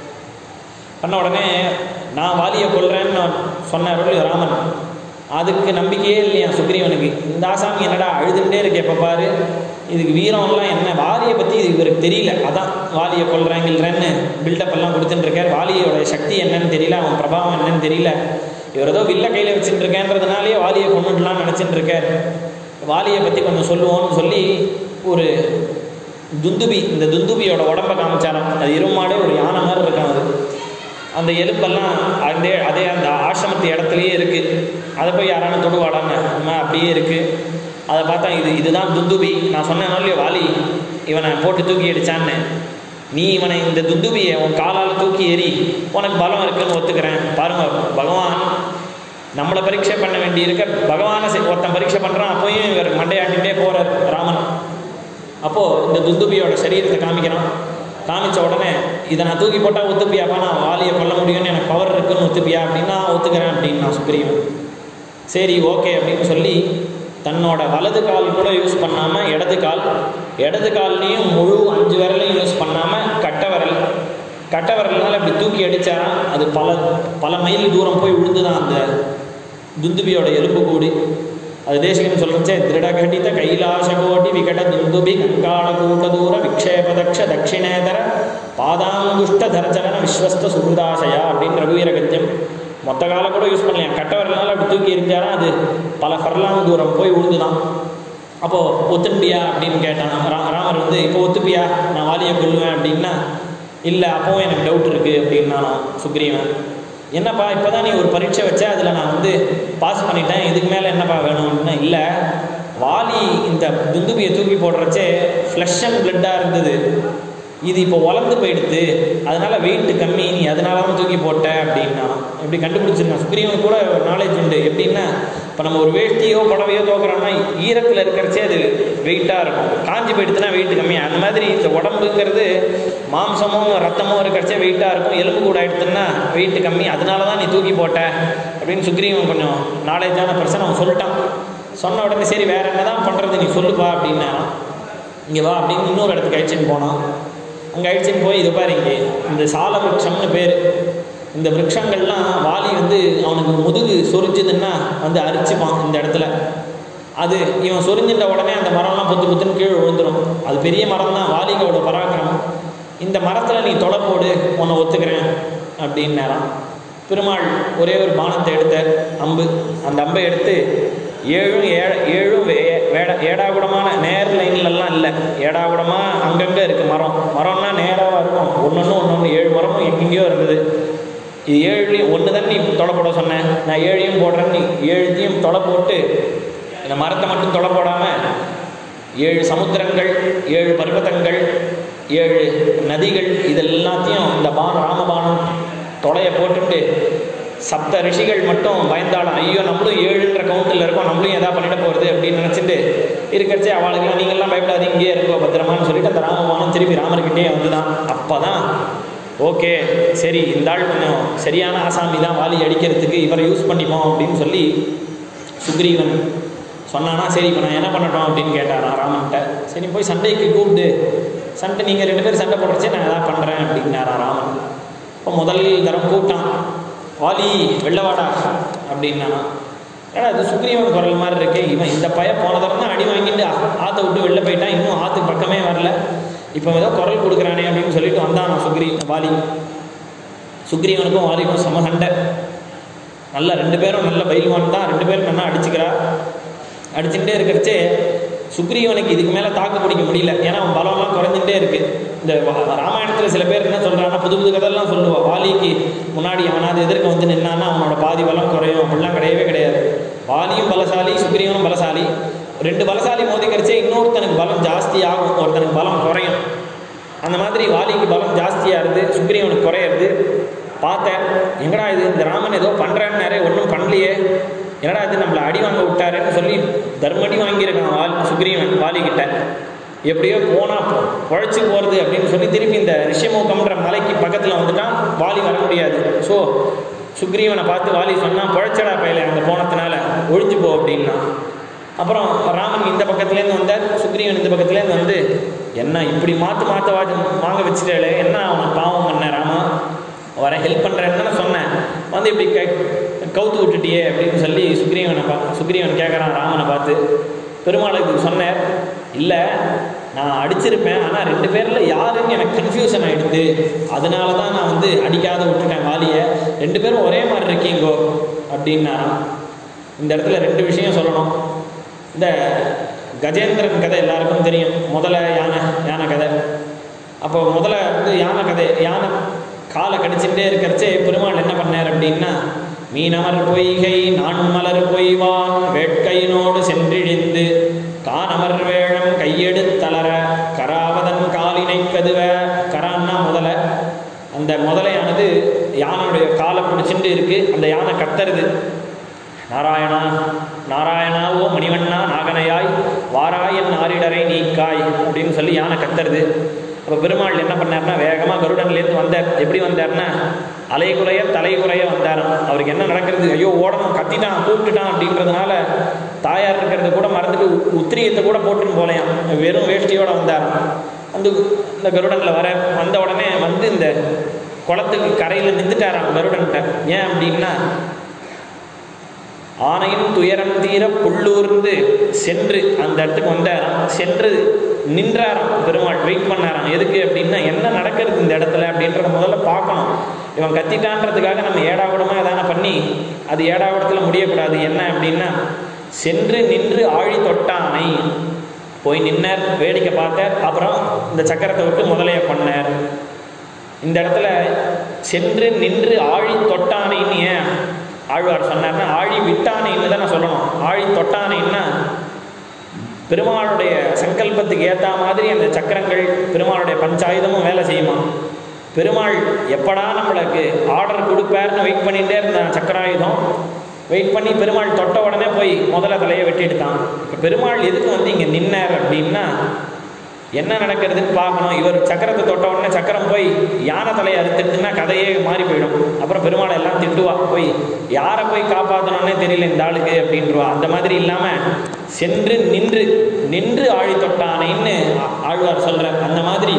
பண்ண உடனே நான் வாலியை கொல்றேன்னு சொன்னார் ராமன். அதுக்கு நம்பிக்கையே இல்லையா சுக்ரீவனுக்கு. இந்த ஆசாமி என்னடா அழுதுகிட்டே இருக்கு எப்போ பாரு, இதுக்கு வீரம்லாம் என்ன, வாலியை பற்றி இது இவருக்கு தெரியல, அதான் வாலியை கொல்றாங்கன்னு பில்டப் எல்லாம் கொடுத்துட்டு இருக்கார். வாலியோட சக்தி என்னன்னு தெரியல, அவன் பிரபாவம் என்னன்னு தெரியல. இவர் ஏதோ வில்ல கையில் வச்சுட்டு இருக்கேன்றதுனாலே வாலியை கொண்டுடலான்னு நினச்சிட்டு இருக்கார். வாலியை பற்றி கொஞ்சம் சொல்லுவோன்னு சொல்லி ஒரு துந்துபி, இந்த துந்துபியோட உடம்பை காமிச்சாராம். அது இருமாடே ஒரு யானை மாதிரி இருக்கான். அது அந்த எலும்பெல்லாம் அதே அந்த ஆசிரமத்து இடத்துலையே இருக்குது. அதை போய் யாரானு தொடுவாடான்னு அப்படியே இருக்குது. அதை பார்த்தா இதுதான் துந்துபி. நான் சொன்னேன் இல்லையோ வாலி இவனை போட்டு தூக்கி அடித்தான்னு, நீ இவனை இந்த துந்துபியை உன் காலால் தூக்கி எறி, உனக்கு பலம் இருக்குன்னு ஒத்துக்கிறேன். பாருங்கள், பகவான் நம்மளை பரீட்சை பண்ண வேண்டி இருக்க, பகவானை ஒருத்தன் பரீட்சை பண்ணுறான். அப்போயும் இவர் மண்டையாட்டிகிட்டே போகிறார் ராமன். அப்போது இந்த துந்துபியோட சரீரத்தை காமிக்கிறான். காமிச்ச உடனே இதை நான் தூக்கி போட்டால் ஒத்துப்பியாப்பா, நான் வாலியை கொல்ல முடியும்னு எனக்கு பவர் இருக்குன்னு ஒத்துப்பியா அப்படின்னா ஒத்துக்கிறேன் அப்படின்னு நான் சுக்ரீவன். சரி ஓகே அப்படின்னு சொல்லி தன்னோட வலது கால் கூட யூஸ் பண்ணாமல் இடது கால்லையும் முழு 5 விரலையும் யூஸ் பண்ணாமல் கட்டை விரல்னால அப்படி தூக்கி அடித்தாராம். அது பல மைல் தூரம் போய் விழுந்துதான் அந்த துந்துபியோட எலும்பு கூடி. அது தேசிகன் சொல்லிச்சே, திருடகட்டித கைலாசகோட்டி விகட துந்துபி கங்காள கூட்ட தூர விக்ஷேபதக்ஷ தட்சிணேதர பாதாங்குஷ்ட தரச்சலன விஸ்வஸ்த சுகிருதாசயா அப்படின்னு ரகுவீர கத்தியம். மொத்த கால கூட யூஸ் பண்ணலையா, கட்டவரனால அப்படி தூக்கி எரிஞ்சாராம். அது பல ஃபர்லாங் தூரம் போய் விழுந்துதான். அப்போது ஒத்துப்பியா அப்படின்னு கேட்டான் ராமர். இப்போ ஒத்துப்பியா நான் வாலியை கொல்லுவேன் அப்படின்னா, இல்லை அப்போவும் எனக்கு டவுட் இருக்குது அப்படின்னா சுக்ரீவன். என்னப்பா இப்போ தான் நீ ஒரு பரீட்சை வச்சா அதில் நான் பாஸ் பண்ணிட்டேன், இதுக்கு மேலே என்னப்பா வேணும் அப்படின்னா, இல்லை வாலி இந்த துந்துபியை தூக்கி போடுறச்சே ஃப்ளஷ் அண்ட் பிளட்டாக இருந்தது, இது இப்போ வளர்ந்து போயிடுது, அதனால் வெயிட்டு கம்மி, நீ அதனால தான் தூக்கி போட்ட அப்படின்னா. எப்படி கண்டுபிடிச்சிருக்கான் சுக்ரீவனுக்கு கூட நாலேஜ் உண்டு. எப்படின்னா, இப்போ நம்ம ஒரு வேஷ்டியோ புடவையோ தோக்குறோம்னா ஈரத்தில் இருக்கிறச்சே அது வெயிட்டாக இருக்கும், காஞ்சி போயிடுச்சுன்னா வெயிட்டு கம்மியாக. அந்த மாதிரி இந்த உடம்புங்கிறது மாம்சமும் ரத்தமும் இருக்கிறச்சே வெயிட்டாக இருக்கும், எலும்பு கூட ஆகிடுச்சுன்னா வெயிட்டு கம்மி, அதனால தான் நீ தூக்கி போட்ட அப்படின்னு சுக்ரீவன் கொஞ்சம் நாலேஜான பர்சன் அவன் சொல்லிட்டான். சொன்ன உடனே சரி வேறு என்ன தான் பண்ணுறது நீ சொல்லுப்பா அப்படின்னா, இங்கே வா அப்படின்னு இன்னொரு இடத்துக்கு அழிச்சின்னு போனான். அங்கே அழிச்சின்னு போய் இதை பாரு, இங்கே இந்த சால விருட்சம்னு பேர், இந்த விருட்சங்கள்லாம் வாலி அவனுக்கு முதுகு சொரிஞ்சுதுன்னா அரிச்சுப்பான் இந்த இடத்துல. அது இவன் சொரிஞ்சிட்ட உடனே அந்த மரம்லாம் புத்துன்னு கீழே விழுந்துடும். அது பெரிய மரம் தான், வாலிகோட பராக்கிரமம். இந்த மரத்தில் நீ தொலை போடு, உன்னை ஒத்துக்கிறேன் அப்படின்னாராம். பெருமாள் ஒரே ஒரு பானத்தை எடுத்த அம்பு, அந்த அம்பை எடுத்து ஏழும் ஏடாகுடமான நேர் லைன்லலாம் இல்லை, ஏடாகுடமாக அங்கங்கே இருக்குது. மரம்னா நேராக இருக்கும், ஒன்று 7 மரமும் எங்கெங்கேயோ இருந்தது. இது 7லையும் ஒன்று தான் நீ தொலை போட சொன்னேன், நான் 7ஐயும் போடுறேன்னு நீ 7த்தையும் தொலை போட்டு இந்த மரத்தை மட்டும் தொலை போடாமல் 7 சமுத்திரங்கள், 7 பர்வதங்கள், 7 நதிகள், இதெல்லாத்தையும் இந்த ராமபானம் தொலையை போட்டுட்டு சப்த ரிஷிகள் மட்டும் பயந்தாலும், ஐயோ நம்மளும் 7ன்ற கவுண்டில் இருக்கோம், நம்மளும் எதாவது பண்ணிட போகிறது அப்படின்னு நினச்சிட்டு இருக்கிறச்சே அவளுக்குலாம் நீங்கள்லாம் பயப்படாதீங்க, இங்கேயே இருக்கோ பத்திரமானு சொல்லிட்டு அந்த ராமபானம் திருப்பி ராமர்கிட்டே வந்துதான். அப்போ தான் ஓகே சரி, இந்த ஆள் கொஞ்சம் சரியான ஆசாமி தான், வாலி அடிக்கிறதுக்கு இவரை யூஸ் பண்ணிப்போம் அப்படின்னு சொல்லி சுக்ரீவன் சொன்னானா. சரி இப்போ நான் என்ன பண்ணட்டும் அப்படின்னு கேட்டாரான் ராமன்கிட்ட. சரி போய் சண்டைக்கு கூப்பிட்டு சண்டை, நீங்கள் 2 பேரும் சண்டை போடுறச்சே நான் எதாவது பண்ணுறேன் அப்படின்னாரா ராமன். இப்போ முதல் தரம் கூப்பிட்டான், வாலி வெள்ளவாடா அப்படின்னா. ஏன்னா அது சுக்ரீவன் குரல் மாதிரி இருக்கு. இவன் இந்த போன தரம் தான் அடி வாங்கிட்டு ஆற்றை விட்டு வெளில போயிட்டான், இன்னும் ஆற்றுக்கு பக்கமே வரல, இப்போ ஏதோ குரல் கொடுக்குறானே அப்படின்னு சொல்லிட்டு வந்தான் வாலி. சுக்ரீவனுக்கும் வாலிக்கும் சம சண்டை. நல்ல 2 பேரும் நல்ல பயில்வான் தான், 2 பேரும் நல்லா அடிச்சுக்கிறா. அடிச்சுட்டே இருக்கிறச்சே சுக்ரீவனுக்கு இதுக்கு மேலே தாக்கு பிடிக்க முடியல, ஏன்னா அவன் பலம்லாம் குறைஞ்சிட்டே இருக்குது. இந்த ராமாயணத்தில் சில பேர் என்ன சொல்கிறாங்கன்னா, புது கதையெல்லாம் சொல்லுவாள், வாலிக்கு முன்னாடி அவனாவது எதிர்க்க நின்னான்னா அவனோட பாதி பலம் குறையும். அப்படிலாம் கிடையவே கிடையாது. வாலியும் பலசாலி, சுக்ரீவனும் பலசாலி. 2 பலசாலி மோதிக்கிறச்சே இன்னொருத்தனுக்கு பலம் ஜாஸ்தி ஆகும், ஒருத்தனுக்கு பலம் குறையும். அந்த மாதிரி வாலிக்கு பலம் ஜாஸ்தியாக இருந்து சுக்ரீவனுக்கு குறையிறது. பார்த்தேன், எங்கடா இது இந்த ராமன் ஏதோ பண்ணுறான்னு, ஒன்றும் பண்ணலையே, என்னடா இது நம்மளை அடி வாங்க விட்டாருன்னு சொல்லி தர்மடி வாங்கியிருக்கான் சுக்ரீவன் வாலிக்கிட்ட. எப்படியோ போனால் குழைச்சி போகிறது அப்படின்னு சொல்லி திருப்பி இந்த ரிஷிமுகம்ன்ற மலைக்கு பக்கத்தில் வந்துட்டான். வாலி வர முடியாது. ஸோ சுக்ரீவனை பார்த்து வாலி சொன்னான், குழைச்சடா பையில அங்கே போனதுனால ஒழிஞ்சு போ அப்படின்னா. அப்புறம் ராமன் இந்த பக்கத்துலேருந்து வந்தார், சுக்ரீவன் இந்த பக்கத்துலேருந்து வந்து, என்ன இப்படி மாற்ற வாங்க வச்சுட்டாலே, என்ன அவன் பாவம் பண்ண ராமா, வர ஹெல்ப் பண்ணுறேன்னு தானே சொன்னேன், வந்து இப்படி கவுத்து விட்டுட்டியே அப்படின்னு சொல்லி சுக்ரீவன் கேட்குறான் ராமனை பார்த்து. பெருமாள் இதுக்கு சொன்னார், இல்லை நான் அடிச்சிருப்பேன், ஆனால் 2 பேரில் யாருன்னு எனக்கு கன்ஃபியூஷன் ஆகிடுது, அதனால தான் நான் வந்து அடிக்காத விட்டுட்டேன் வாலியை, 2 பேரும் ஒரே மாதிரி இருக்கீங்கோ அப்படின்னாராம். இந்த இடத்துல 2 விஷயம் சொல்லணும். இந்த கஜேந்திரன் கதை எல்லாருக்கும் தெரியும், முதல்ல யானை கதை. அப்போ முதல்ல வந்து யானை காலை கடிச்சுட்டே இருக்கிறச்சே பெருமாள் என்ன பண்ணார் அப்படின்னா, மீனமர் பொய்கை நான் மலர் பொய்வான் வேட்கையினோடு சென்றிழிந்து கானமர் வேழம் கையெடுத்தளர கராவதன் காலினை கதுவ. கரான்னா முதலை. அந்த முதலையானது யானையுடைய காலை பிடிச்சிட்டு இருக்கு. அந்த யானை கத்துறது, நாராயணா நாராயணாவோ மணிவண்ணா நாகனையாய் வாராயன் ஆரிடரை நீக்காய் அப்படின்னு சொல்லி யானை கத்துறது. அப்போ பெருமாள் என்ன பண்ணார்னா, வேகமாக கருடன்லேருந்து வந்தார். எப்படி வந்தார்னா, அலைகுறைய தலைகுறைய வந்தாராம். அவருக்கு என்ன நடக்கிறது, ஐயோ ஓடணும், கத்திட்டான் கூப்பிட்டுட்டான் அப்படின்றதுனால தாயார் இருக்கிறது கூட மறந்துட்டு உத்திரியத்தை கூட போட்டுன்னு போலையாம், வெறும் வேஷ்டியோடு வந்தாராம். இந்த கருடனில் வந்த உடனே வந்து இந்த குளத்துக்கு கரையில் நின்றுட்டாராம் கருடன்கிட்ட. ஏன் அப்படின்னா, ஆனையின் துயரம் தீர புள்ளூர்ந்து சென்று அந்த இடத்துக்கு வந்தாராம். சென்று நின்றாராம் பெருமாள், வெயிட் பண்ணாராம். எதுக்கு அப்படின்னா, என்ன நடக்கிறது இந்த இடத்துல அப்படின்றத முதல்ல பார்க்கணும். இவன் கத்திட்டான்றதுக்காக நம்ம ஏடாவிடமாக எதான பண்ணி அது ஏடாவிடத்தில் முடியக்கூடாது. என்ன அப்படின்னா, சென்று நின்று ஆழி தொட்டானை போய் நின்னார், வேடிக்கை பார்த்தார். அப்புறம் இந்த சக்கரத்தை விட்டு முதலைய பண்ணார். இந்த இடத்துல சென்று நின்று ஆழி தொட்டானைன்னு ஏன் ஆழ்வார் சொன்னார்னா, ஆழி விட்டானைன்னு தான் நான் சொல்லணும். ஆழி தொட்டானைன்னா பெருமாளுடைய சங்கல்பத்துக்கு ஏற்ற மாதிரி அந்த சக்கரங்கள் பெருமாளுடைய பஞ்சாயுதமும் வேலை செய்யுமா. பெருமாள் எப்படா நம்மளுக்கு ஆர்டர் கொடுப்பார்னு வெயிட் பண்ணிகிட்டே இருந்தான் சக்கராயுதம். வெயிட் பண்ணி பெருமாள் தொட்ட உடனே போய் முதல்ல தலையை வெட்டிட்டுதான். இப்போ பெருமாள் எதுக்கு வந்து இங்கே நின்னார் அப்படின்னா, என்ன நடக்கிறதுன்னு பார்க்கணும். இவர் சக்கரத்தை தொட்ட உடனே சக்கரம் போய் யானை தலையை அறுத்துட்டுன்னா கதையே மாறி போயிடும். அப்புறம் பெருமாளை எல்லாம் திட்டுவா, போய் யாரை போய் காப்பாற்றணுன்னே தெரியல இந்த ஆளுக்கு அப்படின்றவா. அந்த மாதிரி இல்லாமல் சென்று நின்று ஆழி தொட்டானைன்னு ஆழ்வார் சொல்கிறார். அந்த மாதிரி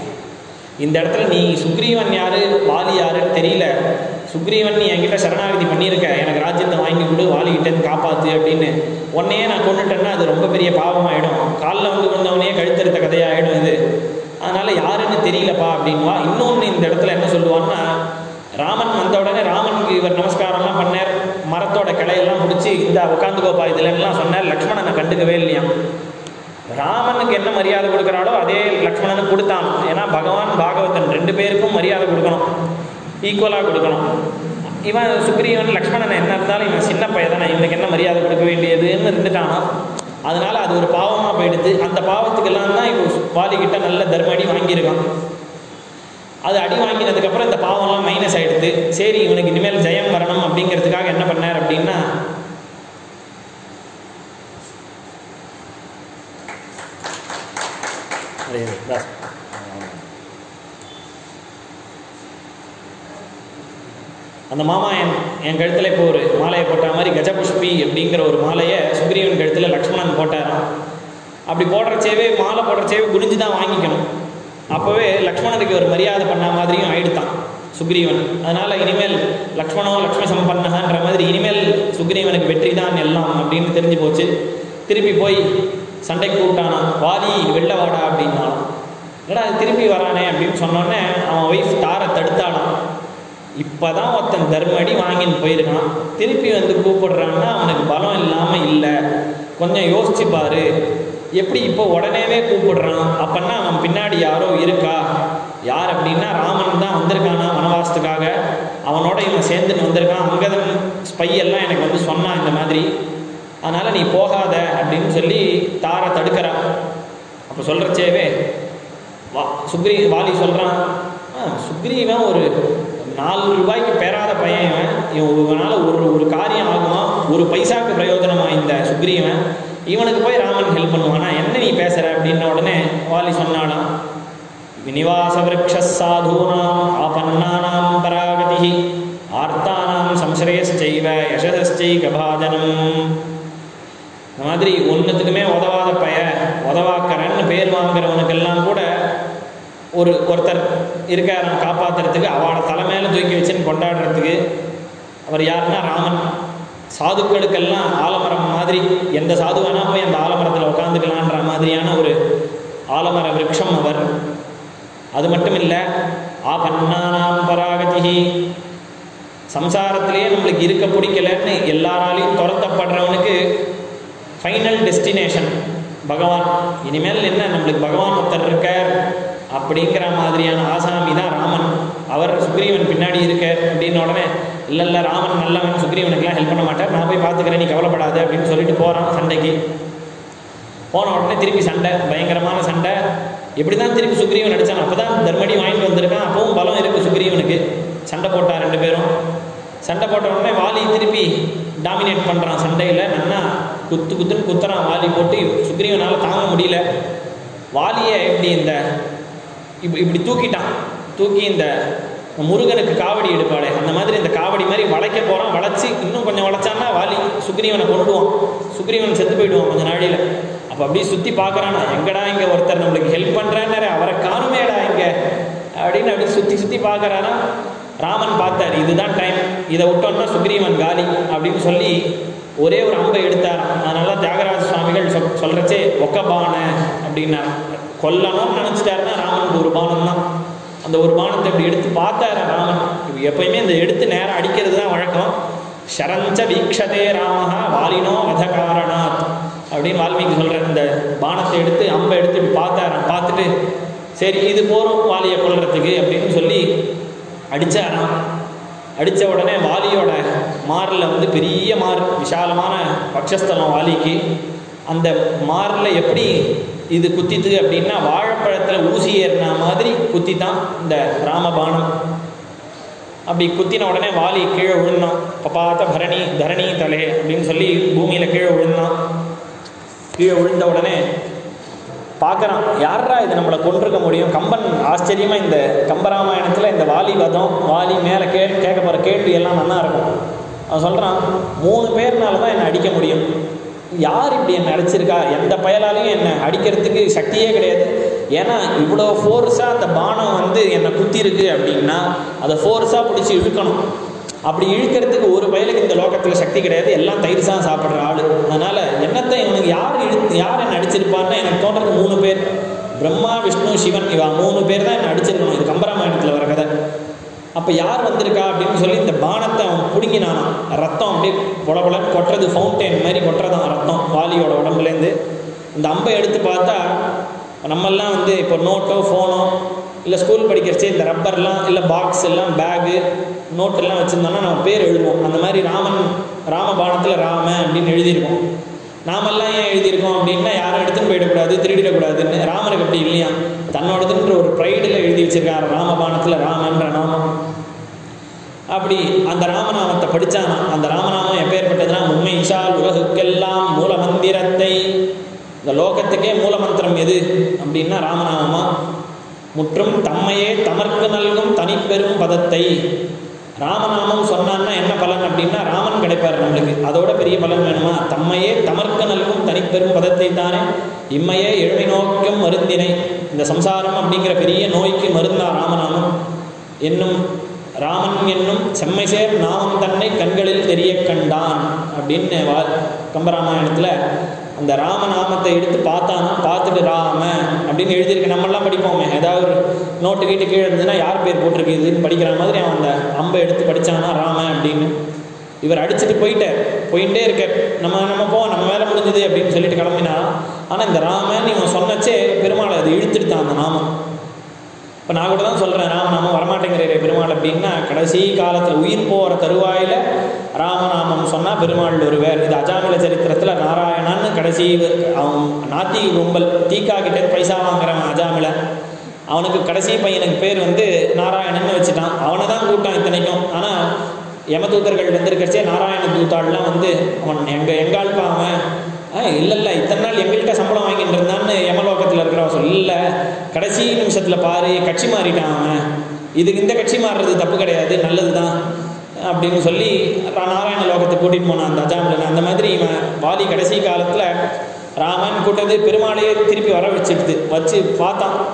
இந்த இடத்துல நீ சுக்ரீவன் யாரு வாலி யாருன்னு தெரியல, சுக்ரீவன் நீ என்கிட்ட சரணாகதி பண்ணியிருக்க, எனக்கு ராஜ்யத்தை வாங்கி கொடு, வாலிகிட்டேன்னு காப்பாற்று அப்படின்னு, உன்னையே நான் கொண்டுட்டேன்னா அது ரொம்ப பெரிய பாவமாகிடும், காலில் வந்து வந்தவனையே கழுத்தறுத்த கதையாகிடும் இது, அதனால் யாருன்னு தெரியலப்பா அப்படின்வா. இன்னொன்று இந்த இடத்துல என்ன சொல்லுவான்னா, ராமன் வந்த உடனே ராமனுக்கு இவர் நமஸ்காரம்லாம் பண்ணார், மரத்தோட கிளையெல்லாம் பிடிச்சி இந்த உட்காந்துக்கோப்பா இதுலலாம் சொன்னார். லக்ஷ்மணனை கண்டுக்கவே இல்லையா. ராமனுக்கு என்ன மரியாதை கொடுக்குறாளோ அதே லக்ஷ்மணனுக்கு கொடுத்தான். ஏன்னா பகவான் பாகவதன் 2 பேருக்கும் மரியாதை கொடுக்கணும், ஈக்குவலாக கொடுக்கணும். இவன் சுக்ரீவன் லக்ஷ்மணன் என்ன இருந்தாலும் இவன் சின்ன பையன் தானே, இவனுக்கு என்ன மரியாதை கொடுக்க வேண்டியதுன்னு இருந்துட்டானா. அதனால அது ஒரு பாவமாக போயிடுது. அந்த பாவத்துக்கெல்லாம் தான் இப்போ வாலிகிட்ட நல்ல தர்மடி வாங்கியிருக்கான். அது அடி வாங்கினதுக்கப்புறம் இந்த பாவம்லாம் மைனஸ் ஆகிடுது. சரி இவனுக்கு இனிமேல் ஜெயம் வரணும் அப்படிங்கிறதுக்காக என்ன பண்ணார் அப்படின்னா, அந்த மாமா என் கழுத்தில் இப்போ ஒரு மாலையை போட்ட மாதிரி கஜபுஷ்பி அப்படிங்கிற ஒரு மாலையை சுக்ரீவன் கழுத்தில் லக்ஷ்மணன் போட்டாராம். அப்படி போடுறச்சேவே மாலை போடுறச்சேவே குனிஞ்சு தான் வாங்கிக்கணும். அப்போவே லக்ஷ்மணனுக்கு ஒரு மரியாதை பண்ண மாதிரியும் ஆயிடுத்தான் சுக்ரீவன். அதனால் இனிமேல் லக்ஷ்மணோ லக்ஷ்மி சம்பன்னன்ற மாதிரி இனிமேல் சுக்ரீவனுக்கு வெற்றி தான் எல்லாம் அப்படின்னு தெரிஞ்சு போச்சு. திருப்பி போய் சண்டைக்கு கூப்பிட்டானா, வாலி வெளில வாடா அப்படின்னாலும். ஏடா அது திருப்பி வரானே அப்படின்னு சொன்னோடனே அவன் ஒய்ஃப் தாரை தடுத்தானான். இப்போ தான் ஒருத்தன் தர்மடி வாங்கின்னு போயிருக்கான், திருப்பி வந்து கூப்பிடுறான்னா அவனுக்கு பலம் இல்லாமல் இல்லை, கொஞ்சம் யோசிச்சு பாரு, எப்படி இப்போ உடனேவே கூப்பிடுறான் அப்படின்னா அவன் பின்னாடி யாரோ இருக்கா. யார் அப்படின்னா ராமன் தான் வந்திருக்கானா வனவாசத்துக்காக, அவனோட இவன் சேர்ந்துன்னு வந்திருக்கான். அங்கதான் ஸ்பையெல்லாம் எனக்கு வந்து சொன்னான் இந்த மாதிரி, அதனால் நீ போகாத அப்படின்னு சொல்லி தாரை தடுக்கிறான். அப்போ சொல்கிறச்சேவே வாலி சொல்கிறான், சுக்ரீவன் ஒரு 4 ரூபாய்க்கு பெறாத பையன், இவனால் ஒரு காரியம் ஆகுமா, ஒரு பைசாவுக்கு பிரயோஜனமா இந்த சுக்ரீவன், இவனுக்கு போய் ராமன் ஹெல்ப் பண்ணுவானா, என்ன நீ பேசுகிற அப்படின்ன உடனே வாலி சொன்னாலாம், விநிவாச விரக்ஷ சாதூனாம் ஆபன்னானாம் பராகதி ஆர்த்தானாம் சம்ஸ்ரயஸ்சைவ யசஸ்சைக பாஜனம். இந்த மாதிரி ஒருத்தர் இருக்கார் காப்பாற்றுறதுக்கு, அவளை தலை மேலே தூக்கி வச்சுன்னு கொண்டாடுறதுக்கு. அவர் யாருன்னா ராமன். சாதுக்களுக்கெல்லாம் ஆலமரம் மாதிரி, எந்த சாது வேணா போய் அந்த ஆலமரத்தில் உட்காந்துக்கலான்ற மாதிரியான ஒரு ஆலமர விருட்சம் அவர். அது மட்டும் இல்லை, ஆபன்னானாம் பராகதிஹி, சம்சாரத்திலேயே நம்மளுக்கு இருக்க பிடிக்கலன்னு எல்லாராலையும் துரத்தப்படுறவனுக்கு ஃபைனல் டெஸ்டினேஷன் பகவான். இனிமேல் என்ன, நம்மளுக்கு பகவான் ஒருத்தர் இருக்கார் அப்படிங்கிற மாதிரியான ஆசாமி தான் ராமன். அவர் சுக்ரீவன் பின்னாடி இருக்கார் அப்படின்னு உடனே, இல்லை ராமன் நல்லவன், சுக்ரீவனுக்கெல்லாம் ஹெல்ப் பண்ண மாட்டார், நான் போய் பார்த்துக்கிறேன், நீ கவலைப்படாது அப்படின்னு சொல்லிட்டு போகிறான் சண்டைக்கு. போன உடனே திருப்பி சண்டை, பயங்கரமான சண்டை. எப்படி தான் திருப்பி சுக்ரீவன் அடித்தான், அப்போ தான் தர்மடி வாங்கிட்டு வந்திருக்கான், அப்பவும் பலம் இருக்குது சுக்ரீவனுக்கு. சண்டை போட்டா 2 பேரும். சண்டை போட்ட உடனே வாலி திருப்பி டாமினேட் பண்ணுறான் சண்டையில். நன்னா குத்துன்னு குத்துறான் வாலி போட்டு. சுக்ரீவனால் தாங்க முடியல. வாலியை இப்படி தூக்கிட்டான். தூக்கி இந்த முருகனுக்கு காவடி எடுப்பாளே அந்த மாதிரி இந்த காவடி மாதிரி வளைக்க போகிறான். வளைச்சி இன்னும் கொஞ்சம் வளைச்சான்னா வாலி சுக்ரீவனை கொண்டுடுவான். சுக்ரீவன் செத்து போயிடுவான் கொஞ்சம் நாளையில். அப்போ அப்படியே சுற்றி பார்க்குறானா, எங்கடா இங்கே ஒருத்தர் நம்மளுக்கு ஹெல்ப் பண்ணுறான்னு, அவரை காணுமேடா இங்கே அப்படின்னு அப்படி சுற்றி பார்க்குறானா. ராமன் பார்த்தார், இதுதான் டைம், இதை விட்டோன்னா சுக்ரீவன் காலி அப்படின்னு சொல்லி ஒரே ஒரு அம்பை எடுத்தார். அதனால தியாகராஜ சுவாமிகள் சொல்கிறச்சே ஒக்கபான அப்படின்னா, கொல்லணும்னு நினச்சிட்டாருன்னா ராமனுக்கு ஒரு பானம் தான். அந்த ஒரு பானத்தை இப்படி எடுத்து பார்த்தார் ராமன். எப்பயுமே இந்த எடுத்து நேரம் அடிக்கிறது தான் வழக்கம். ஷரஞ்ச வீக்ஷதே ராமஹா வாலினோ வதகாரணாத் அப்படின்னு வால்மீகி சொல்கிறார். இந்த பானத்தை எடுத்து அம்பை எடுத்து இப்படி பார்த்தாராம். பார்த்துட்டு சரி இது போகிறோம் வாலியை கொல்றதுக்கு அப்படின்னு சொல்லி அடித்தாராம். அடித்த உடனே வாலியோட மாரில் பெரிய மார், விசாலமான பக்ஷஸ்தலம் வாலிக்கு. அந்த மாரில் எப்படி இது குத்தித்து அப்படின்னா, வாழைப்பழத்தில் ஊசி ஏறின மாதிரி குத்தித்தான் இந்த ராமபானம். அப்படி குத்தின உடனே வாலி கீழே விழுந்தான். பபாத்த தரணி தலே அப்படின்னு சொல்லி பூமியில் கீழே விழுந்தான். கீழே விழுந்த உடனே பார்க்குறான், யாரா இது நம்மளை கொண்டிருக்க முடியும். கம்பன் ஆச்சரியமாக இந்த கம்பராமாயணத்தில் இந்த வாலி வதம், வாலி மேலே கேட்க போகிற கேள்வி எல்லாம் நல்லா இருக்கும். அவன் சொல்கிறான், 3 பேர்னால தான் என்னை அடிக்க முடியும். யார் இப்படி என்னை அடிச்சிருக்கா? எந்த பயலாலையும் என்னை அடிக்கிறதுக்கு சக்தியே கிடையாது. ஏன்னா இவ்வளோ ஃபோர்ஸாக அந்த பானம் என்னை குத்திருக்கு அப்படின்னா அதை ஃபோர்ஸாக பிடிச்சி இழுக்கணும். அப்படி இழுக்கிறதுக்கு ஒரு பயலுக்கு இந்த லோகத்தில் சக்தி கிடையாது. எல்லாம் தயிர் தான் சாப்பிட்ற ஆள். அதனால் என்னத்தை இவனுக்கு யார் என்னை அடிச்சிருப்பான்னு எனக்கு தோன்றது 3 பேர். பிரம்மா, விஷ்ணு, சிவன், இவா 3 பேர் தான் என்னை அடிச்சிருக்கணும். இது கம்பராமாயணத்தில் வர கதை. அப்போ யார் வந்திருக்கா அப்படின்னு சொல்லி இந்த பானத்தை அவன் பிடுங்கினான். ரத்தம் அப்படியே பொலபொலன்னு கொட்டுறது, ஃபவுண்டெயின் மாதிரி கொட்டுறதான் ரத்தம் வாலியோட உடம்புலேருந்து. இந்த அம்பை எடுத்து பார்த்தா நம்மெல்லாம் இப்போ நோட்டோ ஃபோனோ இல்லை ஸ்கூல் படிக்கிறச்சே இந்த ரப்பர்லாம் இல்லை பாக்ஸ் எல்லாம் பேகு நோட்டெல்லாம் வச்சுருந்தோன்னா நம்ம பேர் எழுதுவோம். அந்த மாதிரி ராமபானத்தில் ராம அப்படின்னு எழுதியிருக்கோம். நாமெல்லாம் ஏன் எழுதியிருக்கோம் அப்படின்னா, யாரும் எடுத்துன்னு போயிடக்கூடாது, திருடிடக்கூடாதுன்னு. ராமனுக்கு அப்படி இல்லையா, தன்னோடதுன்ற ஒரு ப்ரைடில் எழுதி வச்சிருக்காரு ராமபானத்தில் ராமன்ற நாமம். அப்படி அந்த ராமநாமத்தை படித்தானா. அந்த ராமநாமம் எப்பேற்பட்டதுன்னா, உண்மை இஷால் உலகுக்கெல்லாம் மூல மந்திரத்தை, இந்த லோகத்துக்கே மூல மந்திரம் எது அப்படின்னா ராமநாமமா. முற்றும் தம்மையே தமர்க்கு நல்கும் தனிப்பெரும் பதத்தை. ராமநாமம் சொன்னான்னா என்ன பலன் அப்படின்னா, ராமன் கிடைப்பார் நம்மளுக்கு. அதோட பெரிய பலன் வேணுமா? தம்மையே தமர்க்கு நல்கும் தனிப்பெரும் பதத்தை தானே இம்மையே எழுமை நோக்கும் மருந்தினை. இந்த சம்சாரம் அப்படிங்கிற பெரிய நோய்க்கு மருந்தா ராமநாமம். என்னும் ராமன் என்னும் செம்மைசேர் நாமம் தன்னை கண்களில் தெரிய கண்டான் அப்படின்னு கம்பராமாயணத்தில் அந்த ராமநாமத்தை எடுத்து பார்த்தானா. பார்த்துட்டு ராம அப்படின்னு எழுதியிருக்கு. நம்மளாம் படிப்போமே, ஏதாவது ஒரு நோட்டு கீட்டு கீழே இருந்ததுன்னா யார் பேர் போட்டிருக்கு இதுன்னு படிக்கிற மாதிரி அவன் அந்த அம்பை எடுத்து படித்தானா ராம அப்படின்னு. இவர் அடிச்சுட்டு போயிட்டே இருக்க, நம்ம போவோம், நம்ம வேலை முடிஞ்சது அப்படின்னு சொல்லிட்டு கிளம்பினா. ஆனால் இந்த ராமன் இவன் சொன்னச்சே பெருமாளை அது இழுத்துடுத்தான் அந்த நாமம். இப்போ நான் கூட தான் சொல்கிறேன், ராமநாமம் வரமாட்டேங்கிறே பெருமாள் அப்படின்னா, கடைசி காலத்தில் உயிர் போகிற தருவாயில் ராமநாமம் சொன்னால் பெருமாள் ஒரு வேறு. இது அஜாமில சரித்திரத்தில் நாராயணான்னு கடைசி அவன் நாத்தி கும்பல் தீக்கா கிட்டே பைசா வாங்குறவன் அஜாமில. அவனுக்கு கடைசி பையனுக்கு பேர் நாராயணன்னு வச்சுட்டான். அவனை தான் கூட்டான் இத்தனைக்கும். ஆனால் யமதூதர்கள் வந்திருக்கிறச்சே நாராயண தூத்தாள்லாம் அவன் எங்காள்ப்பா அவன் இல்லை இத்தனை நாள் எங்கள்கிட்ட சம்பளம் வாங்கிட்டு இருந்தான்னு யமலோகத்தில் இருக்கிறவன் சொல்ல, இல்லை கடைசி நிமிஷத்தில் பாரு கட்சி மாறிட்டான் அவன், இதுக்கு இந்த கட்சி மாறுறது தப்பு கிடையாது, நல்லது தான் அப்படின்னு சொல்லி நாராயண லோகத்தை கூட்டிகிட்டு போனான் அந்த அஜாமில். அந்த மாதிரி இவன் வாலி கடைசி காலத்தில் ராமன் கூட்டது பெருமாளையே திருப்பி வர வச்சு பார்த்தான்.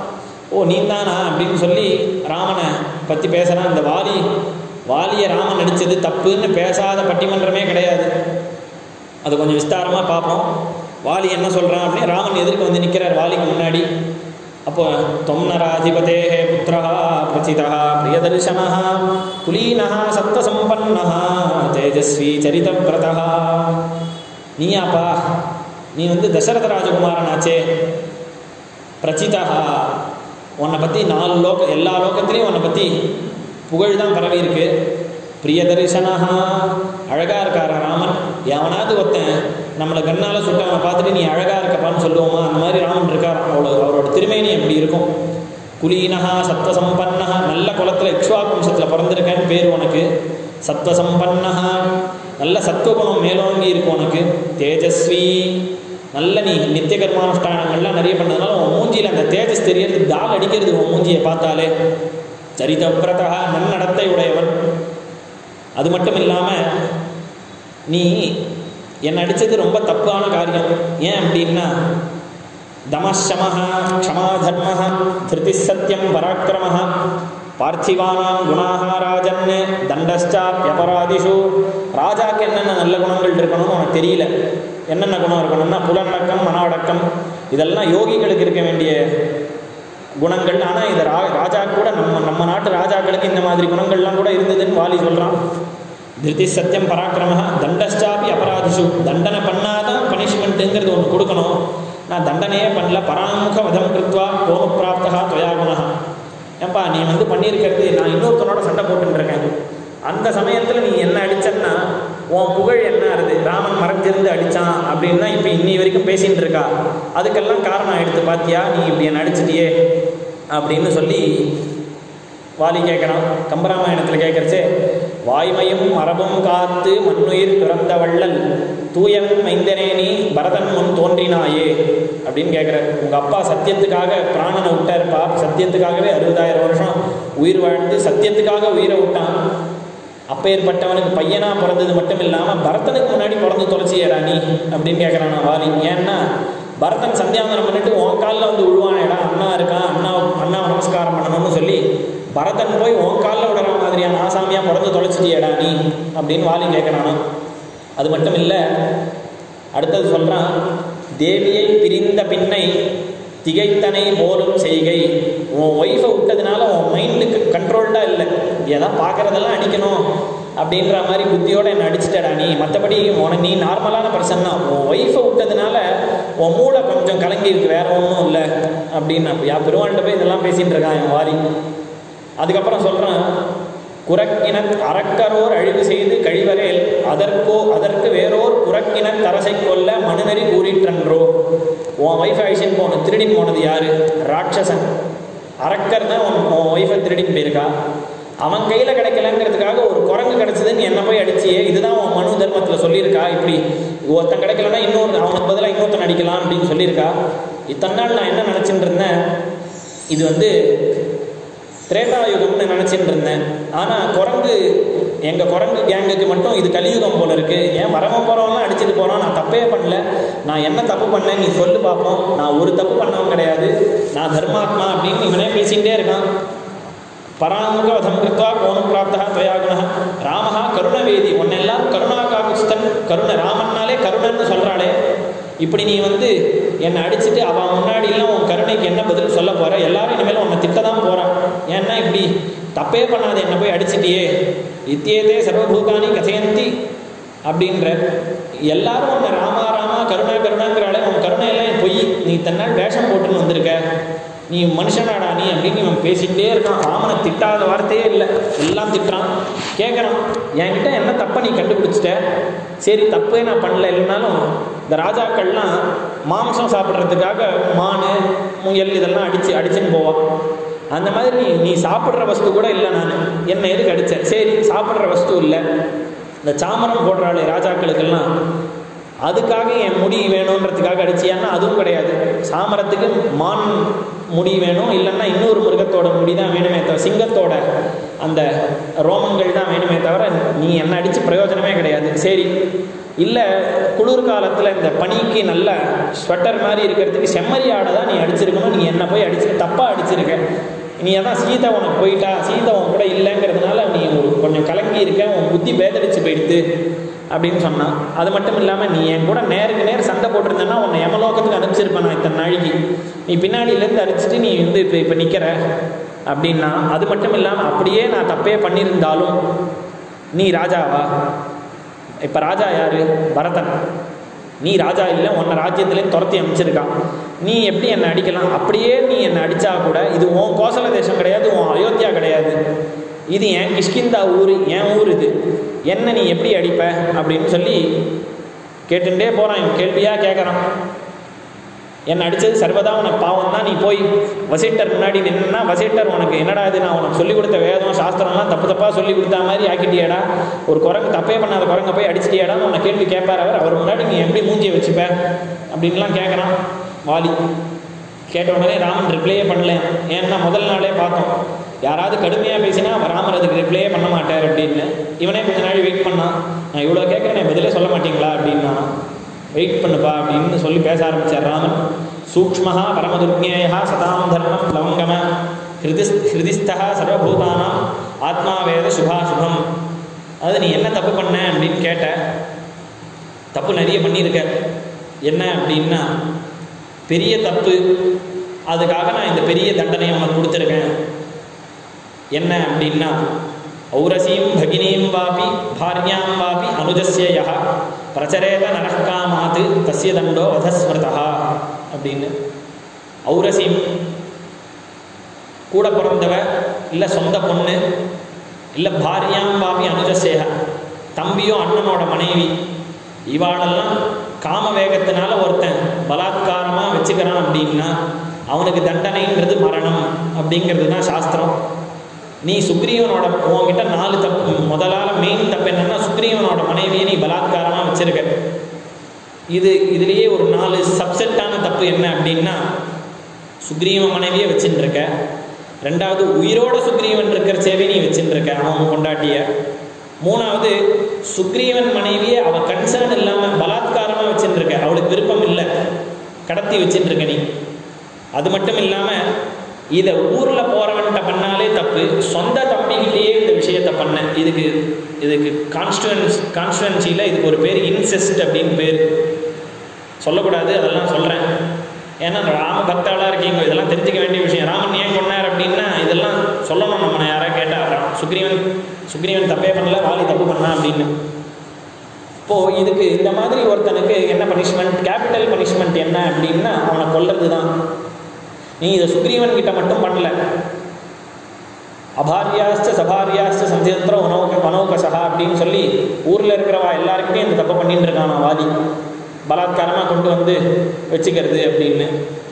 ஓ நீ தானா அப்படின்னு சொல்லி ராமனை பற்றி பேசுகிறான். இந்த வாலியை ராமன் நடித்தது தப்புன்னு பேசாத பட்டிமன்றமே கிடையாது. அது கொஞ்சம் விஸ்தாரமாக பார்ப்போம். வாலி என்ன சொல்கிறான் அப்படின்னு ராமன் எதிர்க்கு வந்து நிற்கிறார் வாலிக்கு முன்னாடி. அப்போ தொம்னராதிபதே புத்திரா பிரசிதா பிரியதர்சனா குலீனா சத்வசம்பன்னா தேஜஸ்வி சரிதவிரதா. நீயாப்பா, நீ வந்து தசரத ராஜகுமாரனாச்சே. பிரசிதா, உன்னை பற்றி 4 எல்லா லோகத்திலையும் உன்னை பற்றி புகழ் தான் பரவி இருக்கு. பிரியதர்சனா, அழகாக இருக்காரா ராமன். எவனாவது ஒருத்தன் நம்மளை கண்ணால் சுட்டவனை பார்த்துட்டு நீ அழகாக இருக்கப்பான்னு சொல்லுவோமா? அந்த மாதிரி ராமன் இருக்கார். அவரோட திருமேனி எப்படி இருக்கும்? குலீனஹா சத்வசம்பன்னா, நல்ல குலத்தில் இக்ஷ்வாகு வம்சத்தில் பிறந்திருக்கேன்னு பேர் உனக்கு. சத்வசம்பன்னஹா, நல்ல சத்துவகுணம் மேலோங்கி இருக்கும் உனக்கு. தேஜஸ்வி, நல்ல நீ நித்திய கர்மானுஷ்டானங்கள்லாம் நிறைய பண்ணதுனால உன் மூஞ்சியில் அந்த தேஜஸ் தெரியறது, தால் அடிக்கிறது உன் மூஞ்சியை பார்த்தாலே. சரிதவிரதா, நன்னடத்தை உடையவன். அது மட்டும் இல்லாமல் நீ என்னை அடித்தது ரொம்ப தப்பான காரியம். ஏன் அப்படின்னா தமசமஹ க்ஷமா தர்மஹ திருதி சத்தியம் பராக்கிரமஹ பார்த்திவானாம் குணாஹ ராஜன் தண்டஷ்சாப்யபராதிஷு. ராஜாக்கு என்னென்ன நல்ல குணங்கள் இருக்கணும்னு உனக்கு தெரியல. என்னென்ன குணம் இருக்கணும்னா புலனடக்கம், மன அடக்கம், இதெல்லாம் யோகிகளுக்கு இருக்க வேண்டிய குணங்கள். ஆனால் இது ராஜா கூட நம்ம நாட்டு ராஜாக்களுக்கு இந்த மாதிரி குணங்கள்லாம் கூட இருந்ததுன்னு வாலி சொல்கிறான். திருதி சத்தியம் பராக்கிரம தண்டஷ்டாபி அபராதிஷு. தண்டனை பண்ணாதான் பனிஷ்மெண்ட்டுங்கிறது ஒன்று கொடுக்கணும். நான் தண்டனையே பண்ணல. பராமுக வதம் கிருத்வா கோம பிராப்தா துவயாகுணா. ஏன்பா நீ வந்து பண்ணியிருக்கிறது, நான் இன்னொருத்தனோட சண்டை போட்டுருக்கேன். அந்த சமயத்தில் நீ என்ன அடிச்சன்னா உன் புகழ் என்ன ஆகுது? ராமன் மறைஞ்சிருந்து அடித்தான் அப்படின்னா இப்போ இன்னி வரைக்கும் பேசிகிட்டு இருக்கா. அதுக்கெல்லாம் காரணம் எடுத்து பார்த்தியா? நீ இப்படி என்ன அடிச்சிட்டியே அப்படின்னு சொல்லி வாலி கேட்குறான். கம்பராமாயணத்தில் கேட்குறச்சே, வாய்மையும் மரபும் காத்து மண்ணுயிர் துறந்த வள்ளல் தூயவன் மைந்தனே நீ பரதன் முன் தோன்றினாயே அப்படின்னு கேட்குறாரு. உங்கள் அப்பா சத்தியத்துக்காக பிராணனை விட்டாருப்பா. சத்தியத்துக்காகவே 60,000 வருஷம் உயிர் வாழ்ந்து சத்தியத்துக்காக உயிரை விட்டான். அப்பேற்பட்டவனுக்கு பையனாக பிறந்தது மட்டும் இல்லாமல் பரதனுக்கு முன்னாடி பிறந்து தொலைச்சியடா நீ அப்படின்னு கேட்குறான் நான் வாலி. ஏன்னா பரதன் சந்தியாவந்தனம் பண்ணிட்டு உன் காலில் வந்து விழுவானேடா, அண்ணா இருக்கான், அண்ணா நமஸ்காரம் பண்ணணும்னு சொல்லி பரதன் போய் உன் காலில் விடுற மாதிரியான ஆசாமியாக பிறந்து தொலைச்சிட்டியடா நீ அப்படின்னு வாலி கேட்குறானா. அது மட்டும் இல்லை, அடுத்தது சொல்கிறான், தேவியை பிரிந்த பின்னை திகைத்தனை போலும் செய்கை. உன் ஒய்ஃபை விட்டதுனால உன் மைண்டுக்கு கண்ட்ரோல்டாக இல்லை. எதாவது பார்க்குறதெல்லாம் அடிக்கணும் அப்படின்ற மாதிரி புத்தியோடு என்னை அடிச்சிட்டடா நீ. மற்றபடி நீ நார்மலான பர்சன் தான். உன் ஒய்ஃபை விட்டதுனால உன் மூளை கொஞ்சம் கலங்கி இருக்கு, வேற ஒன்றும் இல்லை அப்படின்னு அப்படியா பெருமாள்கிட்ட போய் இதெல்லாம் பேசிகிட்டு இருக்கான் என் வாரி. அதுக்கப்புறம் சொல்கிறான், குரக்கினத் அறக்கரோர் அழிவு செய்து கழிவரேல் அதற்கு வேறோர் குரக்கினத் அரசை கொல்ல மனுநெறி கூறிற்றன்றோ. உன் ஒய்ஃபை அழிச்சின்னு போகணும். திருடின் போனது யாரு? ராட்சசன். அரக்கர் தான் உன் ஒய்ஃபை திருடின்னு போயிருக்கா. அவன் கையில் கிடைக்கலங்கிறதுக்காக ஒரு குரங்கு கிடைச்சதுன்னு என்ன போய் அடிச்சியே. இதுதான் உன் மனு தர்மத்தில் சொல்லியிருக்கா. இப்படி ஒருத்தன் கிடைக்கலன்னா அவனுக்கு பதிலாக இன்னொருத்தன் அடிக்கலாம் அப்படின்னு சொல்லியிருக்கா. இத்தனை நாள் நான் என்ன நினச்சிட்டு இருந்தேன், இது வந்து திரேதாயுகம்னு நினச்சிட்டு இருந்தேன். ஆனால் எங்கள் குரங்கு கேங்குக்கு மட்டும் இது கலியுகம் போல இருக்குது. ஏன் வரவன் போகிறவங்களாம் அடிச்சுட்டு போகிறான். நான் தப்பே பண்ணல. நான் என்ன தப்பு பண்ணேன் நீ சொல்லு பார்ப்போம். நான் ஒரு தப்பு பண்ணவன் கிடையாது. நான் தர்மாத்மா அப்படின்னு இவனே பேசிகிட்டே இருக்கான். பராமுக வதம் கிருத்வா கோணம் பிராப்தா துவயாகுணா. ராமஹா கருணவேதி. உன்னெல்லாம் கருணாகாகுஸ்தன். கருணை, ராமன்னாலே கருணன்னு சொல்கிறாளே. இப்படி நீ வந்து என்னை அடிச்சுட்டு அவன் முன்னாடிலாம் உன் கருணைக்கு என்ன பதில் சொல்ல போகிற? எல்லாரும் இனிமேல் உன்னை திட்ட தான் போகிறான். ஏன்னா இப்படி தப்பே பண்ணாத என்னை போய் அடிச்சிட்டியே. இத்தியேதே சர்வபூதானி கதையந்தி அப்படின்ற எல்லாரும் உன்னை ராமா ராமா கருணா கருணாங்கிறாளே. உன் கருணையெல்லாம் பொய். நீ தன்னால் வேஷம் போட்டுன்னு வந்திருக்க. நீ மனுஷனாடா நீ அப்படின்னு இவன் பேசிகிட்டே இருக்கான். ராமனை திட்டாத வார்த்தையே இல்லை, எல்லாம் திட்டுறான். கேட்குறான், என்கிட்ட என்ன தப்பை நீ கண்டுபிடிச்சிட்ட? சரி தப்பே நான் பண்ணல. இல்லைனாலும் இந்த ராஜாக்கள்லாம் மாம்சம் சாப்பிட்றதுக்காக மான் முயல் இதெல்லாம் அடிச்சுன்னு போவான். அந்த மாதிரி நீ சாப்பிட்ற வஸ்து கூட இல்லை. நான் என்னை எதுக்கு அடித்தேன்? சரி சாப்பிட்ற வஸ்து இல்லை. இந்த சாமரம் போடுறாளே ராஜாக்களுக்கெல்லாம், அதுக்காக என் முடி வேணுன்றதுக்காக அடிச்சியான்னா அதுவும் கிடையாது. சாமரத்துக்கு மான் முடி வேணும், இல்லைன்னா இன்னொரு மிருகத்தோட முடி தான் வேணுமே தவிர, சிங்கத்தோட அந்த ரோமங்கள் தான் வேணுமே தவிர நீ என்னை அடித்து பிரயோஜனமே கிடையாது. சரி, இல்லை குளிர்காலத்தில் இந்த பனிக்கு நல்ல ஸ்வெட்டர் மாதிரி இருக்கிறதுக்கு செம்மறி ஆடை தான் நீ அடிச்சிருக்கணும், நீ என்னை போய் அடிச்சு தப்பாக அடிச்சிருக்க. நீ அதான் சீதை உனக்கு போயிட்டா, சீதை உன் கூட இல்லைங்கிறதுனால நீ ஒரு கொஞ்சம் கலங்கி இருக்க, உன் புத்தி பேதடிச்சு போயிடுது அப்படின்னு சொன்னான். அது மட்டும் இல்லாமல் நீ என் கூட நேருக்கு நேர் சண்டை போட்டிருந்தேன்னா உன்னை யமலோகத்துக்கு அனுப்பிச்சிருப்பேன் நான் இத்தனை நாளைக்கு. நீ பின்னாடியிலேருந்து அடிச்சுட்டு நீ வந்து இப்போ நிற்கிற அப்படின்னா, அது மட்டும் இல்லாமல் அப்படியே நான் தப்பே பண்ணியிருந்தாலும் நீ ராஜாவா? இப்போ ராஜா யார்? பரதன். நீ ராஜா இல்லை, உன்னை ராஜ்யத்துலேருந்து துரத்தி அமைச்சிருக்கான். நீ எப்படி என்னை அடிக்கலாம்? அப்படியே நீ என்னை அடித்தா கூட இது உன் கோசல தேசம் கிடையாது, உன் அயோத்தியா கிடையாது, இது என் கிஷ்கிந்தா ஊர், என் ஊர் இது, என்ன நீ எப்படி அடிப்ப அப்படின்னு சொல்லி கேட்டுட்டே போகிறான். இவன் கேள்வியாக கேட்குறான். என்னை அடித்தது சர்வதா உனக்கு பாவம் தான், நீ போய் வசிட்டர் முன்னாடி நின்னா வசிட்டர் உனக்கு என்னடா இது, நான் உனக்கு சொல்லிக் கொடுத்த வேதம் சாஸ்திரம்லாம் தப்பு தப்பாக சொல்லி கொடுத்தா மாதிரி ஆக்கிட்டியாடா, ஒரு குரங்கு தப்பே பண்ணாத குரங்கை போய் அடிச்சிட்டியாடான்னு உன்னை கேள்வி கேட்பார் அவர் முன்னாடி நீ எப்படி மூஞ்சியை வச்சுப்ப அப்படின்லாம் கேட்குறான் வாலி. கேட்ட உடனே ராமன் ரிப்ளையே பண்ணல. ஏன்னா முதல் நாளே பார்த்தோம், யாராவது கடுமையாக பேசினா ராமர் அதுக்கு ரிப்ளையே பண்ண மாட்டார் அப்படின்னு. இவனே கொஞ்ச நாள் வெயிட் பண்ணான். நான் இவ்வளோ கேட்குறேன், பதிலே சொல்ல மாட்டீங்களா அப்படின்னா, வெயிட் பண்ணுப்பா அப்படின்னு சொல்லி பேச ஆரம்பித்தார் ராமன். சூக்ஷ்மஹா பரமதுர்ஞேயா சதாம் தர்மம் லவங்கம ஹிருதிஸ்தா சர்வபூதானாம் ஆத்மா வேத சுபாசுபம். அது நீ என்ன தப்பு பண்ண அப்படின்னு கேட்ட. தப்பு நிறைய பண்ணியிருக்க. என்ன அப்படின்னா, பெரிய தப்பு, அதுக்காக நான் இந்த பெரிய தண்டனையை உனக்கு கொடுத்துருக்கேன். என்ன அப்படின்னா, ஔரசீம் பகினீம் வாபி பாரியாம் வாபி அனுஜஸ்ய யஹ பிரச்சரேத நரக்காமாத்து தஸ்ய தண்டோ வதஸ்மிருதா அப்படின்னு. ஔரசீம் கூட பிறந்தவ, இல்லை சொந்த பொண்ணு, இல்லை பாரியாம் வாபி அனுஜஸ்ய, தம்பியோ அண்ணனோட மனைவி, இவாளெல்லாம் காம வேகத்தினால ஒருத்தன் பலாத்காரமாக வச்சுக்கிறான் அப்படின்னா அவனுக்கு தண்டனைங்கிறது மரணம் அப்படிங்கிறது தான் சாஸ்திரம். நீ சுக்ரீவனோட உன்கிட்ட 4 தப்பு. முதலால மெயின் தப்பு என்னன்னா, சுக்ரீவனோட மனைவியை நீ பலாத்காரமாக வச்சிருக்க. இதுலேயே ஒரு 4 சப்செட்டான தப்பு என்ன அப்படின்னா, சுக்ரீவ மனைவியை வச்சுட்டு இருக்க. ரெண்டாவது, உயிரோட சுக்ரீவன் இருக்கிற சேவை நீ வச்சுட்டு இருக்க அவன் கொண்டாட்டிய. மூணாவது, சுக்ரீவன் மனைவியை அவன் கன்சர்ன் இல்லாமல் பலாத்காரமாக வச்சுட்டு இருக்க, அவளுக்கு விருப்பம் இல்லை, கடத்தி வச்சுட்டு இருக்க நீ. அது மட்டும் இல்லாமல் இதை ஊரில் போகிறவன்கிட்ட பண்ணாலே தப்பு, சொந்த தம்பிக்கிட்டேயே இந்த விஷயத்தை பண்ண. இதுக்கு கான்ஸ்டுவன்சியில் இதுக்கு ஒரு பேர் இன்செஸ்ட் அப்படின்னு பேர். சொல்லக்கூடாது, அதெல்லாம் சொல்கிறேன். ஏன்னா ராம பக்தாளாக இருக்கீங்க, இதெல்லாம் தெரிஞ்சிக்க வேண்டிய விஷயம். ராமன் ஏன் கொண்டார் அப்படின்னா இதெல்லாம் சொல்லணும். நம்ம யாராவது கேட்டால் சுக்ரீவன் தப்பே பண்ணல, வாலி தப்பு பண்ணா அப்படின்னு. இப்போது இதுக்கு இந்த மாதிரி ஒருத்தனுக்கு என்ன பனிஷ்மெண்ட், கேபிட்டல் பனிஷ்மெண்ட் என்ன அப்படின்னா அவனை கொல்றது தான். நீ இதை சுக்ரீவன் கிட்ட மட்டும் பண்ணல, அபாரியாஸ்ட சபாரியாஸ்ட சந்தியந்திர வனௌகசா அப்படின்னு சொல்லி ஊரில் இருக்கிறவா எல்லாருக்குமே இந்த தப்பை பண்ணிட்டு இருக்கான் வாதி, பலாத்காரமாக கொண்டு வந்து வச்சுக்கிறது அப்படின்னு.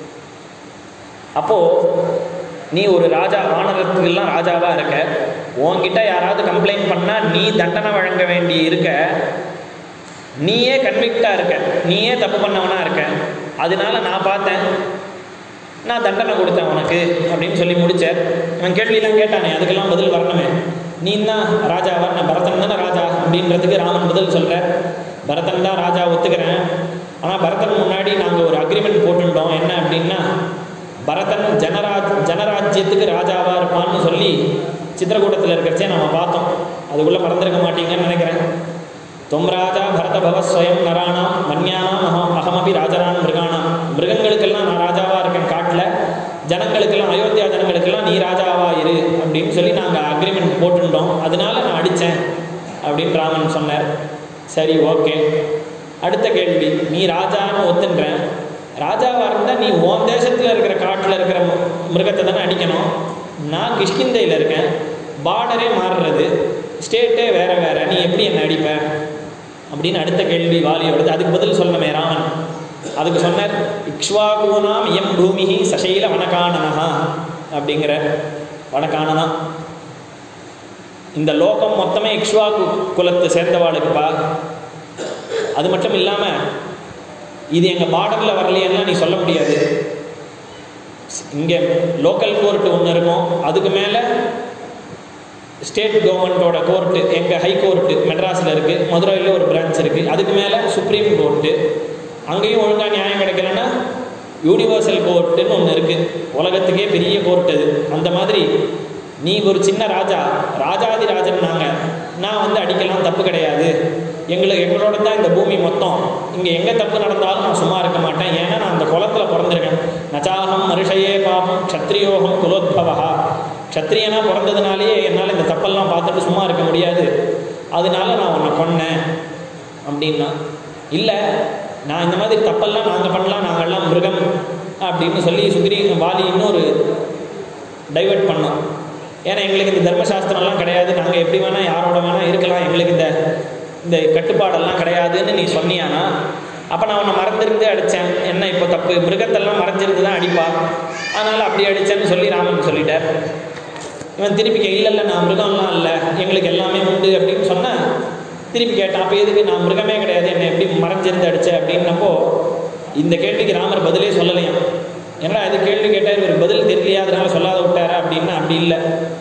அப்போது நீ ஒரு ராஜா, வானரத்துக்கெல்லாம் ராஜாவாக இருக்க, உன்கிட்ட யாராவது கம்ப்ளைண்ட் பண்ணால் நீ தண்டனை வழங்க வேண்டி இருக்க, நீயே கன்விக்டாக இருக்க, நீயே தப்பு பண்ணவனா இருக்க. அதனால நான் பார்த்தேன், நான் தண்டனை கொடுத்தேன் உனக்கு அப்படின்னு சொல்லி முடிச்சார். இவன் கேள்வியெல்லாம் கேட்டானே, அதுக்கெல்லாம் பதில் வரணுமே. நீ தான் ராஜாவா? நான் பரதன் தானே ராஜா அப்படின்றதுக்கு ராமன் பதில் சொல்கிறார். பரதன் தான் ராஜா, ஒத்துக்கிறேன். ஆனால் பரதன் முன்னாடி நாங்கள் ஒரு அக்ரிமெண்ட் போட்டுட்டோம். என்ன அப்படின்னா, பரதன் ஜனராஜ்யத்துக்கு ராஜாவாக இருப்பான்னு சொல்லி சித்திரக்கூட்டத்தில் இருக்கிறச்சே நம்ம பார்த்தோம். அதுக்குள்ளே மறந்துருக்க மாட்டீங்கன்னு நினைக்கிறேன். தொம் ராஜா பரத பவஸ்வயம் நரானாம் மன்யானாம் அகமபி ராஜரான் மிருகானாம். மிருகங்களுக்கெல்லாம் நான் ராஜாவாக இருக்கேன் காட்டில், ஜனங்களுக்கெல்லாம் அயோத்தியா ஜனங்களுக்கெல்லாம் நீ ராஜாவா இரு அப்படின்னு சொல்லி நாங்கள் அக்ரிமெண்ட் போட்டுட்டோம், அதனால நான் அடித்தேன் அப்படின்னு ராமன் சொன்னார். சரி, ஓகே. அடுத்த கேள்வி, நீ ராஜான்னு ஒத்துன்றேன். ராஜாவாக இருந்தால் நீ உன் தேசத்தில் இருக்கிற காட்டில் இருக்கிற மிருகத்தை தானே அடிக்கணும். நான் கிஷ்கிந்தையில் இருக்கேன், பார்டரே மாறுறது, ஸ்டேட்டே வேறு வேறு, நீ எப்படி என்ன அடிப்ப அப்படின்னு அடுத்த கேள்வி வாலியோடது. அதுக்கு பதில் சொல்லணுமே ராமன். அதுக்கு சொன்னார், இக்ஷ்வாகூனாம் இயம் பூமிஹி சசைல வனகானனா அப்படிங்கிற. வனகானனா இந்த லோகம் மொத்தமே இக்ஷ்வாகு குலத்தை சேர்ந்தவாளுக்குப்பா. அது மட்டும் இல்லாமல் இது எங்கள் பார்டரில் வரலையெல்லாம் நீ சொல்ல முடியாது. இங்கே லோக்கல் கோர்ட்டு ஒன்று இருக்கும், அதுக்கு மேலே ஸ்டேட் கவர்மெண்ட்டோட கோர்ட்டு, எங்கள் ஹை கோர்ட்டு மெட்ராஸில் இருக்குது, மதுரையில் ஒரு பிரான்ச் இருக்குது, அதுக்கு மேலே சுப்ரீம் கோர்ட்டு, அங்கேயும் ஒழுங்காக நியாயம் கிடைக்கலன்னா யூனிவர்சல் கோர்ட்டுன்னு ஒன்று இருக்குது, உலகத்துக்கே பெரிய கோர்ட் அது. அந்த மாதிரி நீ ஒரு சின்ன ராஜா, ராஜாதி ராஜன் நான் வந்து அடிக்கலாம், தப்பு கிடையாது, எங்களோட தான் இந்த பூமி மொத்தம், இங்கே எங்கே தப்பு நடந்தாலும் நான் சும்மா இருக்க மாட்டேன், ஏன்னா நான் அந்த குலத்தில் பிறந்திருக்கேன். நச்சாகம் மனுஷயே பாபம் க்ஷத்ரியோகம் குலோத்பவா, க்ஷத்ரியனா பிறந்ததுனாலேயே என்னால் இந்த தப்பெல்லாம் பார்த்துட்டு சும்மா இருக்க முடியாது, அதனால நான் உன்னை கொன்னேன் அப்படின்னா. இல்லை, நான் இந்த மாதிரி தப்பெல்லாம் நாங்கள் பண்ணலாம், நாங்கள்லாம் மிருகம் அப்படின்னு சொல்லி வாலி இன்னொரு டைவெர்ட் பண்ணோம். ஏன்னா எங்களுக்கு இந்த தர்மசாஸ்திரம்லாம் கிடையாது, நாங்கள் எப்படி வேணால் யாரோட வேணால் இருக்கலாம், எங்களுக்கு இந்த கட்டுப்பாடெல்லாம் கிடையாதுன்னு நீ சொன்னியானா, அப்போ நான் உன்னை மறந்துருந்து அடித்தேன், என்ன இப்போ தப்பு, மிருகத்தெல்லாம் மறைஞ்சிருந்து தான் அடிப்பா, அதனால் அப்படி அடித்தேன்னு சொல்லி ராமன் சொல்லிட்டார். இவன் திருப்பி இல்லை நான் மிருகம்லாம் இல்லை, எங்களுக்கு எல்லாமே உண்டு அப்படின்னு சொன்னால் திருப்பி கேட்டான், அப்போ எதுக்கு நான் மிருகமே கிடையாது, என்னை எப்படி மறைஞ்சிருந்து அடித்தேன் அப்படின்னப்போ இந்த கேள்விக்கு ராமர் பதிலே சொல்லலையாம். ஏன்னா அது கேள்வி கேட்டார், இவர் பதில் தெரியலையா அதனால சொல்லாத விட்டாரா அப்படின்னா அப்படி இல்லை.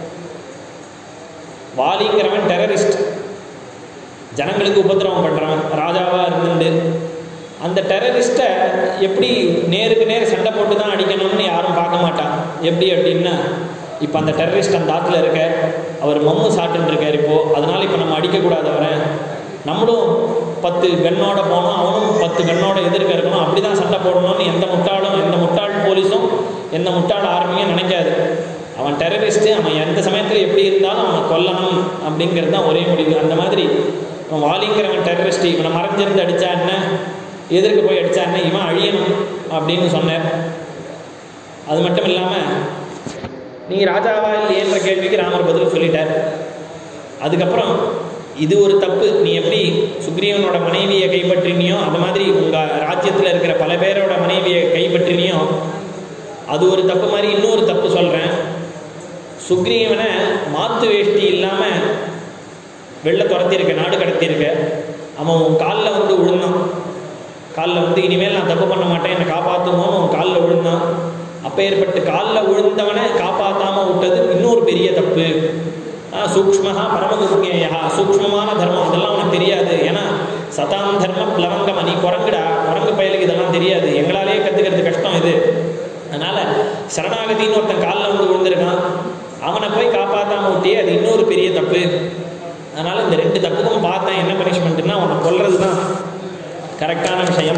வாலிங்கிறவன் டெரரிஸ்ட், ஜனங்களுக்கு உபத்திரவம் பண்ணுறவன், ராஜாவாக இருந்துட்டு அந்த டெரரிஸ்ட்டை எப்படி நேருக்கு நேர் சண்டை போட்டு தான் அடிக்கணும்னு யாரும் பார்க்க மாட்டான். எப்படி அப்படின்னா, இப்போ அந்த டெரரிஸ்ட் அந்த ஆற்றுல இருக்க, அவர் மம்மு சாப்பிட்டுன்னு இருக்கார் இப்போது, அதனால் இப்போ நம்ம அடிக்கக்கூடாது அவரை, நம்மளும் 10 கன்னோட போகணும், அவனும் 10 கன்னோட எதிர்க்க இருக்கணும், அப்படி தான் சண்டை போடணும்னு எந்த முட்டாள் போலீஸும் எந்த முட்டாள் ஆர்மியும் நினைக்காது. அவன் டெரரிஸ்ட்டு, அவன் எந்த சமயத்தில் எப்படி இருந்தாலும் அவனை கொல்லணும் அப்படிங்கிறது தான் ஒரே முடிவு. அந்த மாதிரி அவன் வாலிங்கிறவன் டெரரிஸ்ட்டு, இவனை மறைஞ்சிருந்து அடித்தா என்ன, எதிர்க்கு போய் அடித்தா என்ன, இவன் அழியணும் அப்படின்னு சொன்னார். அது மட்டும் இல்லாமல் நீங்கள் ராஜாவா இல்லையன்ற கேள்விக்கு ராமர் பதில் சொல்லிட்டார். அதுக்கப்புறம் இது ஒரு தப்பு, நீ எப்படி சுக்ரீவனோட மனைவியை கைப்பற்றினியோ அது மாதிரி உங்கள் ராஜ்யத்தில் இருக்கிற பல பேரோட மனைவியை கைப்பற்றினியோ அது ஒரு தப்பு மாதிரி இன்னொரு தப்பு சொல்கிறேன். சுக்ரீவனை மாத்து வேஷ்டி இல்லாமல் வெளில துரத்தியிருக்க, நாடு கடத்தியிருக்க, அவன் உன் காலில் வந்து விழுந்தான், காலில் வந்து இனிமேல் நான் தப்பு பண்ண மாட்டேன் என்னை காப்பாற்றுமோன்னு உன் காலில் விழுந்தான். அப்போ ஏற்பட்டு காலில் விழுந்தவனை காப்பாற்றாமல் விட்டது இன்னொரு பெரிய தப்பு. சூக்ஷ்மஹா பரமகுருஞேயா, சூக்ஷ்மமான தர்மம் அதெல்லாம் உனக்கு தெரியாது, ஏன்னா சதாம் தர்ம பிளவங்கமா, நீ குரங்குடா, குரங்கு பயலுக்கு இதெல்லாம் தெரியாது, எங்களாலேயே கற்றுக்கிறது கஷ்டம் இது. அதனால் சரணாகதின்னு ஒருத்தன் காலில் வந்து விழுந்திருக்கான், அவனை போய் காப்பாற்றாமல் விட்டியே அது இன்னொரு பெரிய தப்பு. அதனால் இந்த 2 தப்புக்கும் பார்த்தேன், என்ன பனிஷ்மெண்ட்டுன்னா உன்னை கொல்றது தான் கரெக்டான விஷயம்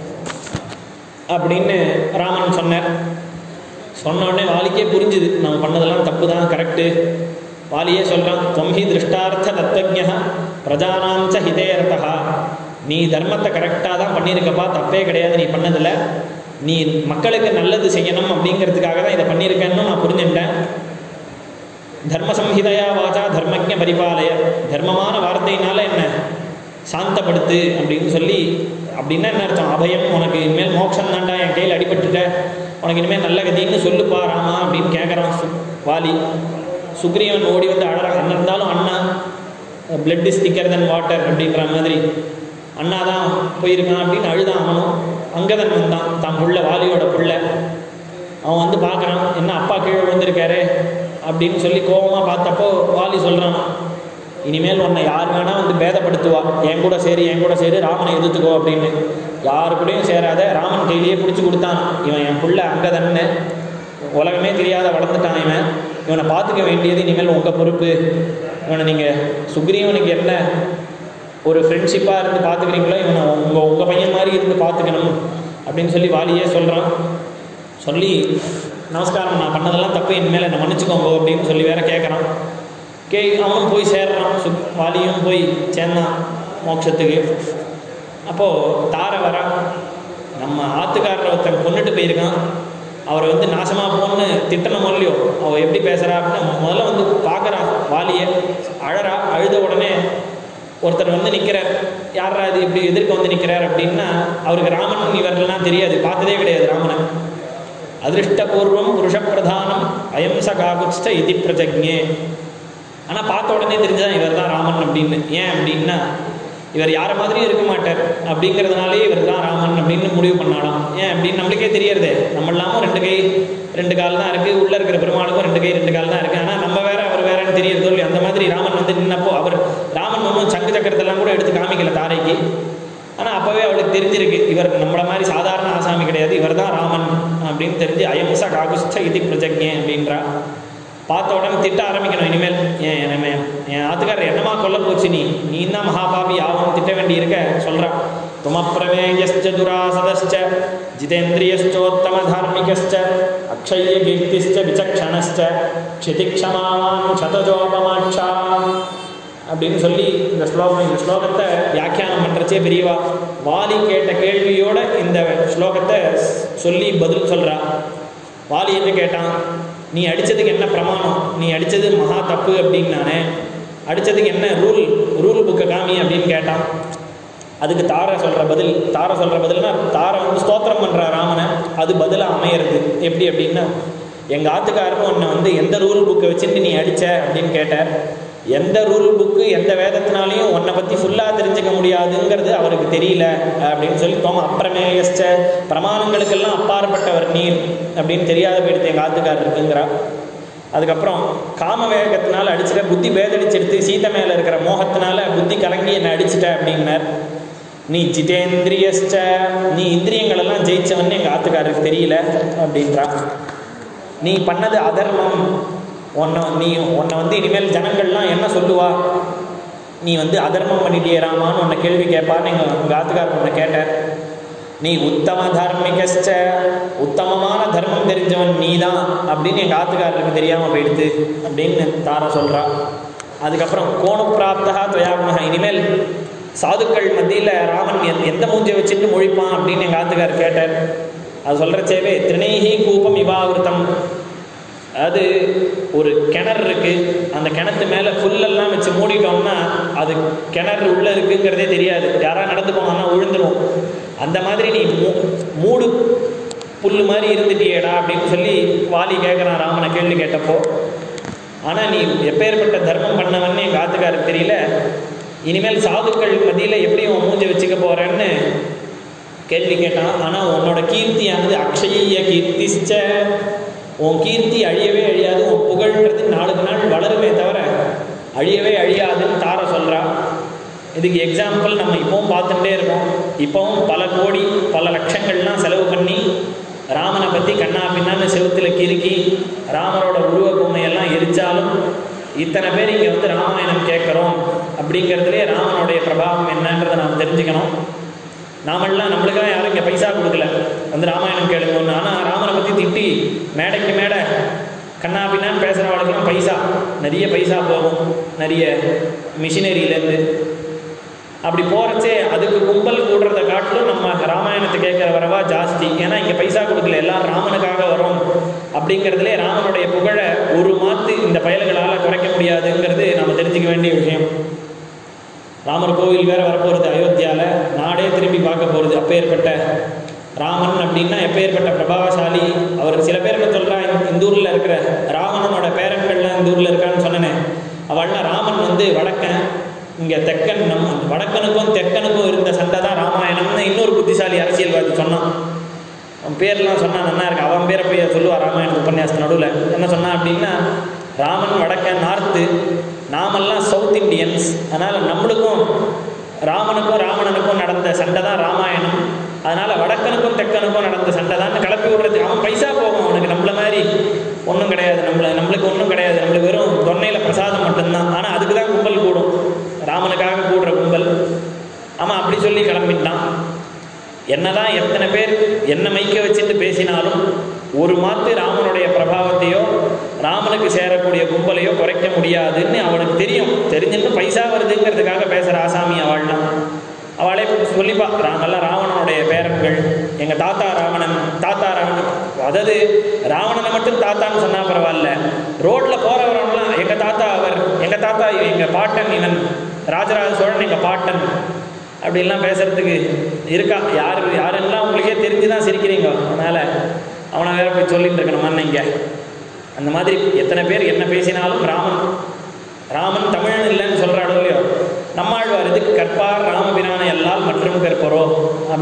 அப்படின்னு ராமன் சொன்னார். சொன்ன உடனே வாலிக்கே புரிஞ்சுது, நம்ம பண்ணதெல்லாம் தப்பு தான், கரெக்டு. வாலியே சொல்கிறான், தொம்ஹி திருஷ்டார்த்த தத்துவஜா பிரஜானாம்ச ஹிதேரதா, நீ தர்மத்தை கரெக்டாக தான் பண்ணியிருக்கப்பா, தப்பே கிடையாது நீ பண்ணதில்லை, நீ மக்களுக்கு நல்லது செய்யணும் அப்படிங்கிறதுக்காக தான் இதை பண்ணியிருக்கேன்னு நான் புரிஞ்சுட்டேன். தர்மசம்ஹிதையா வாச்சா தர்மஜ பரிபாலய, தர்மமான வார்த்தையினால என்ன சாந்தப்படுத்து அப்படின்னு சொல்லி, அப்படின்னா என்ன அர்த்தம், அபயம், உனக்கு இனிமேல் மோட்சம் தாண்டா, என் கையில் அடிபட்டுட்ட, உனக்கு இனிமேல் நல்ல கதின்னு சொல்லுப்பா ராமா அப்படின்னு கேட்குறான் வாலி. சுக்ரீவன் ஓடி வந்து அழறான், என்ன இருந்தாலும் அண்ணா, பிளட் இஸ் திக்கர் தென் வாட்டர் அப்படின்ற மாதிரி அண்ணா தான் போயிருக்கான் அப்படின்னு அழுதான். அவனும் அங்கதன் வந்தான், தான் புள்ள, வாலியோட புள்ள. அவன் வந்து பார்க்குறான், என்ன அப்பா கீழே விழுந்திருக்காரு அப்படின்னு சொல்லி கோபமாக பார்த்தப்போ வாலி சொல்கிறான், இனிமேல் உன்னை யார் வேணால் வந்து பேதப்படுத்துவா, என் கூட சேரு ராமனை எதிர்த்துக்கோ அப்படின்னு. யாரு கூடயும் சேராத, ராமன் கையிலேயே பிடிச்சி கொடுத்தான், இவன் என் புள்ள அங்கதன்னு, உலகமே தெரியாத வளர்ந்துட்டான் இவன், இவனை பார்த்துக்க வேண்டியது இனிமேல் உங்கள் பொறுப்பு, இவனை நீங்கள் சுக்ரீவனுக்கு என்ன ஒரு ஃப்ரெண்ட்ஷிப்பாக இருந்து பார்த்துக்கிறீங்களோ இவனை உங்கள் பையன் மாதிரி இருந்து பார்த்துக்கணும் அப்படின்னு சொல்லி வாலியே சொல்கிறான். சொல்லி நமஸ்காரம், நான் பண்ணதெல்லாம் தப்பு, இனிமேல் என்னை மன்னிச்சுக்கோங்க அப்படின்னு சொல்லி வேற கேட்குறான். அவனும் போய் சேர்றான், வாலியும் போய் சேர்ந்தான் மோட்சத்துக்கு. அப்போது தாரை வரா, நம்ம ஆற்றுக்காரரை ஒருத்தன் கொண்டுட்டு போயிருக்கான், அவரை வந்து நாசமாக போன்னு திட்டணும் இல்லையோ, அவள் எப்படி பேசுகிறா அப்படின்னா முதல்ல வந்து பார்க்குறான் வாலியை, அழறா. அழுத உடனே ஒருத்தர் வந்து நிற்கிறார், யாரா இது இப்படி எதிர்க்க வந்து நிற்கிறார் அப்படின்னா, அவருக்கு ராமன் இவர்கள்லாம் தெரியாது, பார்த்ததே கிடையாது ராமனை. அதிருஷ்டபூர்வம் புருஷப்பிரதானம் அயம்ச காகுஸ்ட இதி பிரஜக்ஞே, ஆனால் பார்த்த உடனே தெரிஞ்சுதான் இவர் தான் ராமன் அப்படின்னு. ஏன் அப்படின்னா இவர் யாரை மாதிரியும் இருக்க மாட்டார் அப்படிங்கிறதுனாலே இவர் தான் ராமன் அப்படின்னு முடிவு பண்ணாலாம். ஏன் அப்படின்னு நம்மளுக்கே தெரியறது. நம்ம இல்லாமல் 2 கை 2 கால் தான் இருக்குது, உள்ளே இருக்கிற பெருமாளுக்கும் 2 கை 2 கால் தான் இருக்குது. ஆனால் நம்ம வேற அவர் வேறன்னு தெரியறதோ இல்லையா. அந்த மாதிரி ராமன் வந்து நின்னப்போ ராமன் ஒன்றும் சங்கு சக்கரத்தெல்லாம் கூட எடுத்து காமிக்கல தாரைக்கு. ஆனால் அப்போவே அவளுக்கு தெரிஞ்சிருக்கு இவர் நம்மளை மாதிரி சாதாரண ஆசாமி கிடையாது, இவர் தான் ராமன் அப்படின்னு தெரிஞ்சு அயம்சா காகுஷ்ட இது பிரஜக்ஞே அப்படின்றா. பார்த்த உடனே திட்ட ஆரம்பிக்கணும். இனிமேல் என் ஆத்துக்காரர் என்னமா கொல்ல போச்சு, நீ தான் மகாபாபி ஆகும் திட்ட வேண்டி இருக்க சொல்கிறான். துமப்பிரமேயஸ்ச துராசதஸ்ச ஜிதேந்திரியஸ்சோத்தம தார்மிகஸ்ச அக்ஷய கீர்த்திஸ்ச விசக்ஷணஸ்ச க்ஷிதிக்ஷமாவான் சதஜோபமாட்சா அப்படின்னு சொல்லி இந்த ஸ்லோகத்தை வியாக்கியானம் பண்ணுறச்சே பெரியவா வாலி கேட்ட கேள்வியோட இந்த ஸ்லோகத்தை சொல்லி பதில் சொல்கிறா. வாலி என்ன கேட்டான், நீ அடித்ததுக்கு என்ன பிரமாணம், நீ அடித்தது மகா தப்பு அப்படின்னு நானே, அடித்ததுக்கு என்ன ரூல் புக்கை காமி அப்படின்னு கேட்டான். அதுக்கு தாரை சொல்கிற பதில்னா தாரை வந்து ஸ்தோத்திரம் பண்ணுற ராமனை, அது பதிலாக அமையிறது எப்படி அப்படின்னா, எங்கள் ஆத்துக்காரரும் உன்னை வந்து எந்த ரூல் புக்கை வச்சுட்டு நீ அடித்த அப்படின்னு கேட்டார். எந்த ரூல் புக்கு எந்த வேதத்தினாலையும் உன்னை பற்றி ஃபுல்லாக தெரிஞ்சுக்க முடியாதுங்கிறது அவருக்கு தெரியல அப்படின்னு சொல்லி அப்புறமேயஸ்ச பிரமாணங்களுக்கெல்லாம் அப்பாற்பட்டவர் நீர் அப்படின்னு தெரியாத போயிடுத்து எங்கள் ஆத்துக்காரர் இருக்குங்கிறா. அதுக்கப்புறம் காம வேகத்தினால அடிச்சுட்ட, புத்தி பேதடிச்செடுத்து சீதை மேலே இருக்கிற மோகத்தினால புத்தி கலங்கி என்னை அடிச்சுட்ட அப்படின்னார். நீ ஜிதேந்திரியஸ்ச, நீ இந்திரியங்களெல்லாம் ஜெயிச்சவன்னு எங்கள் ஆத்துக்காரருக்கு தெரியல அப்படின்றா. நீ பண்ணது அதர்மம், உன்னை வந்து இனிமேல் ஜனங்கள்லாம் என்ன சொல்லுவா, நீ வந்து அதர்மம் பண்ணிட்டே ராமான்னு உன்னை கேள்வி கேட்பான்னு உங்கள் ஆத்துக்காரர் உன்னை கேட்டார். நீ உத்தம தார்மிகஸ்ச, உத்தமமான தர்மம் தெரிஞ்சவன் நீ தான் அப்படின்னு எங்கள் ஆத்துக்காரருக்கு தெரியாமல் போயிடுது அப்படின்னு தாரா சொல்கிறா. அதுக்கப்புறம் கோணுப்பிராப்தா துவயாகுண, இனிமேல் சாதுக்கள் மத்தியில் ராமன் எந்த மூஞ்சியை வச்சுட்டு மொழிப்பான் அப்படின்னு எங்கள் ஆத்துக்காரர் கேட்டார். அது சொல்கிறச்சேவே திரிணேஹி கூப்பம் இவாவிருத்தம், அது ஒரு கிணறு இருக்குது, அந்த கிணத்து மேலே புல்லெல்லாம் வச்சு மூடிட்டோம்னா அது கிணறு உள்ளே இருக்குங்கிறதே தெரியாது, யாராவது நடந்து போவாங்கன்னா விழுந்துடும். அந்த மாதிரி நீ மூடு புல் மாதிரி இருந்துட்டியேடா அப்படின்னு சொல்லி வாலி கேட்குறான் ராமனை கேள்வி கேட்டப்போ. ஆனால் நீ எப்பேற்பட்ட தர்மம் பண்ணவன்னு எங்கள் ஆத்துக்காருக்கு தெரியல, இனிமேல் சாதுக்கள் மத்தியில் எப்படி உன் மூஞ்சை வச்சுக்க போகிறேன்னு கேள்வி கேட்டான். ஆனால் உன்னோட கீர்த்தியானது அக்ஷய கீர்த்திச்ச, உன் கீர்த்தி அழியவே அழியாது, உன் புகழ்ன்றது நாளுக்கு நாள் வளருமே தவிர அழியவே அழியாதுன்னு தார சொல்கிறா. இதுக்கு எக்ஸாம்பிள் நம்ம இப்போவும் பார்த்துட்டே இருக்கோம். இப்போவும் பல கோடி பல லட்சங்கள்லாம் செலவு பண்ணி ராமனை பற்றி கண்ணா பின்னான்னு செவுத்தில் கிறுக்கி ராமரோட உருவ பொம்மையெல்லாம் எரிச்சாலும் இத்தனை பேர் இங்கே வந்து ராமாயணம் கேட்குறோம் அப்படிங்கிறதுலே ராமனுடைய பிரபாவம் என்னன்றதை நாம் தெரிஞ்சுக்கணும். நாமெல்லாம் நம்மளுக்காக யாரும் இங்கே பைசா கொடுக்கல வந்து ராமாயணம் கேளுங்கன்னு. ஆனால் ராமனை பற்றி திட்டி மேடைக்கு மேடை கண்ணா பின்னான்னு பேசுகிறவளுக்கெல்லாம் நிறைய பைசா போகும், நிறைய மிஷினரியிலேருந்து. அப்படி போகிறச்சே அதுக்கு கும்பல் கூடுறதை காட்டிலும் நம்ம ராமாயணத்தை கேட்குற வரவா ஜாஸ்தி. ஏன்னா இங்கே பைசா கொடுக்கல, எல்லாம் ராமனுக்காக வரும் அப்படிங்கிறதுலே ராமனுடைய புகழை ஒரு மாற்று இந்த பயல்களால் குறைக்க முடியாதுங்கிறது நம்ம தெரிஞ்சுக்க வேண்டிய விஷயம். ராமர் கோவில் வேறு வரப்போகிறது அயோத்தியாவில், நாடே திரும்பி பார்க்க போகிறது. அப்பேற்பட்ட ராமன் அப்படின்னா எப்பேற்பட்ட பிரபாவசாலி அவர். சில பேர் என்ன சொல்கிறா, இந்த ஊரில் இருக்கிற ராவணனோட பேரன்கள்லாம் இந்த ஊரில் இருக்கான்னு சொன்னேன். அவள்லாம் ராமன் வந்து வடக்கன், இங்கே தெக்கன், வடக்கனுக்கும் தெற்கனுக்கும் இருந்த சண்டை தான் ராமாயணம்னு இன்னொரு புத்திசாலி அரசியல்வாதி சொன்னான். அவன் பேர்லாம் சொன்னான், நல்லா இருக்கு. அவன் பேரை போய் சொல்லுவாள் ராமாயண உபன்யாசத்து நடுவில். என்ன சொன்னான் அப்படின்னா, ராமன் வடக்கன் நார்த்து, நாமெல்லாம் சவுத் இண்டியன்ஸ், அதனால் நம்மளுக்கும் ராமனுக்கும் ராவணனுக்கும் நடந்த சண்டை தான் ராமாயணம். அதனால் வடக்கனுக்கும் தெற்கனுக்கும் நடந்த சண்டை தான் கிளப்பி விடுறது. அவன் பைசா போகும், அவனுக்கு நம்மள மாதிரி ஒன்றும் கிடையாது, நம்மளுக்கு ஒன்றும் கிடையாது, நம்மளுக்கு வெறும் தொன்னையில் பிரசாதம் மட்டும்தான். ஆனால் அதுக்கு தான் கும்பல் கூடும், ராமனுக்காக கூடுற கும்பல். ஆமாம், அப்படி சொல்லி கிளம்பிட்டான். என்னதான் எத்தனை பேர் என்ன மைக்க வச்சுட்டு பேசினாலும் ஒரு மாத்து ராமனுடைய பிரபாவத்தையோ ராமனுக்கு சேரக்கூடிய கும்பலையோ குறைக்க முடியாதுன்னு அவனுக்கு தெரியும். தெரிஞ்சுன்னு பைசா வருதுங்கிறதுக்காக பேசுகிற ஆசாமி அவள்லாம். அவளே சொல்லிப்பா, நாங்கள்லாம் ராவணனுடைய பேரன்கள், எங்கள் தாத்தா ராவணன், அதாவது ராவணனை மட்டும் தாத்தான்னு சொன்னால் பரவாயில்ல, ரோட்டில் போகிறவரெல்லாம் எங்கள் தாத்தா அவர், எங்கள் தாத்தா எங்கள் பாட்டன், இவன் ராஜராஜ சோழன் எங்கள் பாட்டன் அப்படின்லாம் பேசுகிறதுக்கு இருக்கா? யாரெல்லாம் உங்களுக்கே தெரிஞ்சு தான் சிரிக்கிறீங்க. அதனால் அவனை வேற போய் சொல்லிட்டு இருக்கணுமான்னு இங்கே. அந்த மாதிரி எத்தனை பேர் என்ன பேசினாலும் ராமன் தமிழன் இல்லைன்னு சொல்கிறாடோ இல்லையோ, நம்மாழ்வார் இதுக்கு கற்பார் ராம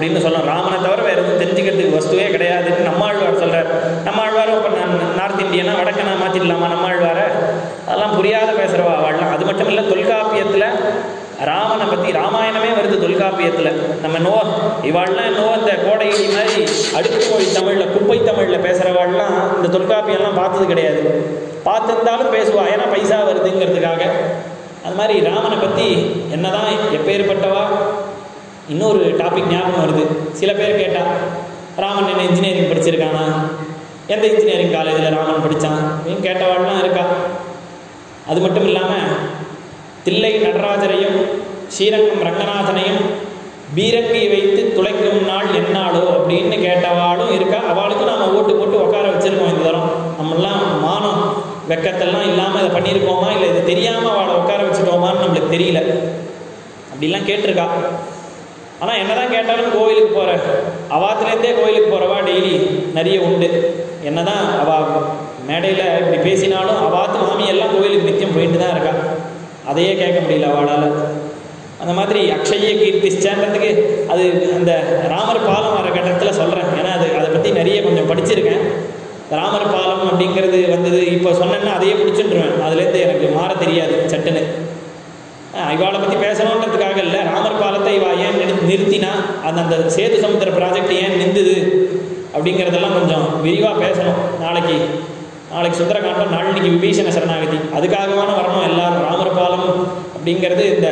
அப்படின்னு சொல்லணும். ராமனை தவிர வேறு எதுவும் தெரிஞ்சுக்கிறதுக்கு வஸ்துவே கிடையாதுன்னு நம்மாழ்வார் சொல்கிறார். நம்மாழ்வாரும் இப்போ நான் நார்த் இந்தியனா வடக்கனா மாற்றிடலாமா நம்மாழ்வாரை? அதெல்லாம் புரியாத பேசுகிறவா அவள்லாம். அது மட்டும் இல்லை, தொல்காப்பியத்தில் ராமனை பற்றி ராமாயணமே வருது தொல்காப்பியத்தில். நம்ம இவாள்லாம் இந்த கோடையடி மாதிரி அடுக்கு மொழி தமிழில் குப்பை தமிழில் பேசுகிறவாள்லாம் இந்த தொல்காப்பியெல்லாம் பார்த்தது கிடையாது. பார்த்துருந்தாலும் பேசுவா, ஏன்னா பைசா வருதுங்கிறதுக்காக. அது மாதிரி ராமனை பற்றி என்னதான் எப்பேற்பட்டவா. இன்னொரு டாபிக் ஞாபகம் வருது. சில பேர் கேட்டால் ராமன் என்ன இன்ஜினியரிங் படிச்சிருக்கானா, எந்த இன்ஜினியரிங் காலேஜில் ராமன் படித்தான் அப்படின்னு கேட்டவாள்லாம் இருக்கா. அது மட்டும் இல்லாமல் தில்லை நடராஜரையும் ஸ்ரீரங்கம் ரங்கநாதனையும் பீரங்கி வைத்து துளைக்கும் நாள் என்னாளோ அப்படின்னு கேட்டவாளும் இருக்கா. அவளுக்கும் நாம் ஓட்டு போட்டு உட்கார வச்சுருக்கோம். இந்த தரம் நம்மளாம் மானம் வெக்கத்தெல்லாம் இல்லாமல் இதை பண்ணியிருக்கோமா, இல்லை இது தெரியாமல் அவளை உட்கார வச்சுட்டோமான்னு நம்மளுக்கு தெரியல. அப்படிலாம் கேட்டிருக்கா. ஆனால் என்ன தான் கேட்டாலும் கோவிலுக்கு போகிற அவாத்துலேருந்தே கோவிலுக்கு போகிறவா டெய்லி நிறைய உண்டு. என்ன தான் அவள் மேடையில் இப்படி பேசினாலும் அவாத்து மாமியெல்லாம் கோவிலுக்கு நித்தியம் போயிட்டு தான் இருக்கா. அதையே கேட்க முடியல அவளால். அந்த மாதிரி அக்ஷய கீர்த்திச்சேன்றதுக்கு அது அந்த ராமர் பாலம் வர கட்டத்தில் சொல்கிறேன். ஏன்னா அதை பற்றி நிறைய கொஞ்சம் படிச்சிருக்கேன். ராமர் பாலம் அப்படிங்கிறது வந்தது இப்போ சொன்னேன்னா அதையே பிடிச்சிட்டுருவேன். அதுலேருந்து எனக்கு மாற தெரியாது சட்டுன்னு. இவாளை பற்றி பேசணுன்றதுக்காக இல்லை, ராமர் பாலத்தை இவா ஏன் நிறுத்தினா, அந்த சேது சமுத்திர ப்ராஜெக்ட் ஏன் நின்றுது அப்படிங்கிறதெல்லாம் கொஞ்சம் விரிவாக பேசணும். நாளைக்கு சுந்தரகாண்டம், நாளைக்கு விபீஷண சரணாகதி, அதுக்காகவான வரணும் எல்லாரும். ராமர் பாலம் அப்படிங்கிறது இந்த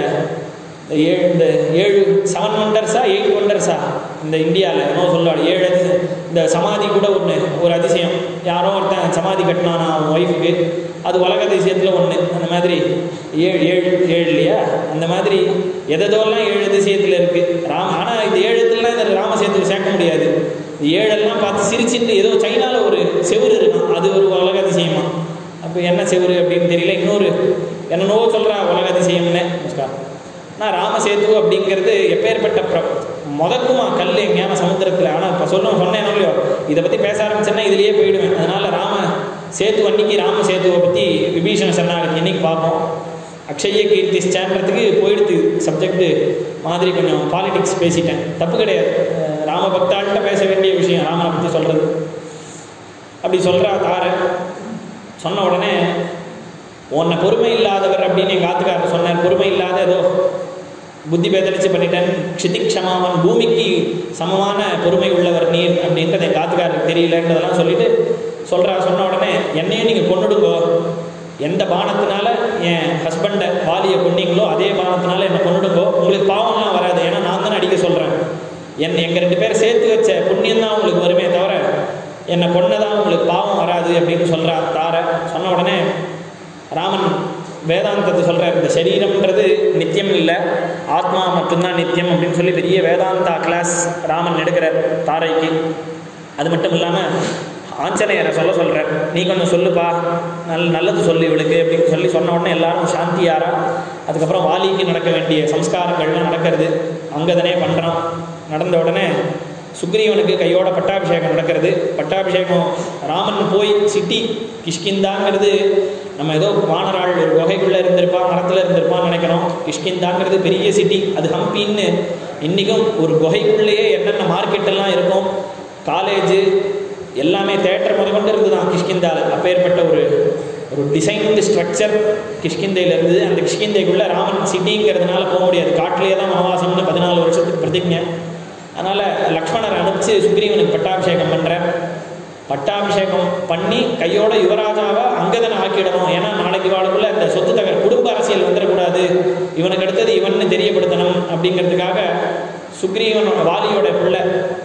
7 வண்டர்ஸா 8 வண்டர்ஸா இந்த இந்தியாவில் என்ன சொல்லுவாள், 7 இந்த சமாதி கூட ஒரு அதிசயம். யாரோ ஒருத்தன் சமாதி கட்டினானா அவன் ஒய்ஃபுக்கு, அது உலக அதிசயத்தில் ஒன்று. அந்த மாதிரி 7 இல்லையா, அந்த மாதிரி எதோலாம் 7 அதிசயத்தில் இருக்குது. ஆனால் இந்த 7 இந்த ராமசேத்துக்கு சேர்க்க முடியாது. 7 பார்த்து சிரிச்சுட்டு ஏதோ சைனாவில் ஒரு செவுரு இருக்கும், அது ஒரு உலக அதிசயமா. அப்போ என்ன செவுரு அப்படின்னு தெரியல. இன்னொரு என்னென்னவோ சொல்கிறா உலக அதிசயம்னு. நமஸ்காரம். ஆனால் ராமசேத்து அப்படிங்கிறது எப்பேற்பட்ட முதக்குமா கல் எங்கேயான சமுத்திரத்தில். ஆனால் இப்போ சொன்னேன் இல்லையோ, இதை பற்றி பேச ஆரம்பிச்சேன்னா இதுலேயே போயிடுவேன். அதனால் ராமசேத்து அன்னைக்கு ராமசேத்துவை பற்றி விபீஷண சரணாகதி இன்னைக்கு பார்ப்போம். அக்ஷய கீர்த்தி ஸ்டாண்டத்துக்கு போயிடுது சப்ஜெக்டு மாதிரி. கொஞ்சம் பாலிடிக்ஸ் பேசிட்டேன், தப்பு கிடையாது. ராம பக்தாள்கிட்ட பேச வேண்டிய விஷயம் ராமனை பற்றி சொல்கிறது. அப்படி சொல்கிறா தாரை. சொன்ன உடனே உன்னை பொறுமை இல்லாதவர் அப்படின்னு எங்கள் ஆத்துக்காரர் சொன்னார். பொறுமை இல்லாத ஏதோ புத்தி பேதளிச்சு பண்ணிட்டேன். க்ஷிதிக்ஷமாவன் பூமிக்கு சமமான பொறுமை உள்ளவர் நீர் அப்படின்றது எங்கள் ஆத்துக்காரருக்கு தெரியலன்றதெல்லாம் சொல்லிட்டு சொன்ன உடனே என்னையும் நீங்கள் கொண்டுடுங்கோ, எந்த பானத்தினால என் ஹஸ்பண்டை வாலியை கொண்டீங்களோ அதே பானத்தினால என்னை கொண்டுடுங்கோ, உங்களுக்கு பாவம்லாம் வராது. ஏன்னா நான் தானே அடிக்க சொல்கிறேன். எங்கள் 2 பேர் சேர்த்து வச்ச புண்ணியம்தான் உங்களுக்கு வருமே தவிர என்னை கொன்னதான் உங்களுக்கு பாவம் வராது அப்படின்னு சொல்கிறா தாரை. சொன்ன உடனே ராமன் வேதாந்தத்தை சொல்கிறார். இந்த சரீரம்ன்றது நித்தியம் இல்லை, ஆத்மா மட்டும்தான் நித்தியம் அப்படின்னு சொல்லி பெரிய வேதாந்தா கிளாஸ் ராமன் எடுக்கிறார் தாரைக்கு. அது மட்டும் இல்லாமல் ஆஞ்சநேயரை சொல்கிறார். நீ கொஞ்சம் சொல்லுப்பா, நல்லது சொல்லு இவளுக்கு அப்படின்னு சொன்ன உடனே எல்லாரும் சாந்தியாரா. அதுக்கப்புறம் வாலிக்கு நடக்க வேண்டிய சம்ஸ்காரங்கள்லாம் நடக்கிறது. அங்கதனே பண்ணுறான். நடந்த உடனே சுக்ரீவனுக்கு கையோட பட்டாபிஷேகம் நடக்கிறது. பட்டாபிஷேகம் ராமன் போய் சிட்டி கிஷ்கிந்தாங்கிறது நம்ம ஏதோ வானராள் ஒரு குகைக்குள்ளே இருந்திருப்பான், மரத்தில் இருந்திருப்பான்னு நினைக்கிறோம். கிஷ்கிந்தாங்கிறது பெரிய சிட்டி. அது ஹம்பின்னு இன்றைக்கும் ஒரு குகைக்குள்ளேயே என்னென்ன மார்க்கெட்டெல்லாம் இருக்கும், காலேஜு எல்லாமே தேட்டர் முதற்கொண்டு இருந்து தான் கிஷ்கிந்தாவில். அப்பேற்பட்ட ஒரு டிசைன்டு ஸ்ட்ரக்சர் கிஷ்கிந்தையில் இருந்தது. அந்த கிஷ்கிந்தைக்குள்ளே ராமன் சிட்டிங்கிறதுனால போக முடியாது. காட்டிலே தான் வனவாசம்னு 14 வருஷத்துக்கு பிரதிஜை. அதனால் லக்ஷ்மணரை அனுப்பிச்சு சுக்ரீவனுக்கு பட்டாபிஷேகம் பண்ணுறேன். பட்டாபிஷேகம் பண்ணி கையோட யுவராஜாவை அங்கதனை ஆக்கிடணும். ஏன்னா நாளைக்கு வாழக்குள்ள இந்த சொத்து தகர் குடும்ப அரசியல் வந்துடக்கூடாது, இவனுக்கு அடுத்தது இவன்னு தெரியப்படுத்தணும் அப்படிங்கிறதுக்காக சுக்ரீவன் வாலியோட பிள்ளை,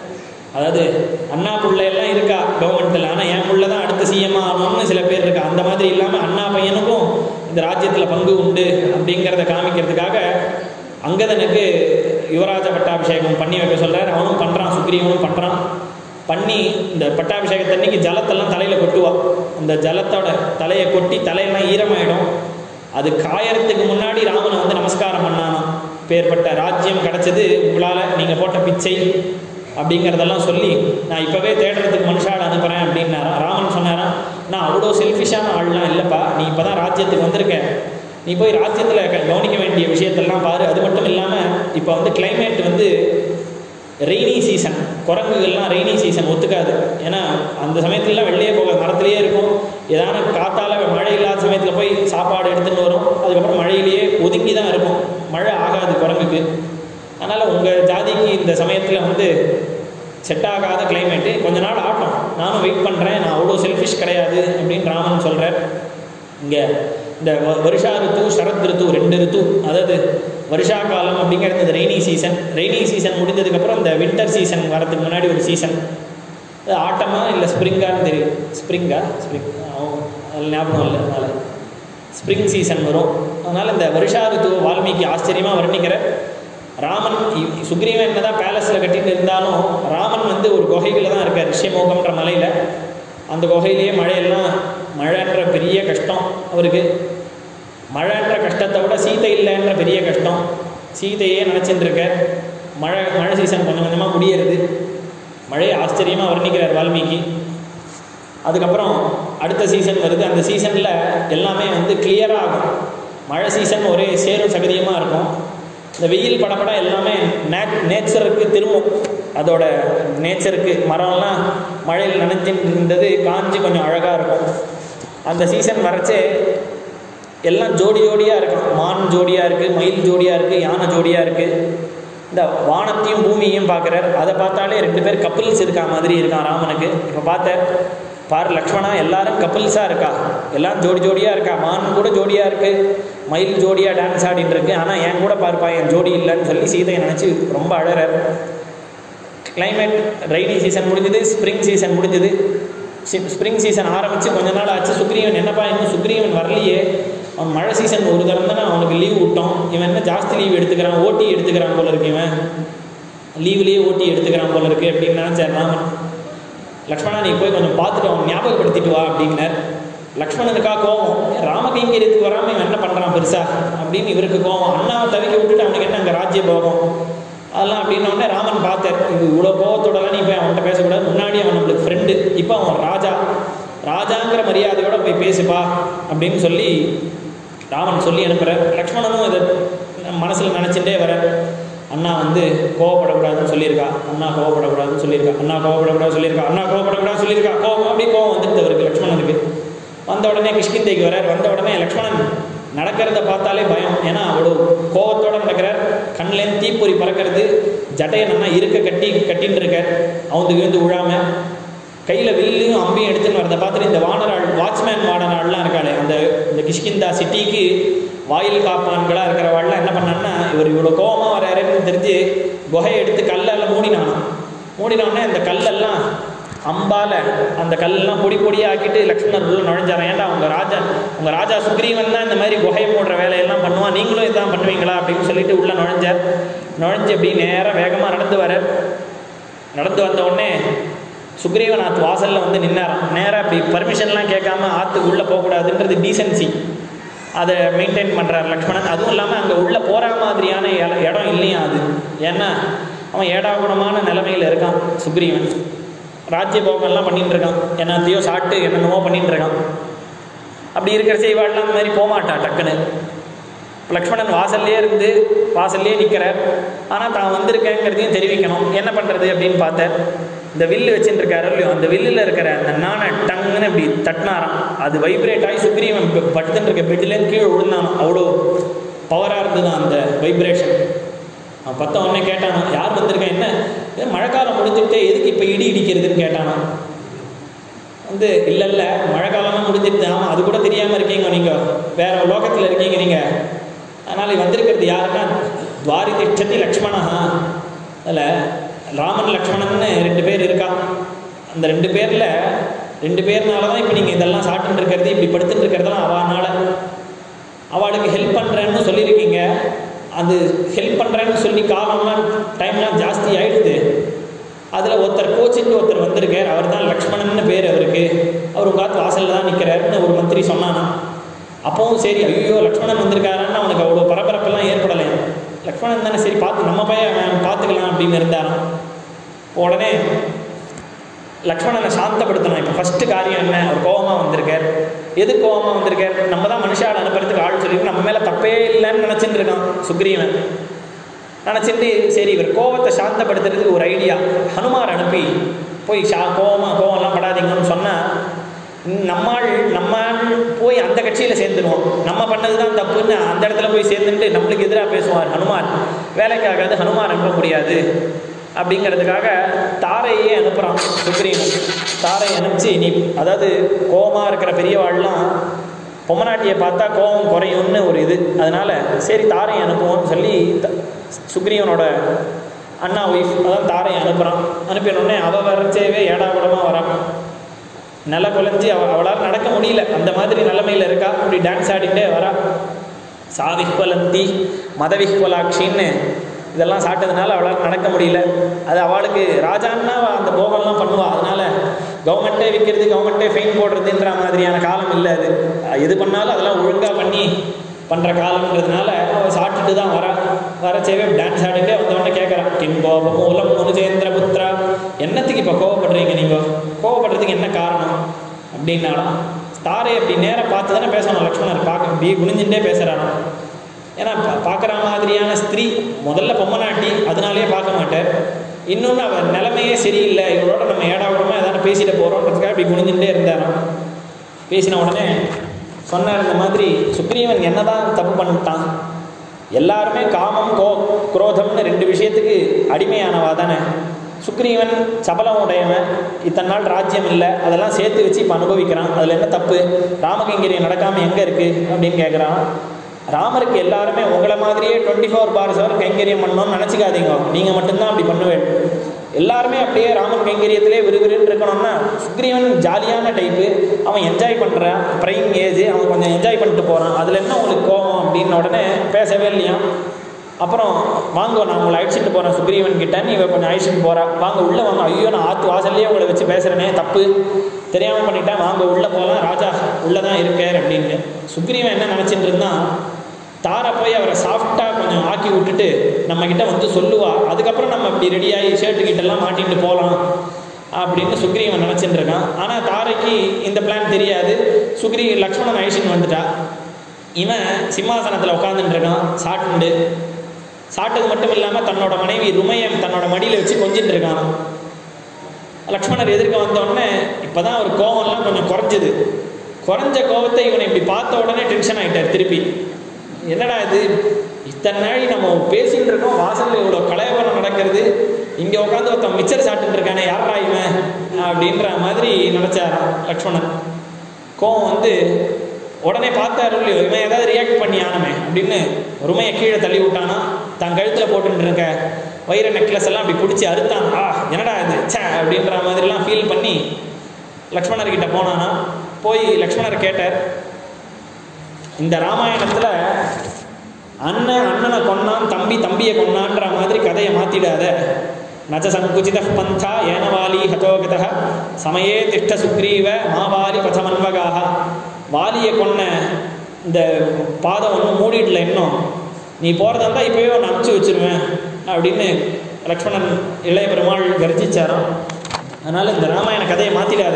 அதாவது அண்ணா பிள்ளையெல்லாம் இருக்கா கவர்மெண்ட்டில், ஆனால் என் பிள்ளை தான் அடுத்த சிஎம் ஆகணும்னு சில பேர் இருக்கா. அந்த மாதிரி இல்லாமல் அண்ணா பையனுக்கும் இந்த ராஜ்யத்தில் பங்கு உண்டு அப்படிங்கிறத காமிக்கிறதுக்காக அங்கதனுக்கு யுவராஜ பட்டாபிஷேகம் பண்ணி வைக்க சொல்கிறார். அவனும் பண்ணுறான், சுக்ரீவனும் பண்ணுறான். பண்ணி இந்த பட்டாபிஷேகத்தன்னைக்கு ஜலத்தெல்லாம் தலையில் கொட்டுவாள். அந்த ஜலத்தோட தலையை கொட்டி தலையெல்லாம் ஈரமாயிடும். அது காயறதுக்கு முன்னாடி ராமனை நமஸ்காரம் பண்ணானா, பேர்பட்ட ராஜ்யம் கிடச்சது உங்களால், நீங்கள் போட்ட பிச்சை அப்படிங்கிறதெல்லாம் சொல்லி நான் இப்போவே தேடுறதுக்கு மனுஷால் அனுப்புகிறேன் அப்படின்னாரா. ராமன் சொன்னாரான், நான் அவ்வளோ செல்ஃபிஷான ஆள்லாம் இல்லைப்பா, நீ இப்போ தான் ராஜ்யத்துக்கு வந்திருக்க, நீ போய் ராஜ்யத்தில் கவனிக்க வேண்டிய விஷயத்தெல்லாம் பாரு. அது மட்டும் இல்லாமல் இப்போ கிளைமேட் ரெய்னி சீசன், குரங்குகள்லாம் ரெய்னி சீசன் ஒத்துக்காது. ஏன்னா அந்த சமயத்துலலாம் வெளியே போக மரத்துலேயே இருக்கும். ஏதான காத்தால் மழை இல்லாத சமயத்தில் போய் சாப்பாடு எடுத்துகிட்டு வரும். அதுக்கப்புறம் மழையிலேயே ஒதுங்கி தான் இருக்கும், மழை ஆகாது குரங்குக்கு. அதனால் உங்கள் ஜாதிக்கு இந்த சமயத்தில் வந்து செட் ஆகாத கிளைமேட்டு, கொஞ்ச நாள் ஆட்டம், நானும் வெயிட் பண்ணுறேன், நான் அவ்வளோ செல்ஃபிஷ் கிடையாது அப்படின்னு ராமன் சொல்கிறார். இங்கே இந்த வருஷா ரித்து சரத் ரித்து 2 ரித்து, அதாவது வருஷா காலம் அப்படிங்கிறது இந்த ரெய்னி சீசன். ரெய்னி சீசன் முடிஞ்சதுக்கப்புறம் இந்த வின்டர் சீசன் வரதுக்கு முன்னாடி ஒரு சீசன், அது ஆட்டமா இல்லை ஸ்ப்ரிங்கான்னு தெரியும். ஸ்ப்ரிங் அதில் ஞாபகம் இல்லை, அதனால் ஸ்ப்ரிங் சீசன் வரும். அதனால் இந்த வருஷா ரித்து வால்மீகி ஆச்சரியமாக வர்ணிக்கிற. ராமன் சுக்ரீவன் என்னதான் பேலஸில் கட்டிட்டு இருந்தாலும் ராமன் வந்து ஒரு குகையில் தான் இருக்கார், ரிஷியமோகம்ன்ற மலையில். அந்த குகையிலேயே மழைன்ற பெரிய கஷ்டம் அவருக்கு. மழைன்ற கஷ்டத்தை விட சீதை இல்லைன்ற பெரிய கஷ்டம். சீதையே நினச்சிட்டு இருக்க. மழை சீசன் கொஞ்சம் கொஞ்சமாக முடியறது. மழையை ஆச்சரியமாக வர்ணிக்கிறார் வால்மீகி. அதுக்கப்புறம் அடுத்த சீசன் வருது. அந்த சீசனில் எல்லாமே வந்து கிளியராக ஆகும். மழை சீசன் ஒரே சேரும் சகதியமாக இருக்கும். இந்த வெயில் படப்பட எல்லாமே நேச்சருக்கு திரும்பும். அதோட நேச்சருக்கு மரம்லாம் மழையில் நனைஞ்சிட்டு இருந்தது காஞ்சி கொஞ்சம் அழகாக இருக்கும். அந்த சீசன் வரைச்சே எல்லாம் ஜோடி ஜோடியாக இருக்கும். மான் ஜோடியாக இருக்குது, மயில் ஜோடியாக இருக்குது, யானை ஜோடியாக இருக்குது. இந்த வானத்தையும் பூமியையும் பார்க்குறார். அதை பார்த்தாலே 2 பேர் கப்பிள்ஸ் இருக்கா மாதிரி இருக்கான் ராமனுக்கு. இப்போ பார்த்தார், பாரு லக்ஷ்மணா, எல்லாரும் கப்பிள்ஸாக இருக்கா, எல்லாம் ஜோடி ஜோடியாக இருக்கா. மான் கூட ஜோடியாக இருக்குது, மயில் ஜோடியாக டான்ஸ் ஆடிட்டு இருக்கு. ஆனால் என் கூட பார்ப்பா, என் ஜோடி இல்லைன்னு சொல்லி சீதையை நினச்சி ரொம்ப அழறார். கிளைமேட் ரெய்னி சீசன் முடிஞ்சுது, ஸ்ப்ரிங் சீசன் முடிஞ்சுது. ஸ்ப்ரிங் சீசன் ஆரம்பித்து கொஞ்ச நாள் ஆச்சு. சுக்ரீவன் என்னப்பா இன்னும் சுக்ரீவன் வரலையே, அவன் மழை சீசன் ஒரு தரம் தானே அவனுக்கு லீவ் விட்டோம், இவன் என்ன ஜாஸ்தி லீவ் எடுத்துக்கிறான், ஓட்டி எடுத்துக்கிறான் போல இருக்கு, இவன் லீவ்லேயே ஓட்டி எடுத்துக்கிறான் போல இருக்கு அப்படின்னு நினச்சார் ராமன். லக்ஷ்மணா நீ போய் கொஞ்சம் பார்த்துட்டு அவன் ஞாபகப்படுத்திட்டு வா அப்படின்னார். லக்ஷ்மணனுக்கா கோவம், ராமகைங்கரியத்துக்கு வராமல் இவன் என்ன பண்ணுறான் பெருசா அப்படின்னு இவருக்கு கோவம். அண்ணாவை தவிக்க விட்டுட்டு அவனுக்கு என்ன அங்கே ராஜ்ய போகும் அதெல்லாம் அப்படின்னோடனே ராமன் பார்த்தார், இது இவ்வளோ கோவத்தோடலாம் நீ போய் அவன்கிட்ட பேசக்கூடாது, முன்னாடி அவன் நம்மளுக்கு ஃப்ரெண்டு, இப்போ அவன் ராஜாங்கிற மரியாதையோட போய் பேசுப்பா அப்படின்னு சொல்லி ராமன் சொல்லி அனுப்புகிறார். லக்ஷ்மணனும் இதை மனசில் நினச்சிட்டே வர, அண்ணா வந்து கோவப்படக்கூடாதுன்னு சொல்லியிருக்கா, அண்ணா கோவப்படக்கூடாதுன்னு சொல்லியிருக்கா, அண்ணா கோவப்படக்கூடாது சொல்லியிருக்கா, அண்ணா கோவப்படக்கூடாது சொல்லியிருக்கா. கோவம் அப்படி கோவம் வந்துட்டு அவருக்கு லக்ஷ்மணனுக்கு. வந்த உடனே கிஷ்கிந்தைக்கு வரார். வந்த உடனே லக்ஷ்மணன் நடக்கிறத பார்த்தாலே பயம். ஏன்னா அவ்வளோ கோவத்தோடு நடக்கிறார். கண்ணிலேருந்து தீப்பொறி பறக்கிறது. ஜட்டையை நல்லா கட்டின்னு இருக்கார், அவனுக்கு வந்து விழாமல். கையில் வில்லையும் அம்பையும் எடுத்துன்னு வரதை பார்த்துட்டு இந்த வாட்ச்மேன் வாடனாள்லாம் இருக்காளே, இந்த கிஷ்கிந்தா சிட்டிக்கு வாயில் காப்பான்களாக இருக்கிறவாள்லாம் என்ன பண்ணான்னா, இவர் இவ்வளோ கோபமாக வராருன்னு தெரிஞ்சு குகையை எடுத்து கல்லால் மூடினோடனே அந்த கல்லெல்லாம் அம்பால் அந்த கல்லெல்லாம் பொடி பொடியாக ஆக்கிட்டு லக்ஷ்மணர் உள்ள நுழைஞ்சாரன். ஏன்டா உங்கள் ராஜா சுக்ரீவன் தான் இந்த மாதிரி குகையை போடுற வேலையெல்லாம் பண்ணுவான், நீங்களும் இதான் பண்ணுவீங்களா அப்படின்னு சொல்லிட்டு உள்ளே நுழைஞ்சு அப்படி நேராக வேகமாக நடந்து வந்த உடனே சுக்ரீவன் ஆற்று வாசலில் வந்து நின்னாராம். நேராக அப்படி பர்மிஷன்லாம் கேட்காம ஆற்றுக்கு உள்ளே போகக்கூடாதுன்றது டீசன்சி, அதை மெயின்டைன் பண்ணுறார் லக்ஷ்மணன். அதுவும் இல்லாமல் அங்கே உள்ளே போகிற மாதிரியான இடம் இல்லையா அது, ஏன்னா அவன் ஏடாகுணமான நிலைமையில் இருக்கான் சுக்ரீவன். ராஜ்ய போகம்லாம் பண்ணிட்டு இருக்கான், என்னத்தையோ சாப்பிட்டு என்னென்னமோ பண்ணிட்டு இருக்கான். அப்படி இருக்கிற செய்வாள்லாம் அந்த மாதிரி போகமாட்டா டக்குன்னு. லக்ஷ்மணன் வாசல்லே நிற்கிறார். ஆனால் தான் வந்திருக்கேங்கிறதையும் தெரிவிக்கணும். என்ன பண்ணுறது அப்படின்னு பார்த்தார். இந்த வில்லு வச்சுட்டு இருக்காரு இல்லையோ, அந்த வில்லில் இருக்கிற அந்த நானை டங்குன்னு இப்படி தட்டினாராம். அது வைப்ரேட் ஆகி சுக்ரீவன் படுத்துட்டு இருக்க பெட்டிலேருந்து கீழே விழுந்தான். அவ்வளோ பவராக இருந்தது அந்த வைப்ரேஷன். அவன் பத்த உடனே கேட்டானா, யார் வந்திருக்கேன், என்ன மழைக்காலம் முடிஞ்சுட்டு எதுக்கு இப்போ இடி இடிக்கிறதுன்னு கேட்டானா. இல்லை மழைக்காலம்லாம் முடிஞ்சிட்டு, ஆமாம் அது கூட தெரியாமல் இருக்கீங்க நீங்கள், வேற லோகத்தில் இருக்கீங்க நீங்கள். அதனால் வந்திருக்கிறது யாருன்னா துவாரி திஷ்டதி லக்ஷ்மணா. அதில் ராமன் லக்ஷ்மணன்னு 2 பேர் இருக்கா. அந்த 2 பேர்னால தான் இப்போ நீங்கள் இதெல்லாம் சாப்பிட்டு இருக்கிறது, இப்படி படுத்துட்டு இருக்கிறதெல்லாம் அவளுக்கு ஹெல்ப் பண்ணுறேன்னு சொல்லியிருக்கீங்க. அது ஹெல்ப் பண்ணுறேன்னு சொல்லி டைம்லாம் ஜாஸ்தி ஆகிடுது. அதில் ஒருத்தர் கோச்சிட்டு ஒருத்தர் வந்திருக்கார், அவர் தான் லக்ஷ்மணன்னு பேர் அவருக்கு. அவர் உங்கள் வாசலில் தான் நிற்கிறாருன்னு ஒரு மந்திரி சொன்னானா. அப்பவும் சரி, ஐயோ லக்ஷ்மணன் வந்திருக்காரான்னு அவனுக்கு அவ்வளோ பரபரப்பெல்லாம் ஏற்படலை. லக்ஷ்மணன் தானே, சரி நம்ம பையன் பார்த்துக்கலாம் அப்படின்னு இருந்தாராம். உடனே லக்ஷ்மணனை சாந்தப்படுத்தணும். இப்போ ஃபஸ்ட்டு காரியம் என்ன, அவர் கோபமாக வந்திருக்கார். எது கோபமாக வந்திருக்கார், நம்ம தான் மனுஷால் அனுப்புறதுக்கு ஆள் சொல்லியிருக்கு, நம்ம மேலே தப்பே இல்லைன்னு நினச்சிட்டு இருக்கான் சுக்ரீவன். நினச்சிட்டு சரி இவர் கோவத்தை சாந்தப்படுத்துறதுக்கு ஒரு ஐடியா, ஹனுமார் அனுப்பி போய் கோவம்லாம் படாதீங்கன்னு சொன்னால் நம்மால் போய் அந்த கட்சியில் சேர்ந்துருவோம், நம்ம பண்ணது தான் தப்புன்னு அந்த இடத்துல போய் சேர்ந்துட்டு நம்மளுக்கு எதிராக பேசுவார் ஹனுமார், வேலைக்காகாது, ஹனுமார் அனுப்ப முடியாது அப்படிங்கிறதுக்காக தாரையே அனுப்புகிறான் சுக்ரீவன். தாரை அனுப்பிச்சு நீ அதாவது கோபமாக இருக்கிற பெரியவாள்லாம் பொம்மநாட்டியை பார்த்தா கோபம் குறையும்னு ஒரு இது, அதனால் சரி தாரை அனுப்புவோம்னு சொல்லி சுக்ரீவனோட அண்ணா ஒய்ஃப் அதான் தாரை அனுப்புகிறான். அனுப்பினோடனே அவள் வரைச்சேவே ஏடாகுடமாக வரான், நல்லா குலைஞ்சி அவளால் நடக்க முடியல, அந்த மாதிரி நிலைமையில் இருக்கா. அப்படி டான்ஸ் ஆடிட்டே வரா. சாவிஹ்வலந்தி மதவிஹ்வலாட்சின்னு இதெல்லாம் சாப்பிட்டதுனால அவளால் நடக்க முடியல. அது அவளுக்கு ராஜான்னா அந்த போகம்லாம் பண்ணுவாள், அதனால் கவர்மெண்ட்டே விற்கிறது கவர்மெண்ட்டே ஃபைன் போடுறதுன்ற மாதிரியான காலம் இல்லை. அது எது பண்ணாலும் அதெல்லாம் ஒழுங்காக பண்ணி பண்ணுற காலம்ன்றதுனால அவள் சாப்பிட்டுட்டு தான் வரச்சேவே டான்ஸ் ஆடிட்டே வந்தவொடனே கேட்குறான், கிம் கோபம் மூலம் முனுஜேந்திர புத்திரா, என்னத்துக்கு இப்போ கோவப்படுறீங்க, நீங்கள் கோவப்படுறதுக்கு என்ன காரணம் அப்படின்னாலும் தாரை அப்படி நேராக பார்த்து தானே பேசணும். லக்ஷ்மணர் பார்க்க அப்படியே குனிஞ்சுட்டே பேசுகிறானோ, ஏன்னா பார்க்குற மாதிரியான ஸ்திரீ முதல்ல பொம்மநாட்டி, அதனாலே பார்க்க மாட்டார். இன்னொன்று அவன் நிலைமையே சரியில்லை, இவளோட நம்ம ஏடாவிடமாக எதாவது பேசிட்டு போகிறோன்றதுக்காக அப்படி குனிஞ்சுட்டே இருந்தாராம். பேசின உடனே சொன்னார், இந்த மாதிரி சுக்ரீவன் என்னதான் தப்பு பண்ணிட்டான், எல்லாருமே காமம் குரோதம்னு 2 விஷயத்துக்கு அடிமையானவா தானே. சுக்ரீவன் சபலம் உடையவன், இத்தனை நாள் ராஜ்யம் இல்லை, அதெல்லாம் சேர்த்து வச்சு இப்போ அனுபவிக்கிறான், அதில் என்ன தப்பு, ராமகைங்கரியம் நடக்காமல் எங்கே இருக்குது அப்படின்னு கேட்குறான். ராமருக்கு எல்லாருமே உங்களை மாதிரியே 24/7 கைங்கரியம் பண்ணணும்னு நினச்சிக்காதீங்க, நீங்கள் மட்டும்தான் அப்படி பண்ணுவேன். எல்லாருமே அப்படியே ராமன் கைங்கரியத்திலே விறுவிறுன்னு இருக்கணும்னா சுக்ரீவன் ஜாலியான டைப்பு, அவன் என்ஜாய் பண்ணுறான், ப்ரைம் ஏஜ், அவன் கொஞ்சம் என்ஜாய் பண்ணிட்டு போகிறான், அதில் என்ன உங்களுக்கு கோபம் அப்படின்ன உடனே பேசவே இல்லையா. அப்புறம் வாங்க நான் உங்களை அழைச்சிட்டு போகிறேன் சுக்ரீவன் கிட்ட, நீ கொஞ்சம் அழைச்சிட்டு போகிறா, வாங்க உள்ளே வாங்க, ஐயோ நான் ஆற்று வாசல்லையே உங்களை வச்சு பேசுகிறேனே, தப்பு தெரியாமல் பண்ணிட்டேன், வாங்க உள்ளே போகலாம், ராஜா உள்ளே தான் இருக்கார் அப்படின்னு. சுக்ரீவன் என்ன நினச்சிட்டு இருந்தான், தாரை போய் அவரை சாஃப்டாக கொஞ்சம் ஆக்கி விட்டுட்டு நம்மக்கிட்ட வந்து சொல்லுவா, அதுக்கப்புறம் நம்ம இப்படி ரெடியாகி ஷர்ட்டுக்கிட்டெல்லாம் மாட்டிகிட்டு போகலாம் அப்படின்னு சுக்ரீவன் நினச்சிட்டு இருக்கான். ஆனால் தாரைக்கு இந்த பிளான் தெரியாது. லக்ஷ்மணன் அழிச்சின்னு வந்துட்டா, இவன் சிம்மாசனத்தில் உட்காந்துட்டு இருக்கான் சாப்பிட்டு. சாப்பிட்டது மட்டும் இல்லாமல் தன்னோட மனைவி ருமையை தன்னோட மடியில் வச்சு கொஞ்சிட்டு இருக்கான். லக்ஷ்மணர் எதிர்க்க வந்தோடனே இப்போ தான் ஒரு கோவம்லாம் கொஞ்சம் குறைஞ்சது. குறைஞ்ச கோவத்தை இவனை இப்படி பார்த்த உடனே டென்ஷன் ஆகிட்டார் திருப்பி. என்னடா இது, இத்தனை நாளி நம்ம பேசிகிட்டு இருக்கோம், வாசலில் இவ்வளோ கலையபரம் நடக்கிறது, இங்கே உட்காந்து ஒருத்தன் மிச்சர் சாப்பிட்டுட்டு இருக்கானே, யாரா இவன் அப்படின்ற மாதிரி நினச்சாரான் லக்ஷ்மணன். கோவம் வந்து உடனே பார்த்தாரு இல்லையோ, இவன் ஏதாவது ரியாக்ட் பண்ணி ஆனமே அப்படின்னு ருமையை கீழே தள்ளி விட்டானா, தன் கழுத்தில் போட்டுட்டு இருக்க வைர நெக்லஸ் எல்லாம் அப்படி பிடிச்சி அறுத்தான். என்னடா இது சே அப்படின்ற மாதிரிலாம் ஃபீல் பண்ணி லக்ஷ்மணர்கிட்ட போனானா. போய் லக்ஷ்மணர் கேட்டார், இந்த ராமாயணத்தில் அண்ணனை கொன்னான், தம்பியை கொன்னான்ற மாதிரி கதையை மாற்றிடாத. நச்ச சங்குச்சித பந்தா ஏனவாலி ஹதோகத சமயே திஷ்ட சுக்ரீவ மாவாலி பசமன்வகாக. வாலியை கொன்ன இந்த பாதம் ஒன்றும் மூடிடல, இன்னும் நீ போகிறதா இருந்தால் இப்போயே ஒன்று அனுப்பிச்சி வச்சுருவேன் அப்படின்னு லக்ஷ்மணன் இளைய பெருமாள் கர்ஜிச்சாராம். அதனால் இந்த ராமாயண கதையை மாற்றிடாத.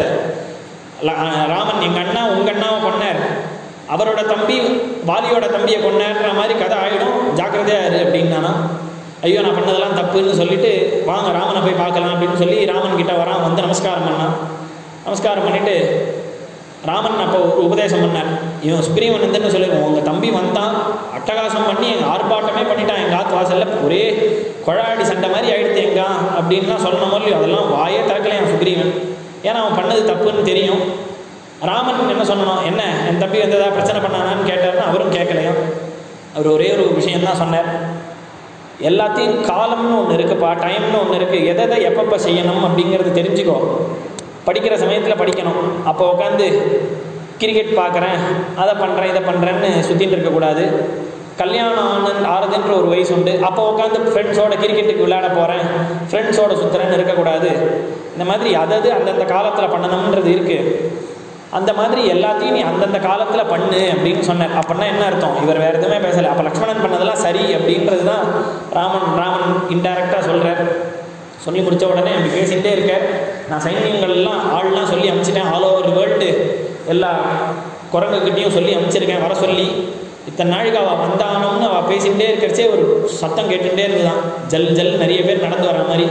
ராமன் எங்கள் அண்ணா உங்கள் அண்ணாவை கொன்னார், அவரோட தம்பி வாலியோட தம்பியை கொண்டாடுற மாதிரி கதை ஆகிடும், ஜாக்கிரதையாக இரு அப்படின்னானா. ஐயோ நான் பண்ணதெல்லாம் தப்புன்னு சொல்லிட்டு வாங்க ராமனை போய் பார்க்கலாம் அப்படின்னு சொல்லி ராமன் கிட்ட வரான். வந்து நமஸ்காரம் பண்ணான். நமஸ்காரம் பண்ணிவிட்டு ராமன் அப்போ ஒரு உபதேசம் பண்ணார். இவன் சுக்ரீவன் வந்துன்னு சொல்லிடுவோம், உங்கள் தம்பி வந்தான், அட்டகாசம் பண்ணி எங்கள் ஆர்ப்பாட்டமே பண்ணிட்டான், எங்கள் ஆத்து வாசலில் ஒரே கொழாடி சண்டை மாதிரி ஆகிடுது எங்க அப்படின்லாம் சொல்லணும் இல்லையோ, அதெல்லாம் வாயே திறக்கலையான் சுக்ரீவன். ஏன்னா அவன் பண்ணது தப்புன்னு தெரியும். ராமன் என்ன சொல்லணும், என்ன என் தம்பி வந்து ஏதாவது பிரச்சனை பண்ணானான்னு கேட்டார்னா அவரும் கேட்கலையாம். அவர் ஒரே ஒரு விஷயந்தான் சொன்னார், எல்லாத்தையும் காலம்னு ஒன்று இருக்குப்பா, டைம்னு ஒன்று இருக்குது, எதை எப்பப்போ செய்யணும் அப்படிங்கிறது தெரிஞ்சுக்கோ. படிக்கிற சமயத்தில் படிக்கணும், அப்போ உட்காந்து கிரிக்கெட் பார்க்குறேன், அதை பண்ணுறேன் இதை பண்ணுறேன்னு சுற்றின்னு இருக்கக்கூடாது. கல்யாணம் ஆறுதுன்ற ஒரு வயசு உண்டு, அப்போ உட்காந்து ஃப்ரெண்ட்ஸோட கிரிக்கெட்டுக்கு விளையாட போகிறேன், ஃப்ரெண்ட்ஸோட சுற்றுறேன்னு இருக்கக்கூடாது. இந்த மாதிரி அந்தந்த காலத்தில் பண்ணணுன்றது இருக்குது. அந்த மாதிரி எல்லாத்தையும் நீ அந்தந்த காலத்தில் பண்ணு அப்படின்னு சொன்னார். அப்படின்னா என்ன அர்த்தம், இவர் வேறு எதுவுமே பேசலை, அப்போ லக்ஷ்மணன் பண்ணதெல்லாம் சரி அப்படின்றது தான் ராமன் இன்டைரக்டாக சொல்கிறார். சொல்லி முடித்த உடனே அப்படி பேசிகிட்டே இருக்கார். நான் சைன்யங்கள்லாம் ஆள்லாம் சொல்லி அனுப்பிச்சிட்டேன், ஆல் ஓவர் வேர்ல்டு எல்லா குரங்குக்கிட்டையும் சொல்லி அனுப்பிச்சிருக்கேன் வர சொல்லி. இத்தனை நாளைக்கு அவள் வந்தானோம்னு அவள் பேசிகிட்டே இருக்கிறச்சே ஒரு சத்தம் கேட்டுகிட்டே இருந்துதான், ஜல் ஜல் நிறைய பேர் நடந்து வர மாதிரி.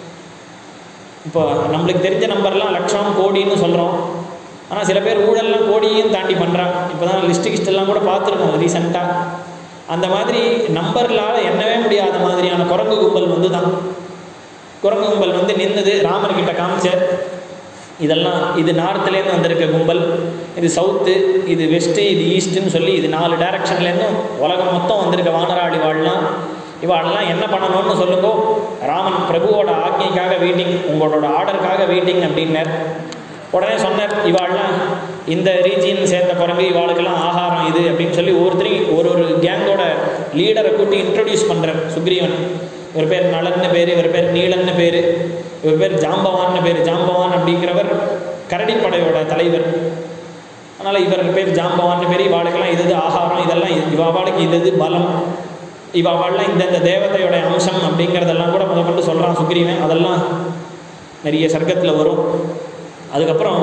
இப்போ நம்மளுக்கு தெரிஞ்ச நம்பர்லாம் லட்சம் கோடின்னு சொல்கிறோம், ஆனால் சில பேர் ஊழல்லாம் கோடியும் தாண்டி பண்ணுறாங்க. இப்போ தான் லிஸ்ட்டுலாம் கூட பார்த்துருக்கோம் ரீசெண்டாக. அந்த மாதிரி நம்பர்களால் எண்ணவே முடியாத மாதிரியான குரங்கு கும்பல் வந்து தான். குரங்கு கும்பல் வந்து நின்றுது, ராமர்கிட்ட காமிச்சார். இதெல்லாம் இது நார்த்துலேருந்து வந்திருக்க கும்பல், இது சவுத்து, இது வெஸ்ட்டு, இது ஈஸ்ட்டுன்னு சொல்லி இது 4 டைரக்ஷன்லேருந்தும் உலகம் மொத்தம் வந்திருக்க வானராளி வாழலாம். இவாளெல்லாம் என்ன பண்ணணும்னு சொல்லுங்கோ. ராமன் பிரபுவோட ஆக்ஞைக்காக வெயிட்டிங், உங்களோட ஆர்டருக்காக வெயிட்டிங் அப்படின்னார். உடனே சொன்னார், இவாள்லாம் இந்த ரீஜியன் சேர்ந்த குரங்கு, இவாளுக்கெல்லாம் ஆகாரம் இது அப்படின்னு சொல்லி ஒவ்வொருத்தரையும் ஒரு கேங்கோட லீடரை கூட்டி இன்ட்ரடியூஸ் பண்ணுறார் சுக்ரீவன். இவர் பேர் நலன்னு பேர், இவர் பேர் நீலன்னு பேர், இவர் பேர் ஜாம்பவான்னு பேர். ஜாம்பவான் அப்படிங்கிறவர் கரடிப்படையோட தலைவர், அதனால் இவர் பேர் ஜாம்பவான்னு பேர். இவாளுக்கெல்லாம் இது ஆகாரம், இதெல்லாம் இவாளுக்கு இது பலம், இவாள்லாம் இந்த தேவதையோட அம்சம் அப்படிங்கிறதெல்லாம் கூட முதற்கொண்டு சொல்கிறான் சுக்ரீவன். அதெல்லாம் நிறைய சர்க்கத்தில் வரும். அதுக்கப்புறம்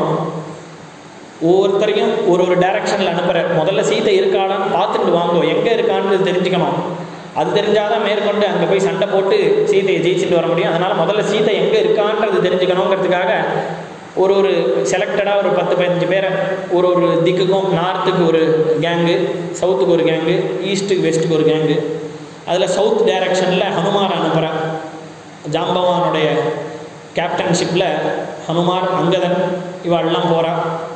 ஒவ்வொருத்தரையும் ஒரு டைரக்ஷனில் அனுப்புகிறார். முதல்ல சீதை இருக்காளான்னு பார்த்துட்டு வாங்குவோம், எங்கே இருக்கான்னு தெரிஞ்சுக்கணும். அது தெரிஞ்சாதான் மேற்கொண்டு அங்கே போய் சண்டை போட்டு சீதையை ஜெயிச்சுட்டு வர முடியும். அதனால் முதல்ல சீதை எங்கே இருக்கான்றது தெரிஞ்சுக்கணுங்கிறதுக்காக ஒரு செலக்டடாக ஒரு 10-15 பேரை ஒரு திக்குக்கும், நார்த்துக்கு ஒரு கேங்கு, சவுத்துக்கு ஒரு கேங்கு, ஈஸ்ட்டுக்கு வெஸ்ட்டுக்கு ஒரு கேங்கு. அதில் சவுத் டைரக்ஷனில் ஹனுமார் அனுப்புகிறார். ஜாம்பவானுடைய கேப்டன்ஷிப்பில் ஹனுமார், அங்கதன் இவாள்லாம் போகிறா.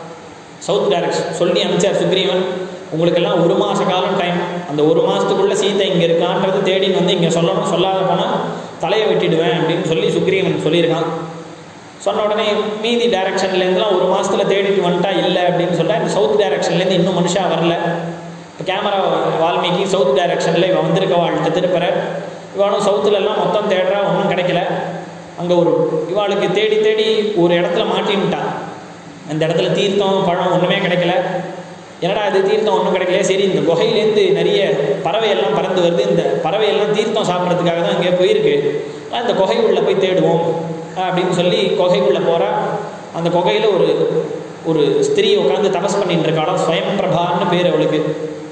சவுத் டைரக்ஷன் சொல்லி அனுப்பிச்சார் சுக்ரீவன். உங்களுக்கெல்லாம் 1 மாத காலம் டைம், அந்த 1 மாதத்துக்குள்ளே சீதை இங்கே இருக்கான்றது தேடின்னு வந்து இங்கே சொல்லணும், சொல்லாத போனால் தலையை வெட்டிடுவேன் அப்படின்னு சொல்லி சுக்ரீவன் சொல்லியிருக்கான். சொன்ன உடனே மீதி டைரக்ஷன்லேருந்துலாம் 1 மாதத்தில் தேடிட்டு வந்துட்டா இல்லை அப்படின்னு சொல்லிட்டா. இந்த சவுத் டைரக்ஷன்லேருந்து இன்னும் மனுஷா வரல. இப்போ கேமரா வால்மீகி சவுத் டைரக்ஷனில் இவன் வந்திருக்க வாழ்க்கை திருப்பற, இவானும் சவுத்துலலாம் மொத்தம் தேடுறா, ஒன்றும் கிடைக்கல. அங்கே இவாளுக்கு தேடி தேடி ஒரு இடத்துல மாட்டின்ட்டான். அந்த இடத்துல தீர்த்தம் பழம் ஒன்றுமே கிடைக்கல. என்னடா இது தீர்த்தம் ஒன்றும் கிடைக்கல, சரி இந்த குகையிலேருந்து நிறைய பறவையெல்லாம் பறந்து வருது, இந்த பறவையெல்லாம் தீர்த்தம் சாப்பிட்றதுக்காக தான் இங்கே போயிருக்கு, இந்த குகை உள்ளே போய் தேடுவோம் அப்படின்னு சொல்லி குகைக்குள்ளே போகிறா. அந்த குகையில் ஒரு ஸ்திரீ உட்காந்து தபஸ் பண்ணிட்டு இருக்காளாம், ஸ்வயம்பிரபான்னு பேர் அவளுக்கு.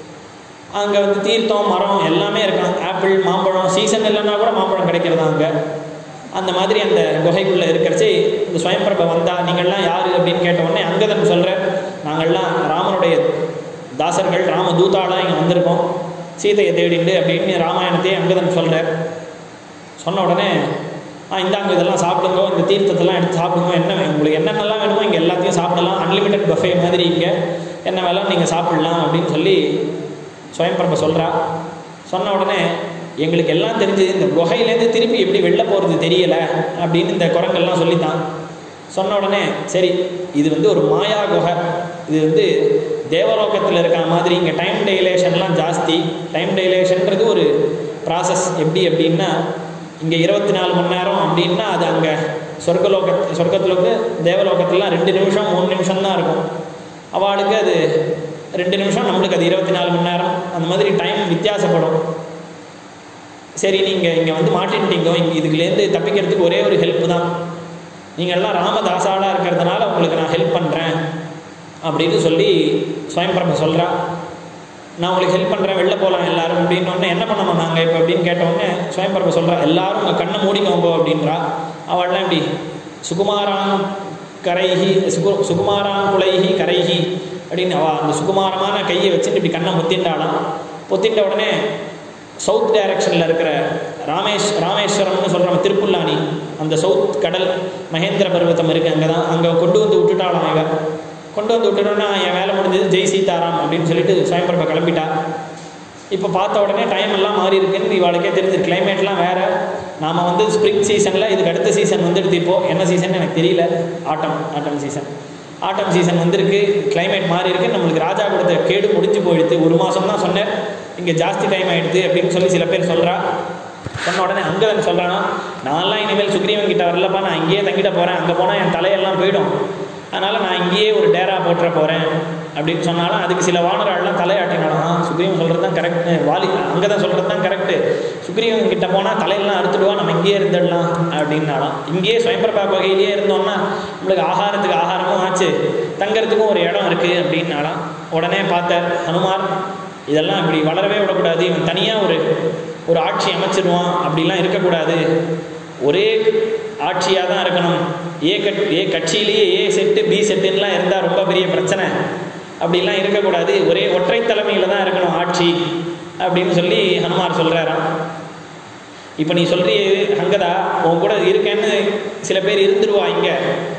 அங்கே வந்து தீர்த்தம் மரம் எல்லாமே இருக்கான், ஆப்பிள் மாம்பழம், சீசன் இல்லைன்னா கூட மாம்பழம் கிடைக்கிறதா அங்கே. அந்த மாதிரி அந்த குகைக்குள்ளே இருக்கிறச்சு இந்த ஸ்வயம்பிரபை வந்தால் நீங்கள்லாம் யார் அப்படின்னு கேட்ட உடனே அங்கதன் சொல்கிற, நாங்கள்லாம் ராமனுடைய தாசர்கள், ராம தூதாளாக இங்கே வந்திருக்கோம் சீதையை தேடிண்டு அப்படின்னு ராமாயணத்தையே அங்கதன் சொல்கிறார். சொன்ன உடனே இந்தாங்க இதெல்லாம் சாப்பிடுங்க, இந்த தீர்த்தத்தெல்லாம் எடுத்து சாப்பிடுங்க, என்ன உங்களுக்கு என்னென்னலாம் வேணுமோ இங்கே எல்லாத்தையும் சாப்பிடலாம், அன்லிமிட்டட் பஃபே மாதிரி இங்கே என்ன வேலை நீங்கள் சாப்பிட்லாம் அப்படின்னு சொல்லி ஸ்வயம்பிரபை சொல்கிறா. சொன்ன உடனே எங்களுக்கு எல்லாம் தெரிஞ்சது, இந்த குகையிலேருந்து திருப்பி எப்படி வெளில போகிறது தெரியலை அப்படின்னு இந்த குரங்கெல்லாம் சொல்லித்தான். சொன்ன உடனே சரி இது வந்து ஒரு மாயா குகை, இது வந்து தேவலோகத்தில் இருக்கிற மாதிரி இங்கே டைம் டைலேஷன்லாம் ஜாஸ்தி. டைம் டைலேஷன்றது ஒரு ப்ராசஸ். எப்படி அப்படின்னா இங்கே 24 மணி நேரம் அப்படின்னா அது அங்கே சொர்க்கத்தில் தேவலோகத்திலாம் 2 நிமிஷம் 3 நிமிஷம் தான் இருக்கும். அவளுக்கு அது 2 நிமிஷம், நம்மளுக்கு அது 24 மணி நேரம். அந்த மாதிரி டைம் வித்தியாசப்படும். சரி நீங்கள் இங்கே வந்து மாட்டின்ட்டீங்க, இங்கே இதுக்குலேருந்து தப்பிக்கிறதுக்கு ஒரே ஒரு ஹெல்ப் தான், நீங்கள்லாம் ராமதாசாலாக இருக்கிறதுனால உங்களுக்கு நான் ஹெல்ப் பண்ணுறேன் அப்படின்னு சொல்லி ஸ்வயம்பிரபை சொல்கிறா. நான் உங்களுக்கு ஹெல்ப் பண்ணுறேன், வெளில போகலாம் எல்லாரும் அப்படின்னோடனே என்ன பண்ணணும் நாங்கள் இப்போ அப்படின்னு கேட்டோடனே ஸ்வயம்பிரபை சொல்கிறா, எல்லாரும் உங்கள் கண்ணை மூடிக்கோங்க அப்படின்றா. அவள்லாம் இப்படி சுகுமாரான் கரைஹி சுகுமாரான் குலைஹி கரைஹி அப்படின்னு அவள் அந்த சுகுமாரமான கையை வச்சுட்டு இப்படி கண்ணை முத்தின்றாலாம். பொத்திட்ட உடனே சவுத் டைரக்ஷனில் இருக்கிற ராமேஸ்வரம்னு சொல்கிறோம், திருப்புல்லானி, அந்த சவுத் கடல் மகேந்திர பர்வதம் இருக்குது, அங்கே தான் அங்கே கொண்டு வந்து விட்டுட்டாலாம். இவன் கொண்டு வந்து விட்டுட்டோன்னா என் வேலை முடிஞ்சது, ஜெய் சீதாராம் அப்படின்னு சொல்லிட்டு ஸ்வயம்பிரபை கிளம்பிட்டா. இப்போ பார்த்த உடனே டைம் எல்லாம் மாறி இருக்குன்னு இவாளுக்கே தெரிஞ்சு, கிளைமேட்லாம் வேறு. நாம் வந்து ஸ்ப்ரிங் சீசனில், இதுக்கு அடுத்த சீசன் வந்துடுது. இப்போது என்ன சீசன் எனக்கு தெரியல, ஆட்டம் சீசன் வந்திருக்கு, கிளைமேட் மாறி இருக்குது. நம்மளுக்கு ராஜா கொடுத்த கேடு முடிஞ்சு போயிடுது, 1 மாதம் தான் சொன்னேன், இங்கே ஜாஸ்தி டைம் ஆகிடுது அப்படின்னு சொல்லி சில பேர் சொல்கிறா. சொன்ன உடனே அங்கதன் சொல்கிறான்னா, நான்லாம் இனிமேல் சுக்ரீவன் கிட்ட வரலப்பா, நான் இங்கேயே தங்கிட்ட போகிறேன், அங்கே போனால் என் தலையெல்லாம் போயிடும், அதனால் நான் இங்கேயே ஒரு டேரா போட்டுற போகிறேன் அப்படின்னு சொன்னாலும் அதுக்கு சில வானராள்லாம் தலையாட்டினாலும் சுக்ரீவன் சொல்கிறது தான் கரெக்டு, அங்கதான் சொல்கிறது தான் கரெக்டு, சுக்ரீவன் கிட்ட போனால் தலையெல்லாம் அறுத்துடுவா, நம்ம இங்கேயே இருந்துடலாம் அப்படின்னாலும். இங்கேயே ஸ்வயம்பிரபா வகையிலேயே இருந்தோம்னா நம்மளுக்கு ஆகாரத்துக்கு ஆகாரமும் ஆச்சு, தங்கிறதுக்கும் ஒரு இடம் இருக்குது அப்படின்னாலாம். உடனே பார்த்தார் ஹனுமார், இதெல்லாம் இப்படி வளரவே விடக்கூடாது, இவன் தனியாக ஒரு ஆட்சி அமைச்சிடுவான் அப்படிலாம் இருக்கக்கூடாது, ஒரே ஆட்சியாக தான் இருக்கணும், ஏ கட்சியிலேயே ஏ செட்டு பி செட்டுன்னெலாம் இருந்தால் ரொம்ப பெரிய பிரச்சனை, அப்படிலாம் இருக்கக்கூடாது, ஒரே ஒற்றை தலைமையில் தான் இருக்கணும் ஆட்சி அப்படின்னு சொல்லி ஹனுமார் சொல்கிறாராம். இப்போ நீ சொல்கிறிய அங்கதா உன் கூட இருக்கேன்னு சில பேர் இருந்துருவா. இங்கே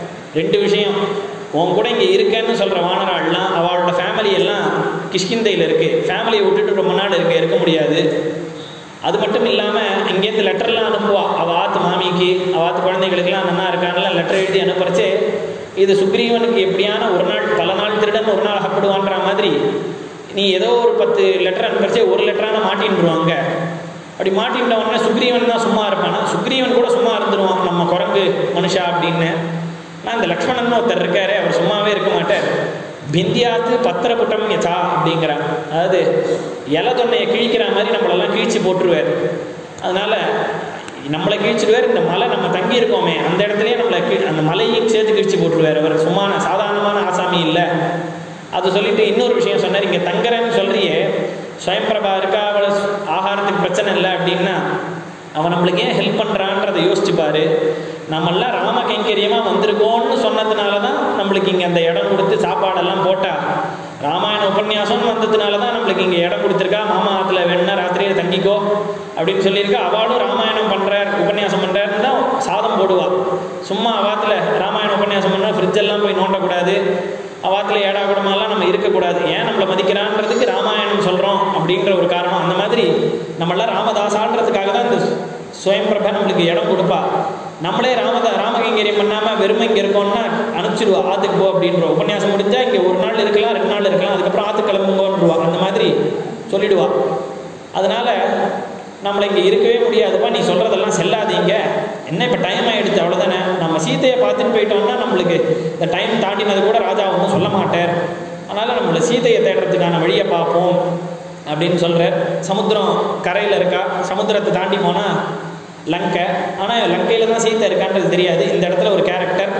2 விஷயம், உன் கூட இங்கே இருக்கேன்னு சொல்கிற வானராள்லாம் அவளோட ஃபேமிலி எல்லாம் கிஷ்கிந்தையில் இருக்குது, ஃபேமிலியை விட்டுட்டு ரொம்ப நாள் இருக்க முடியாது. அது மட்டும் இல்லாமல் இங்கேருந்து லெட்டர்லாம் அனுப்புவா, அவள் ஆற்று மாமிக்கு அவள் ஆற்று குழந்தைகளுக்கெல்லாம் நல்லா இருக்கான்லாம் லெட்டர் எழுதி அனுப்புறச்சு இது சுக்ரீவனுக்கு எப்படியான ஒரு நாள் பல நாள் திருடன் ஒரு நாள் அகப்படுவான்ற மாதிரி நீ ஏதோ ஒரு 10 லெட்டர் அனுப்புறச்சே ஒரு லெட்டரான மாட்டின்டுருவாங்க. அப்படி மாட்டின்ற உடனே சுக்ரீவன் தான் சும்மா இருப்பானா, சுக்ரீவன் கூட சும்மா இருந்துருவான் நம்ம குரங்கு மனுஷா அப்படின்னு. ஆனால் இந்த லக்ஷ்மணன் ஒருத்தர் இருக்காரு, அவர் சும்மாவே இருக்க மாட்டார். பிந்தியாத்து பத்திரபுட்டம் யசா அப்படிங்கிறான், அதாவது இலை தொன்னையை கிழிக்கிற மாதிரி நம்மளெல்லாம் கிழிச்சு போட்டுருவார். அதனால நம்மளை கிழிச்சிடுவார், இந்த மலை நம்ம தங்கி இருக்கோமே அந்த இடத்துலயே நம்மளை அந்த மலையும் சேர்த்து கிழிச்சு போட்டுருவார். அவர் சும்மா சாதாரணமான ஆசாமி இல்லை. அது சொல்லிட்டு இன்னொரு விஷயம் சொன்னார், இங்கே தங்குறேன்னு சொல்றியே ஸ்வயம்பிரபா இருக்கா, அவளை ஆகாரத்துக்கு பிரச்சனை இல்லை அப்படின்னா அவன் நம்மளுக்கு ஏன் ஹெல்ப் பண்ணுறான்றதை யோசிச்சுப்பாரு. நம்மெல்லாம் ராம கைங்கரியமாக வந்திருக்கோன்னு சொன்னதுனால தான் நம்மளுக்கு இங்கே அந்த இடம் கொடுத்து சாப்பாடெல்லாம் போட்டா. ராமாயண உபன்யாசம் வந்ததுனால தான் நம்மளுக்கு இங்கே இடம் கொடுத்துருக்கா, மாமா ஆற்றுல வேணுன்னா ராத்திரியில் தங்கிக்கோ அப்படின்னு சொல்லியிருக்கா. அவளும் ராமாயணம் பண்ணுறார் உபன்யாசம் பண்ணுறாருன்னு தான் சாதம் போடுவாள். சும்மா அவாத்தில் ராமாயண உபன்யாசம் பண்ணால் ஃப்ரிட்ஜெல்லாம் போய் நோண்டக்கூடாது, அவாத்தில் ஏடா கூடமாலாம் நம்ம இருக்கக்கூடாது. ஏன் நம்மளை மதிக்கிறான்றதுக்கு ராமாயணம் சொல்கிறோம் அப்படின்ற ஒரு காரணம். அந்த மாதிரி நம்மளாம் ராமதாசான்றதுக்காக தான் இந்த சுயம்பிரபா நம்மளுக்கு இடம் கொடுப்பா. நம்மளே ராமகைங்கரியம் பண்ணாமல் வெறுமை இங்கே இருக்கோம்னா அனுப்பிச்சிடுவா, ஆற்றுக்கு போ அப்படின்ற. உபன்யாசம் முடிஞ்சால் இங்கே ஒரு நாள் இருக்கலாம் 2 நாள் இருக்கலாம், அதுக்கப்புறம் ஆற்று கிளம்புங்கன்றுவா. அந்த மாதிரி சொல்லிடுவா. அதனால் நம்மளை இங்கே இருக்கவே முடியாதுப்பா, நீ சொல்கிறதெல்லாம் செல்லாதீங்க, என்ன இப்போ டைம் ஆகிடுச்சு அவ்வளோதானே, நம்ம சீத்தையை பார்த்துட்டு போயிட்டோம்னா நம்மளுக்கு இந்த டைம் தாண்டினது கூட ராஜா ஒன்றும் சொல்ல மாட்டார், அதனால் நம்மளை சீத்தையை தேடுறதுக்கான வழியை பார்ப்போம் அப்படின்னு சொல்கிறார். சமுத்திரம் கரையில் இருக்கா, சமுத்திரத்தை தாண்டி போனால் லங்கை, ஆனால் லங்கையில் தான் சீத்தை இருக்கான்றது தெரியாது. இந்த இடத்துல ஒரு கேரக்டர்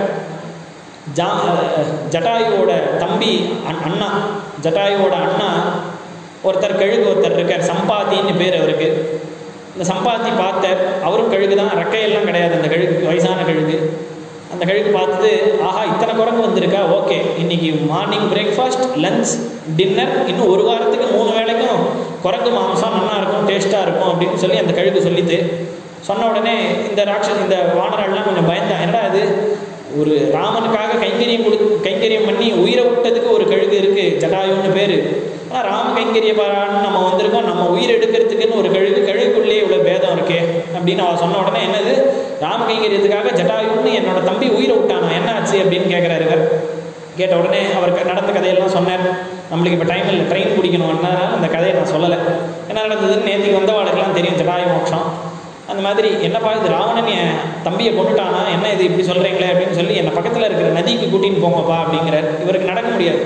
ஜட்டாயுவோட தம்பி அண்ணா, ஜட்டாயுவோட அண்ணா ஒருத்தர் கழுகு ஒருத்தர் இருக்கார், சம்பாத்தின்னு பேர் அவருக்கு. இந்த சம்பாத்தி பார்த்தார், அவரும் கழுகு தான், ரெக்கையெல்லாம் கிடையாது அந்த கழுகு, வயசான கழுகு. அந்த கழுகு பார்த்துட்டு ஆஹா இத்தனை குரங்கு வந்திருக்கா, ஓகே இன்னைக்கு மார்னிங் பிரேக்ஃபாஸ்ட் லஞ்ச் டின்னர் இன்னும் 1 வாரத்துக்கு 3 வேளைக்கும் குரங்கு மாம்சம் நல்லா இருக்கும் டேஸ்ட்டாக இருக்கும் அப்படின்னு சொல்லி அந்த கழுகு சொல்லிட்டு சொன்ன உடனே இந்த வானராள்லாம் கொஞ்சம் பயந்தா. என்னடா அது, ஒரு ராமனுக்காக கைங்கரியம் பண்ணி உயிரை விட்டதுக்கு ஒரு கழுகு இருக்குது ஜட்டாயுன்னு பேர், ஆனால் ராம கைங்கரியப்பாரான்னு நம்ம வந்திருக்கோம், நம்ம உயிர் எடுக்கிறதுக்குன்னு ஒரு கழுகுக்குள்ளேயே இவ்வளோ பேதம் இருக்கே அப்படின்னு அவள் சொன்ன உடனே என்னது ராம கைங்கரியத்துக்காக ஜட்டாயுன்னு என்னோட தம்பி உயிரை விட்டானோ என்ன ஆச்சு அப்படின்னு கேட்குறாரு இவர். கேட்ட உடனே அவர் நடந்த கதையெல்லாம் சொன்னார். நம்மளுக்கு இப்போ டைம் இல்லை, ட்ரெயின் பிடிக்கணும்னா அந்த கதையை நான் சொல்லலை, என்ன நடந்ததுன்னு நேற்றுக்கு வந்தவாளுக்கெல்லாம் தெரியும் ஜட்டாயு மோட்சம். அந்த மாதிரி என்னப்பா இது ராவணன் என் தம்பியை கொண்டுட்டானா, என்ன இது இப்படி சொல்கிறீங்களே அப்படின்னு சொல்லி என்னை பக்கத்தில் இருக்கிற நதிக்கு கூட்டின்னு போங்கப்பா அப்படிங்கிறார். இவருக்கு நடக்க முடியாது,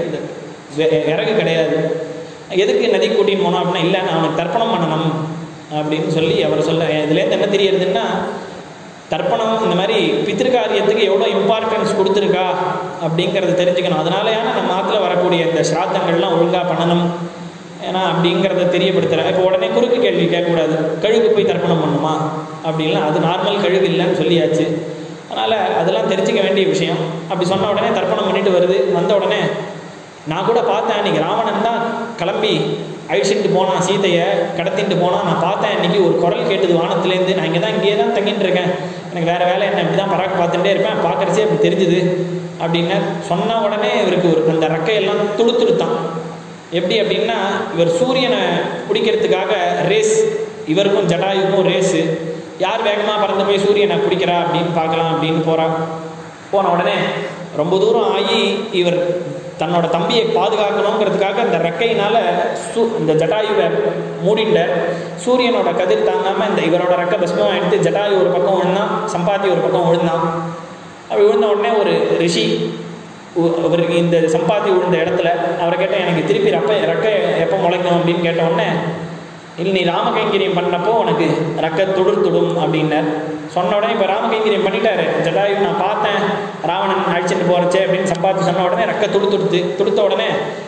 இறகு கிடையாது. எதுக்கு நதிக்கு கூட்டின்னு போனோம் அப்படின்னா, இல்லை நான் அவனுக்கு தர்ப்பணம் பண்ணணும் அப்படின்னு சொல்லி அவர் சொல்ல. இதுலேருந்து என்ன தெரியறதுன்னா, தர்ப்பணம் இந்த மாதிரி பித்திருக்காரியத்துக்கு எவ்வளோ இம்பார்ட்டன்ஸ் கொடுத்துருக்கா அப்படிங்கிறத தெரிஞ்சுக்கணும். அதனாலயான நம்ம ஆற்றுல வரக்கூடிய இந்த ஸ்ராத்தங்கள்லாம் ஒழுங்காக பண்ணணும் ஏன்னா அப்படிங்கிறத தெரியப்படுத்துகிறேன். இப்போ உடனே குறுக்கு கேள்வி கேட்கக்கூடாது, கழுகு போய் தர்ப்பணம் பண்ணுமா அப்படின்லாம், அது நார்மல் கழுகு இல்லைன்னு சொல்லியாச்சு. அதனால் அதெல்லாம் தெரிஞ்சிக்க வேண்டிய விஷயம். அப்படி சொன்ன உடனே தர்ப்பணம் பண்ணிட்டு வருது. வந்த உடனே நான் கூட பார்த்தேன், இன்றைக்கி ராவணன் தான் கிளம்பி அழிச்சிட்டு போனான், சீதையை கடத்திட்டு போனான், நான் பார்த்தேன் இன்றைக்கி ஒரு குரல் கேட்டது வானத்துலேருந்து, நான் இங்கே தான் தங்கிட்டு இருக்கேன், எனக்கு வேறு வேலை என்ன, இப்படி தான் பராக்கு பார்த்துட்டே இருப்பேன், பார்க்குறச்சே அப்படி தெரிஞ்சுது அப்படின்னு சொன்ன உடனே இவருக்கு அந்த ரெக்கையெல்லாம் துளுத்துடுத்தான். எப்படி அப்படின்னா, இவர் சூரியனை பிடிக்கிறதுக்காக ரேஸ், இவருக்கும் ஜட்டாயுக்கும் ரேஸு, யார் வேகமாக பறந்து போய் சூரியனை பிடிக்கிறா அப்படின்னு பார்க்கலாம் அப்படின்னு போன உடனே ரொம்ப தூரம் ஆகி இவர் தன்னோட தம்பியை பாதுகாக்கணுங்கிறதுக்காக அந்த ரெக்கையினால் இந்த ஜட்டாயுவை மூடிண்டார். சூரியனோட கதிர் தாங்காமல் இந்த இவரோட ரெக்கை பஸ்மம் எடுத்து ஜட்டாயு ஒரு பக்கம் விழுந்தான், சம்பாத்தி ஒரு பக்கம் விழுந்தான். அப்படி விழுந்த உடனே ஒரு ரிஷி அவருக்கு இந்த சம்பாத்தி விழுந்த இடத்துல அவரை கேட்டேன், எனக்கு திருப்பி ரெக்கை எப்போ முளைக்கும் அப்படின்னு கேட்ட உடனே, இல்லை நீ ராமகைங்கரியம் பண்ணப்போ உனக்கு ரெக்கை துடும் அப்படின்னார். சொன்ன உடனே இப்போ ராமகைங்கரியம் பண்ணிட்டாரு ஜட்டாயு, நான் பார்த்தேன் ராவணன் அழிச்சிட்டு போகிறச்சே அப்படின்னு சம்பாத்தி சொன்ன உடனே ரெக்கை துடுத்த உடனே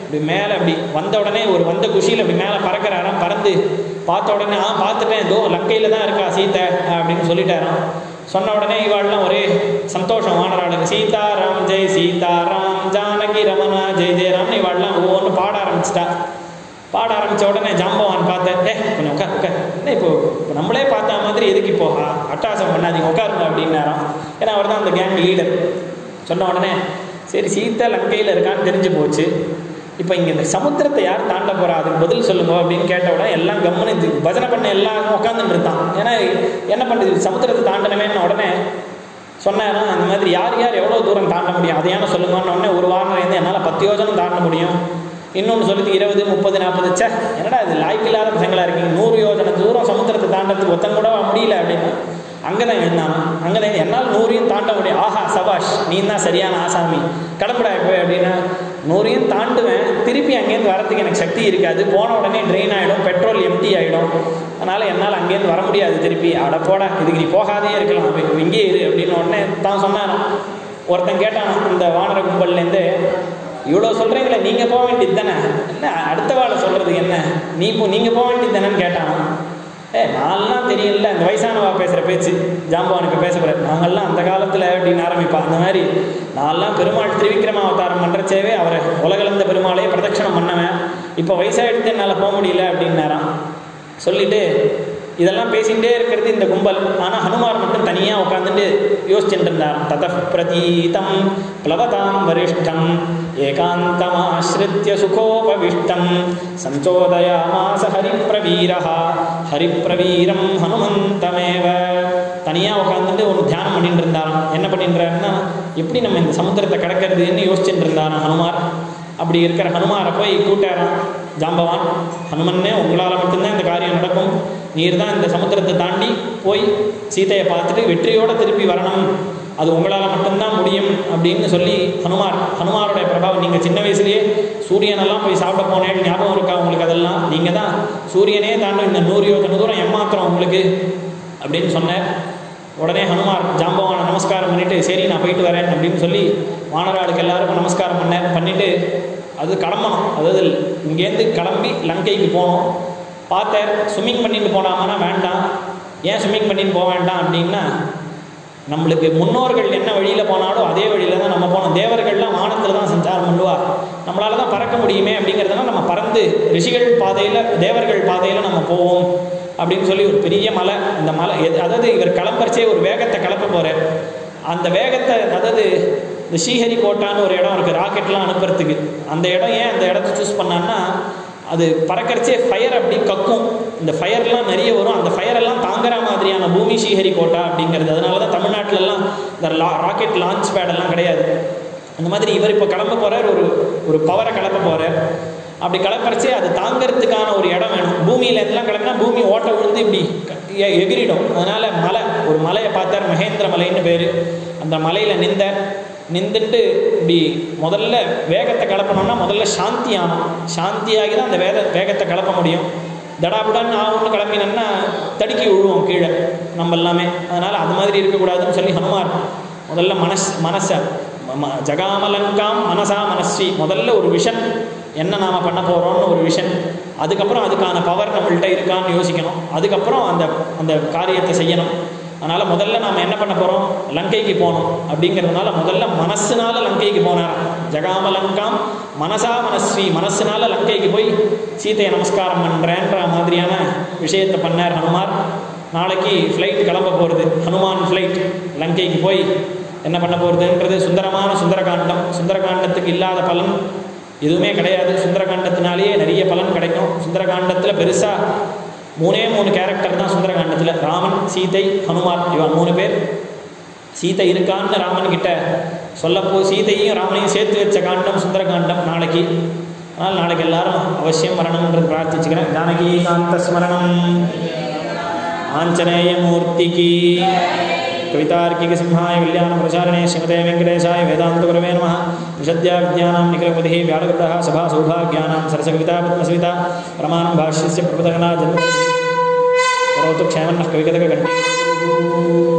இப்படி மேலே அப்படி வந்த உடனே வந்த குஷியில் அப்படி மேலே பறக்கிறாராம். பறந்து பார்த்த உடனே பார்த்துட்டேன், இதோ லங்கையில் தான் இருக்கா சீத்தை அப்படின்னு சொல்லிட்டாராம். சொன்ன உடனே இவாள்லாம் ஒரே சந்தோஷம் வானராளுக்கு. சீதாராம் ஜெய் சீதாராம் ஜானகி ரமணா ஜெய் ஜெயராம்னு இவாள்லாம் ஒவ்வொன்று பாட ஆரம்பிச்சிட்டா. பாட ஆரம்பித்த உடனே ஜாம்பவான் பார்த்தேன், கொஞ்சம் உட்கார் என்ன இப்போ நம்மளே பார்த்தா மாதிரி எதுக்கு இப்போ அட்டாசம் பண்ணாதீங்க உட்காருங்க அப்படின்னாராம். ஏன்னா அவர் தான் அந்த கேங் லீடர். சொன்ன உடனே சரி சீத்தை லங்கையில் இருக்கான்னு தெரிஞ்சு போச்சு. இப்போ இங்கே இந்த சமுத்திரத்தை யார் தாண்ட போகிறா, அதுக்கு பதில் சொல்லுங்க அப்படின்னு கேட்ட உடனே எல்லாம் கவனித்து பஜனை பண்ண எல்லாம் உட்காந்துட்டு இருந்தான். ஏன்னா என்ன பண்ணுறது, சமுத்திரத்தை தாண்டனவேன்னு உடனே சொன்னாரா அந்த மாதிரி யார் யார் எவ்வளோ தூரம் தாண்ட முடியும் அதையான சொல்லுங்கன்னு உடனே ஒரு வாரம் இருந்து என்னால் 10 யோஜனை தாண்ட முடியும். இன்னொன்று சொல்லுது 20, 30, 40. என்னடா இது லாய்க்கில்லாத பசங்களாக இருக்கீங்க, 100 யோஜனை தூரம் சமுத்திரத்தை தாண்டத்துக்கு ஒத்தன் கூட முடியல அப்படின்னா அங்கே தான் எழுந்தானா. அங்கே தான் என்னால் 100 தாண்ட முடியும். ஆஹா சபாஷ், நீ தான் சரியான ஆசாமி, கடப்படா இப்போ அப்படின்னா 100 தாண்டுவேன். திருப்பி அங்கேருந்து வரத்துக்கு எனக்கு சக்தி இருக்காது, போன உடனே ட்ரெயின் ஆகிடும், பெட்ரோல் எம்டி ஆகிடும், அதனால் என்னால் அங்கேருந்து வர முடியாது திருப்பி. அட போடா, இதுக்கு நீ போகாதே இருக்கலாம், இங்கே இரு அப்படின்னு உடனே தான் சொன்னாராம். ஒருத்தன் கேட்டான் இந்த வானர கும்பல்லேருந்து, இவ்வளோ சொல்கிறீங்களே நீங்கள் போக வேண்டியது தானே, என்ன அடுத்த வாழை சொல்கிறதுக்கு என்ன, நீங்கள் போக வேண்டியது தானேன்னு கேட்டான். நான்லாம் தெரியல, இந்த வயசானவா பேசுகிற பேச்சு ஜாம்பவான் இப்போ பேச போகிறார். நாங்கள்லாம் அந்த காலத்தில் அப்படின்னு ஆரம்பிப்பான். அந்த மாதிரி நான்லாம் பெருமாள் திருவிக்கிரம அவதாரம் பண்ணுறச்சேவே அவரை உலகளந்த பெருமாளையே பிரதட்சணம் பண்ணவன், இப்போ வயசாகிடுத்து என்னால் போக முடியல அப்படின்னாரான். சொல்லிவிட்டு இதெல்லாம் பேசிகிட்டே இருக்கிறது இந்த கும்பல். ஆனால் ஹனுமார் மட்டும் தனியாக உட்காந்துட்டு யோசிச்சுட்டு இருந்தார். தத பிரதீதம் பிளவதாம் வரிஷ்டம் ஏகாந்தமாஸ்ரித்ய சுகோபவிஷ்டம் சஞ்சோதயாமாச ஹரிப்பிரவீரம் ஹனுமந்தமேவ. தனியாக உட்காந்துட்டு ஒரு தியானம் பண்ணிட்டு இருந்தாராம். என்ன பண்ணிட்டுறாருன்னா எப்படி நம்ம இந்த சமுத்திரத்தை கடக்கிறதுன்னு யோசிச்சுட்டு இருந்தாராம் ஹனுமார். அப்படி இருக்கிற ஹனுமாரை போய் கூட்டாராம் ஜாம்பவான். ஹனுமன்னே, உங்களால் மட்டும்தான் இந்த காரியம் நடக்கும், நீர் தான் இந்த சமுத்திரத்தை தாண்டி போய் சீதையை பார்த்துட்டு வெற்றியோடு திருப்பி வரணும், அது உங்களால் மட்டும்தான் முடியும் அப்படின்னு சொல்லி ஹனுமாரோடைய பிரபாவம். நீங்கள் சின்ன வயசுலேயே சூரியனெல்லாம் போய் சாப்பிட போனேன்னு ஞாபகம் இருக்கா உங்களுக்கு? அதெல்லாம் நீங்கள் தான் சூரியனே தாண்டும் இந்த 100 யோஜனை தூரம் எம்மாத்திரம் உங்களுக்கு அப்படின்னு சொன்னார். உடனே ஹனுமார் ஜாம்பவானை நமஸ்காரம் பண்ணிவிட்டு சரி நான் போயிட்டு வரேன் அப்படின்னு சொல்லி வானராளுக்கு எல்லாருக்கும் நமஸ்காரம் பண்ணிவிட்டு அது கிளம்பணும். அதாவது இங்கேருந்து கிளம்பி லங்கைக்கு போகணும். பார்த்தேன் ஸ்விம்மிங் பண்ணிட்டு போனாங்கன்னா வேண்டாம். ஏன் ஸ்விம்மிங் பண்ணிட்டு போக வேண்டாம் அப்படின்னா, நம்மளுக்கு முன்னோர்கள் என்ன வழியில் போனாலும் அதே வழியில் தான் நம்ம போனோம். தேவர்கள்லாம் வானத்தில் தான் சஞ்சாரம் பண்ணுவா, நம்மளால தான் பறக்க முடியுமே அப்படிங்கிறதுனால நம்ம பறந்து ரிஷிகள் பாதையில் தேவர்கள் பாதையில் நம்ம போவோம் அப்படின்னு சொல்லி ஒரு பெரிய மலை. அந்த மலை அதாவது இவர் கிளம்பரிச்சே ஒரு வேகத்தை கிளப்ப போகிறார். அந்த வேகத்தை அதாவது இந்த ஸ்ரீஹரிகோட்டான்னு ஒரு இடம் இருக்குது ராக்கெட்லாம் அனுப்புறதுக்கு. அந்த இடம் ஏன் அந்த இடத்த சூஸ் பண்ணான்னா, அது பறக்கரிச்சே ஃபயர் அப்படி கக்கும், இந்த ஃபயர்லாம் நிறைய வரும், அந்த ஃபயரெல்லாம் தாங்குற மாதிரியான பூமி ஸ்ரீஹரிகோட்டா அப்படிங்கிறது. அதனால தான் தமிழ்நாட்டிலலாம் இந்த ராக்கெட் லான்ச் பேடெல்லாம் கிடையாது. அந்த மாதிரி இவர் இப்போ கிளம்ப போகிறார், ஒரு பவரை கிளப்ப போகிறார். அப்படி கிளப்பரிச்சே அது தாங்கிறதுக்கான ஒரு இடம் வேணும். பூமியில் எல்லாம் கிளம்பினா பூமி ஓட்ட விழுந்து இப்படி எகிரிடும். அதனால் ஒரு மலையை பார்த்தார், மகேந்திர மலைன்னு பேர். அந்த மலையில் நின்றுட்டு இப்படி முதல்ல வேகத்தை கிளப்பணும்னா முதல்ல சாந்தியாகி தான் அந்த வேகத்தை கிளப்ப முடியும். தடாபுடான்னு ஒன்று கிளம்பினோன்னா தடுக்கி விழுவோம் கீழே நம்ம எல்லாமே. அதனால் அது மாதிரி இருக்கக்கூடாதுன்னு சொல்லி ஹனுமார் முதல்ல மனசை ஜகாமலங்காம் மனசா மனஸ்வி, முதல்ல ஒரு விஷன், என்ன நாம் பண்ண போகிறோம்னு ஒரு விஷன். அதுக்கப்புறம் அதுக்கான பவர் நம்மள்கிட்ட இருக்கான்னு யோசிக்கணும். அதுக்கப்புறம் அந்த காரியத்தை செய்யணும். அதனால் முதல்ல நாம் என்ன பண்ண போகிறோம், லங்கைக்கு போகணும் அப்படிங்கிறதுனால முதல்ல மனசுனால லங்கைக்கு போனார். ஜகாமலங்காம் மனசா மனஸ்வி, மனசுனால லங்கைக்கு போய் சீதையை நமஸ்காரம் பண்ணுறேன்ற மாதிரியான விஷயத்தை பண்ணார் ஹனுமார். நாளைக்கு ஃப்ளைட் கிளம்ப போகிறது, ஹனுமான் ஃப்ளைட் லங்கைக்கு போய் என்ன பண்ண போகிறதுன்றது சுந்தரமான சுந்தரகாண்டம். சுந்தரகாண்டத்துக்கு இல்லாத பலன் எதுவுமே கிடையாது. சுந்தரகாண்டத்தினாலேயே நிறைய பலன் கிடைக்கும். சுந்தரகாண்டத்தில் பெருசாக 3 கேரக்டர் தான் சுந்தரகாண்டத்தில். ராமன், சீதை, ஹனுமார், இவன் 3 பேர். சீதை இருக்கான்னு ராமன் கிட்ட சொல்லப்போ சீதையும் ராமனையும் சேர்த்து வச்ச காண்டம் சுந்தரகாண்டம் நாளைக்கு. அதனால் நாளைக்கு எல்லாரும் அவசியம் வரணுன்றது பிரார்த்திச்சுக்கிறேன். ஜானகி காந்த ஸ்மரணம். ஆஞ்சநேய மூர்த்திக்கு. कवितार्किक सिंहाय कल्याण प्रचारणे श्रीमते वेंकटेशाय वेदांत गुरवे नमः। विशद्या विज्ञानां निखिलबुद्धिः व्यालकृतः सभा सौभाग्यानां सरसकविता पद्मसविता प्रमाणं भाष्यस्य प्रपदगणा जन्म करोतु क्षेमन्नः कविकतकगण्डे।